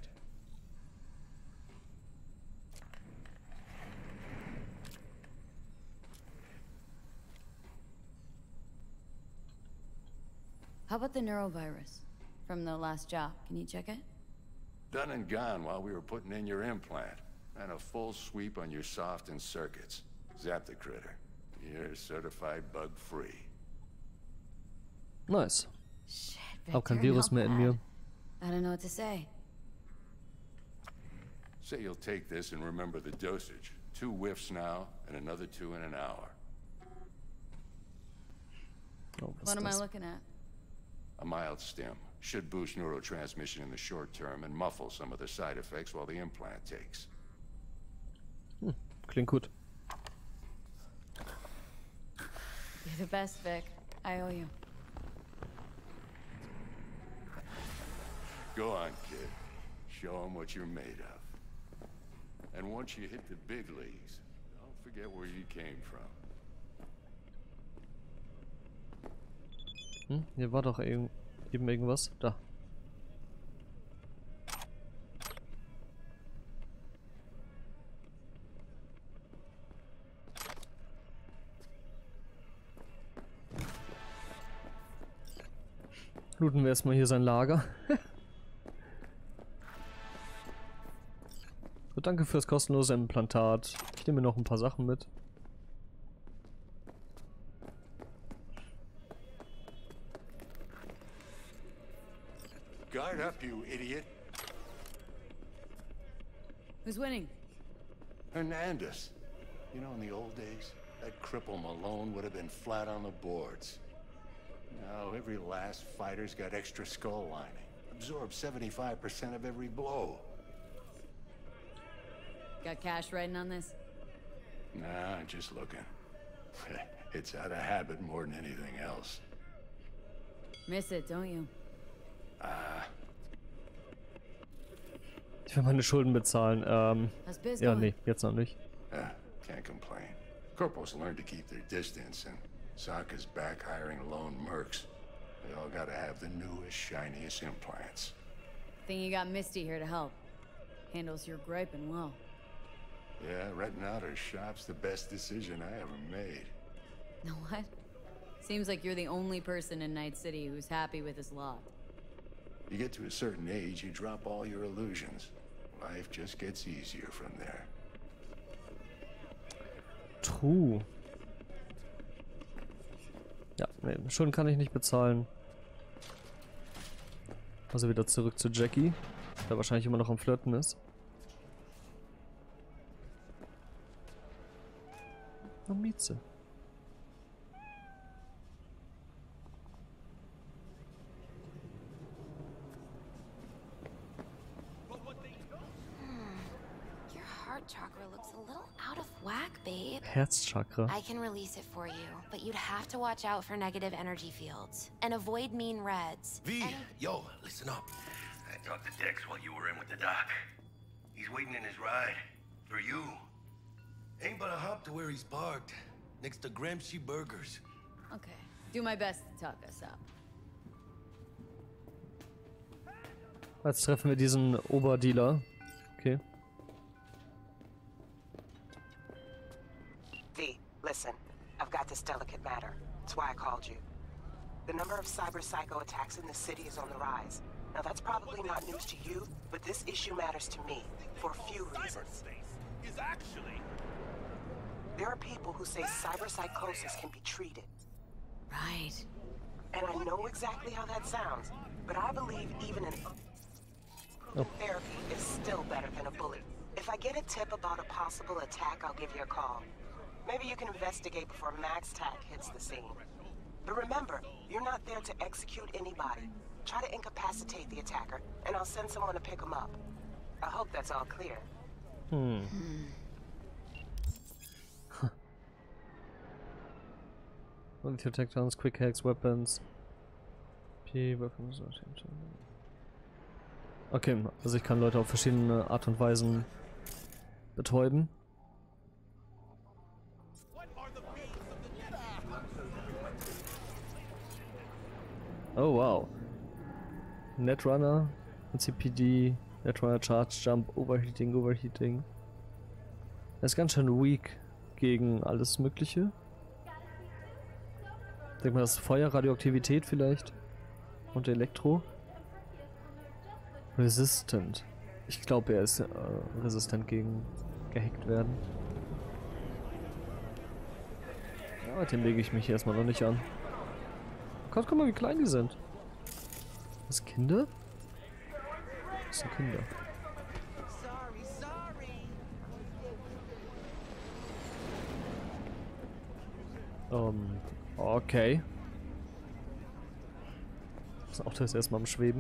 How about the neurovirus from the last job? Can you check it? Done and gone while we were putting in your implant. And a full sweep on your soft and circuits. Zap the critter. You're certified bug-free. Nice. Shit, Auch kein Victor, Virus not mehr in bad. mir. I don't know what to say. Say you'll take this and remember the dosage. Two whiffs now, and another two in an hour. Oh, What am I looking at? A mild stim. Should boost neurotransmission in the short term and muffle some of the side effects while the implant takes. Hm, klingt gut. You're the best, Vic. I owe you. Go on, kid. Show them what you're made of. And once you hit the big leagues, don't forget where you came from. Hm, hier war doch eben, eben irgendwas. Da. Looten wir erstmal hier sein Lager. So, danke fürs kostenlose Implantat. Ich nehme noch ein paar Sachen mit. Guard up, you idiot. Who's winning? Hernandez. You know, in the old days, that cripple Malone would have been flat on the boards. Now, every last fighter's got extra skull lining. Absorbs seventy-five percent of every blow. Got cash riding on this? Nah, just looking. It's out of habit more than anything else. Miss it, don't you? Ah. Ich will meine Schulden bezahlen. Ähm, How's biz ja, going? nee, jetzt noch nicht. Uh, can't complain. Corporals learn to keep their distance, and Sokka's back hiring lone mercs. They all gotta have the newest, shiniest implants. Think you got Misty here to help. Handles your griping well. Yeah, renting out her shop's the best decision I ever made. Know what? Seems like you're the only person in Night City who's happy with his lot. You get to a certain age, you drop all your illusions. Life just gets easier from there. True. Ja, nee, Schulden kann ich nicht bezahlen. Also wieder zurück zu Jackie, der wahrscheinlich immer noch am Flirten ist. Oh, Mieze. Your heart chakra looks a little out of whack, babe. Herzchakra. I can release it for you, but you'd have to watch out for negative energy fields and avoid mean reds. V, yo, listen up. I talked to Dex while you were in with the doc. He's waiting in his ride. For you. Ain't but a hop to where he's parked. Next to Gramsci Burgers. Okay. Do my best to talk us up. Jetzt treffen wir diesen Oberdealer. Okay. psycho attacks in the city is on the rise. Now that's probably not news to you, but this issue matters to me for a few reasons. Is actually... There are people who say cyberpsychosis can be treated. Right. And I know exactly how that sounds, but I believe even an Oh. therapy is still better than a bullet. If I get a tip about a possible attack, I'll give you a call. Maybe you can investigate before MaxTac hits the scene. But remember, you're not there to execute anybody. Try to incapacitate the attacker, and I'll send someone to pick him up. I hope that's all clear. Hmm. With your takedowns, quick hacks, weapons. P, weapons. Okay, also ich kann Leute auf verschiedene Art und Weisen betäuben. Oh wow. Netrunner, C P D, Netrunner Charge Jump, Overheating, Overheating. Er ist ganz schön weak gegen alles Mögliche. Ich denke mal, das ist Feuer, Radioaktivität vielleicht. Und Elektro. Resistant. Ich glaube, er ist äh, resistent gegen gehackt werden. Ja, dem lege ich mich erstmal noch nicht an. Gott, guck mal, wie klein die sind. Das Kinder? Das sind Kinder. Um, okay. Das Auto ist erstmal am Schweben.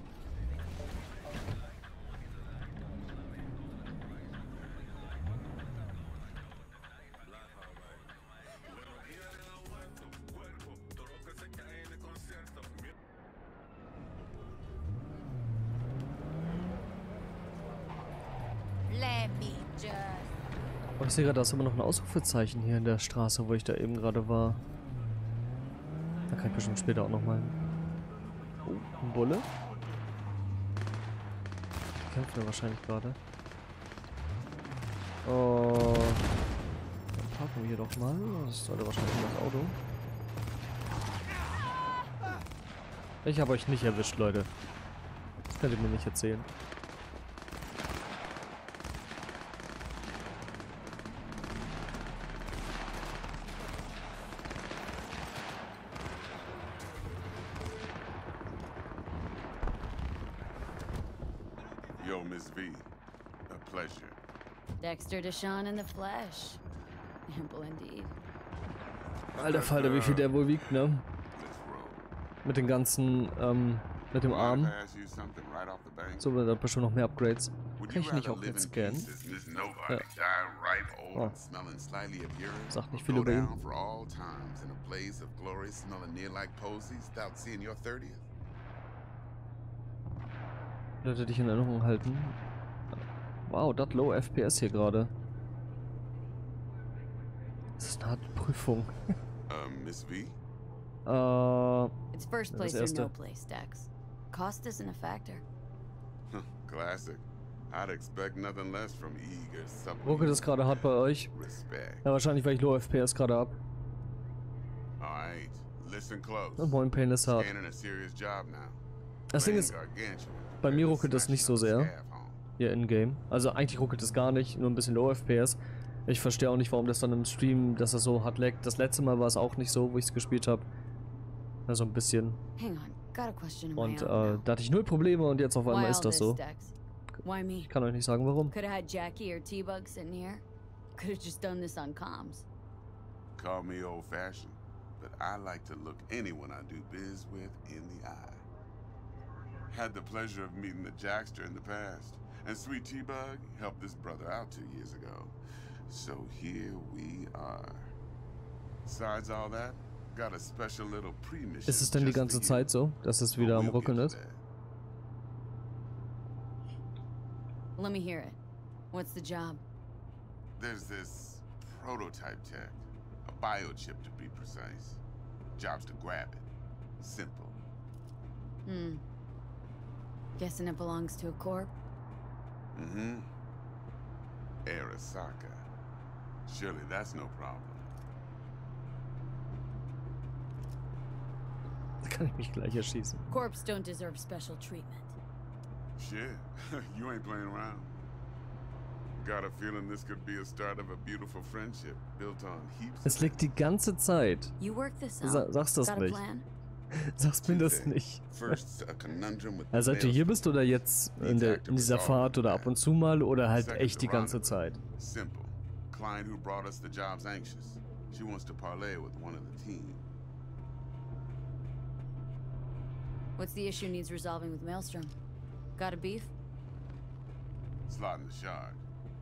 Let me just. Oh, ich sehe gerade, da ist immer noch ein Ausrufezeichen hier in der Straße, wo ich da eben gerade war. Da kann ich bestimmt später auch noch mal hin. Oh, ein Bulle. Die kämpft ja wahrscheinlich gerade. Oh. Dann parken wir hier doch mal. Das sollte wahrscheinlich das Auto. Ich habe euch nicht erwischt, Leute. Das könnt ihr mir nicht erzählen. Yo, Miss V. A pleasure. Dexter Deshawn in the flesh. Ample indeed. Alter Falter, wie viel der wohl wiegt, ne? Mit den ganzen, ähm, mit dem Arm. So, da hat bestimmt noch mehr Upgrades. Kann ich nicht auch jetzt scannen? Ja. Oh. Sagt nicht viel über ihn. Leute dich in Erinnerung halten. Wow, das Low F P S hier gerade. Das ist eine harte Prüfung. Um, Miss V? Äh. It's first place or no place, Dex. Cost isn't a factor. Classic. I'd expect nothing less from eager supplement. Ruckelt es gerade hart bei euch? Ja, wahrscheinlich, weil ich Low F P S gerade hab. Alright, listen close. Und mein Pain ist hart. Das Ding ist, bei mir ruckelt das nicht so sehr. Hier in-game. Also eigentlich ruckelt es gar nicht, nur ein bisschen Low F P S. Ich verstehe auch nicht, warum das dann im Stream, dass das so hart laggt. Das letzte Mal war es auch nicht so, wo ich es gespielt habe. Also ein bisschen. Und äh, da hatte ich null Probleme und jetzt auf einmal ist das so. Ich kann euch nicht sagen, warum. Could have had Jackie or T-Bug sitting here. Could have just done this on comms. Call me old-fashioned, but I like to look anyone I do biz with in the eye. Had the pleasure of meeting the Jackster in the past, and Sweet T-Bug helped this brother out two years ago. So here we are. Besides all that, got a special little pre-mission. Ist es denn die ganze Zeit so, dass es wieder am Ruckeln ist? Let me hear it. What's the job? There's this prototype tech, a biochip to be precise. Job's to grab it. Simple. Hmm. Guessing it belongs to a corp? Mm-hmm. Arasaka. Surely that's no problem. kann ich mich gleich erschießen. Corps don't deserve special treatment. Shit, you ain't playing around. Got a feeling this could be a start of a beautiful friendship built on heaps. Es liegt die ganze Zeit. You work this out. Sa sag's das Got a nicht. plan? Sag's mir das nicht. First, a conundrum with Also seit du hier bist oder jetzt in, der, in dieser Fahrt oder ab und zu mal oder halt Second, echt die the ganze rendezvous. Zeit? Simple. Client who brought us the job's anxious. She wants to parlay with one of the team. What's the issue needs resolving with Maelstrom? Got a beef? Slotting the shard.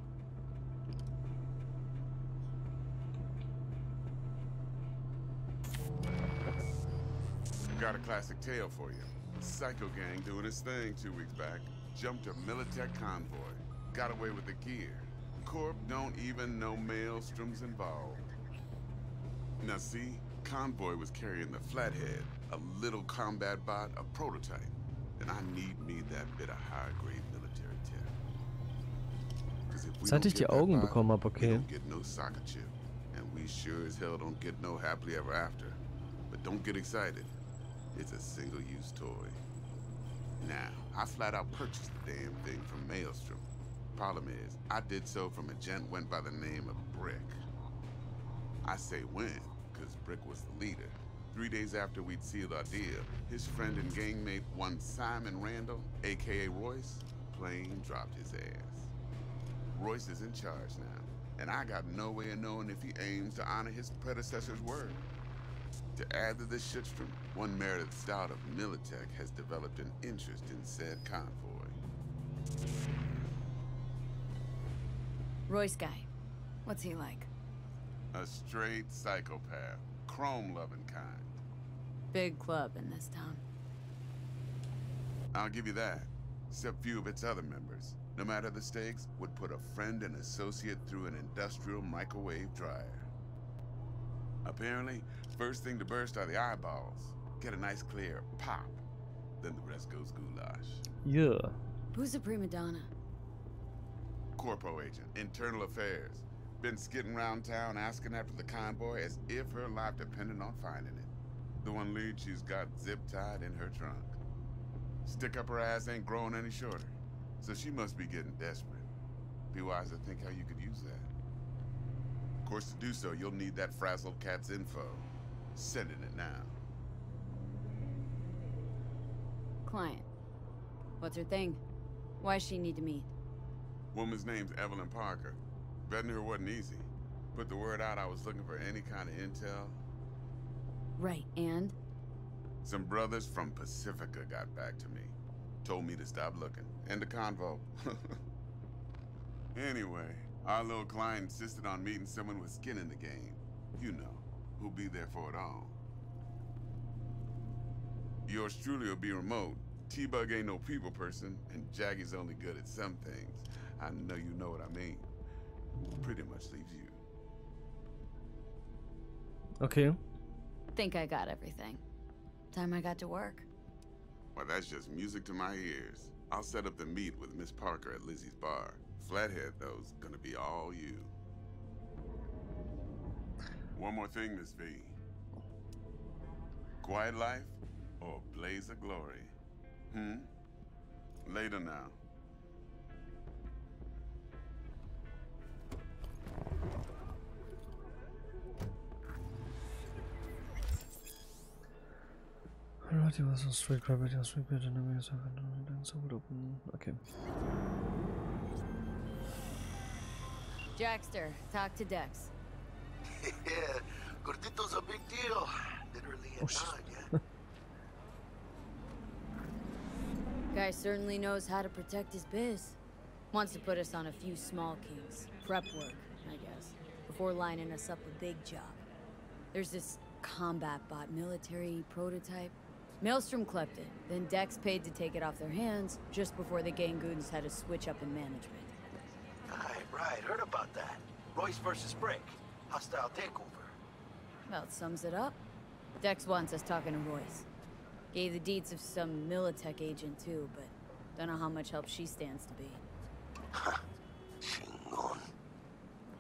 Got a classic tale for you. Psycho gang doing his thing two weeks back. Jumped a Militech convoy. Got away with the gear. Corp don't even know Maelstrom's involved. Now see, convoy was carrying the Flathead, a little combat bot, a prototype. And I need me that bit of high-grade military tech. 'Cause if we Seit don't ich die get that Augen bot, bekommen habe, we okay. don't get no soccer chip. And we sure as hell don't get no happily ever after. But don't get excited. It's a single-use toy. Now, I flat out purchased the damn thing from Maelstrom. Problem is, I did so from a gent went by the name of Brick. I say when, because Brick was the leader. Three days after we'd sealed our deal, his friend and gangmate, one Simon Randall, aka Royce, plain dropped his ass. Royce is in charge now, and I got no way of knowing if he aims to honor his predecessor's word. To add to this shitstrom, one merited stout of Militech has developed an interest in said convoy. Royce guy. What's he like? A straight psychopath, chrome-loving kind. Big club in this town. I'll give you that. Except few of its other members, no matter the stakes, would put a friend and associate through an industrial microwave dryer. Apparently, first thing to burst are the eyeballs. Get a nice clear pop. Then the rest goes goulash. Yeah. Who's the prima donna? Corpo agent, internal affairs. Been skidding around town asking after the convoy as if her life depended on finding it. The one lead she's got zip-tied in her trunk. Stick up her ass ain't growing any shorter. So she must be getting desperate. Be wise to think how you could use that. Of course, to do so, you'll need that frazzled cat's info. Sending it now. Client. What's her thing? Why's she need to meet? Woman's name's Evelyn Parker. Vetting her wasn't easy. Put the word out I was looking for any kind of intel. Right, and? Some brothers from Pacifica got back to me. Told me to stop looking. End of convo. Anyway, our little client insisted on meeting someone with skin in the game. You know, who'll be there for it all. Yours truly will be remote. T-Bug ain't no people person, and Jaggy's only good at some things. I know you know what I mean. Pretty much leaves you. Okay. Think I got everything. Time I got to work. Well, that's just music to my ears. I'll set up the meet with Miss Parker at Lizzie's bar. Flathead, though's gonna be all you. One more thing, Miss V. Quiet life or blaze of glory? Hmm? Later now. Alright, was a straight gravity, a straight bit, and a way so open. Okay. Jackster, talk to Dex. Yeah, Gordito's a big deal. Literally a oh, nod, Guy certainly knows how to protect his biz. Wants to put us on a few small kings. Prep work, I guess, before lining us up a big job. There's this combat bot military prototype. Maelstrom clept it, then Dex paid to take it off their hands just before the Gangoons had a switch up in management. Right, right. Heard about that. Royce versus Brick. Hostile takeover. About sums it up. Dex wants us talking to Royce. Gave the deets of some Militech agent too, but don't know how much help she stands to be. Chingon.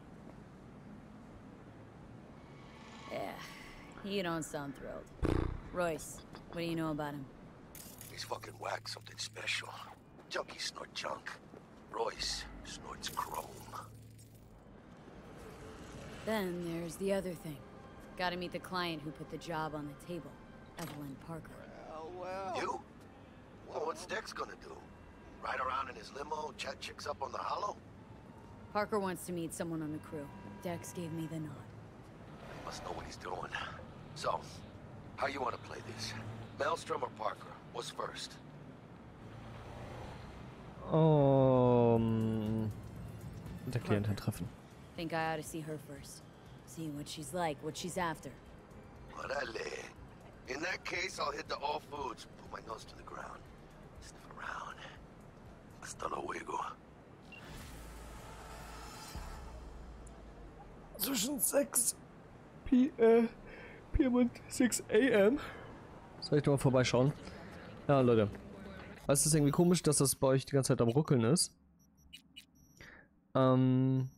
Yeah, you don't sound thrilled. Royce, what do you know about him? He's fucking whack, something special. Junkies snort junk. Royce snorts chrome. Then there's the other thing. Gotta meet the client who put the job on the table, Evelyn Parker. Well, well. You? Well, what's Dex gonna do? Ride around in his limo, chat chicks up on the hollow? Parker wants to meet someone on the crew. Dex gave me the nod. He must know what he's doing. So, how you want to play this? Maelstrom or Parker? What's first? Um, der Klientin treffen. Think I ought to see her first. See what she's like, what she's after. Orale. In that case, I'll hit the All Foods, put my nose to the ground, sniff around. Hasta luego. Zwischen sechs P M und sechs A M Soll ich doch mal vorbeischauen? Ja, Leute. Es ist irgendwie komisch, dass das bei euch die ganze Zeit am Ruckeln ist. Ähm.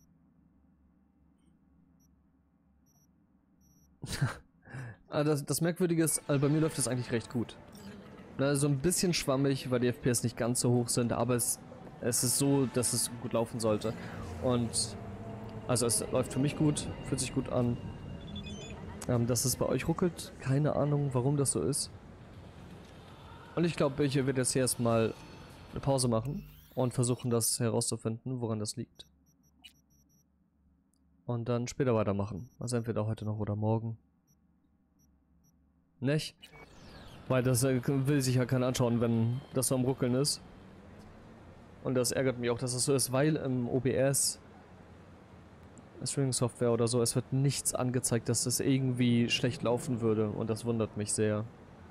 das, das Merkwürdige ist, also bei mir läuft das eigentlich recht gut. Na, so ein bisschen schwammig, weil die F P S nicht ganz so hoch sind, aber es, es ist so, dass es gut laufen sollte. Und also es läuft für mich gut, fühlt sich gut an. Ähm, dass es bei euch ruckelt, keine Ahnung, warum das so ist. Und ich glaube, ich werde jetzt hier erstmal eine Pause machen und versuchen, das herauszufinden, woran das liegt. Und dann später weitermachen. Also entweder heute noch oder morgen. Nicht? Weil das äh, will sich ja keiner anschauen, wenn das so am Ruckeln ist. Und das ärgert mich auch, dass das so ist, weil im O B S, Streaming-Software oder so, es wird nichts angezeigt, dass das irgendwie schlecht laufen würde. Und das wundert mich sehr.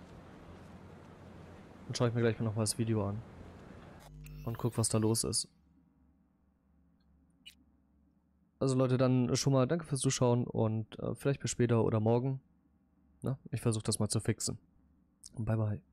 Dann schaue ich mir gleich mal nochmal das Video an. Und guck, was da los ist. Also Leute, dann schon mal danke fürs Zuschauen und äh, vielleicht bis später oder morgen. Na, ich versuche das mal zu fixen. Und bye bye.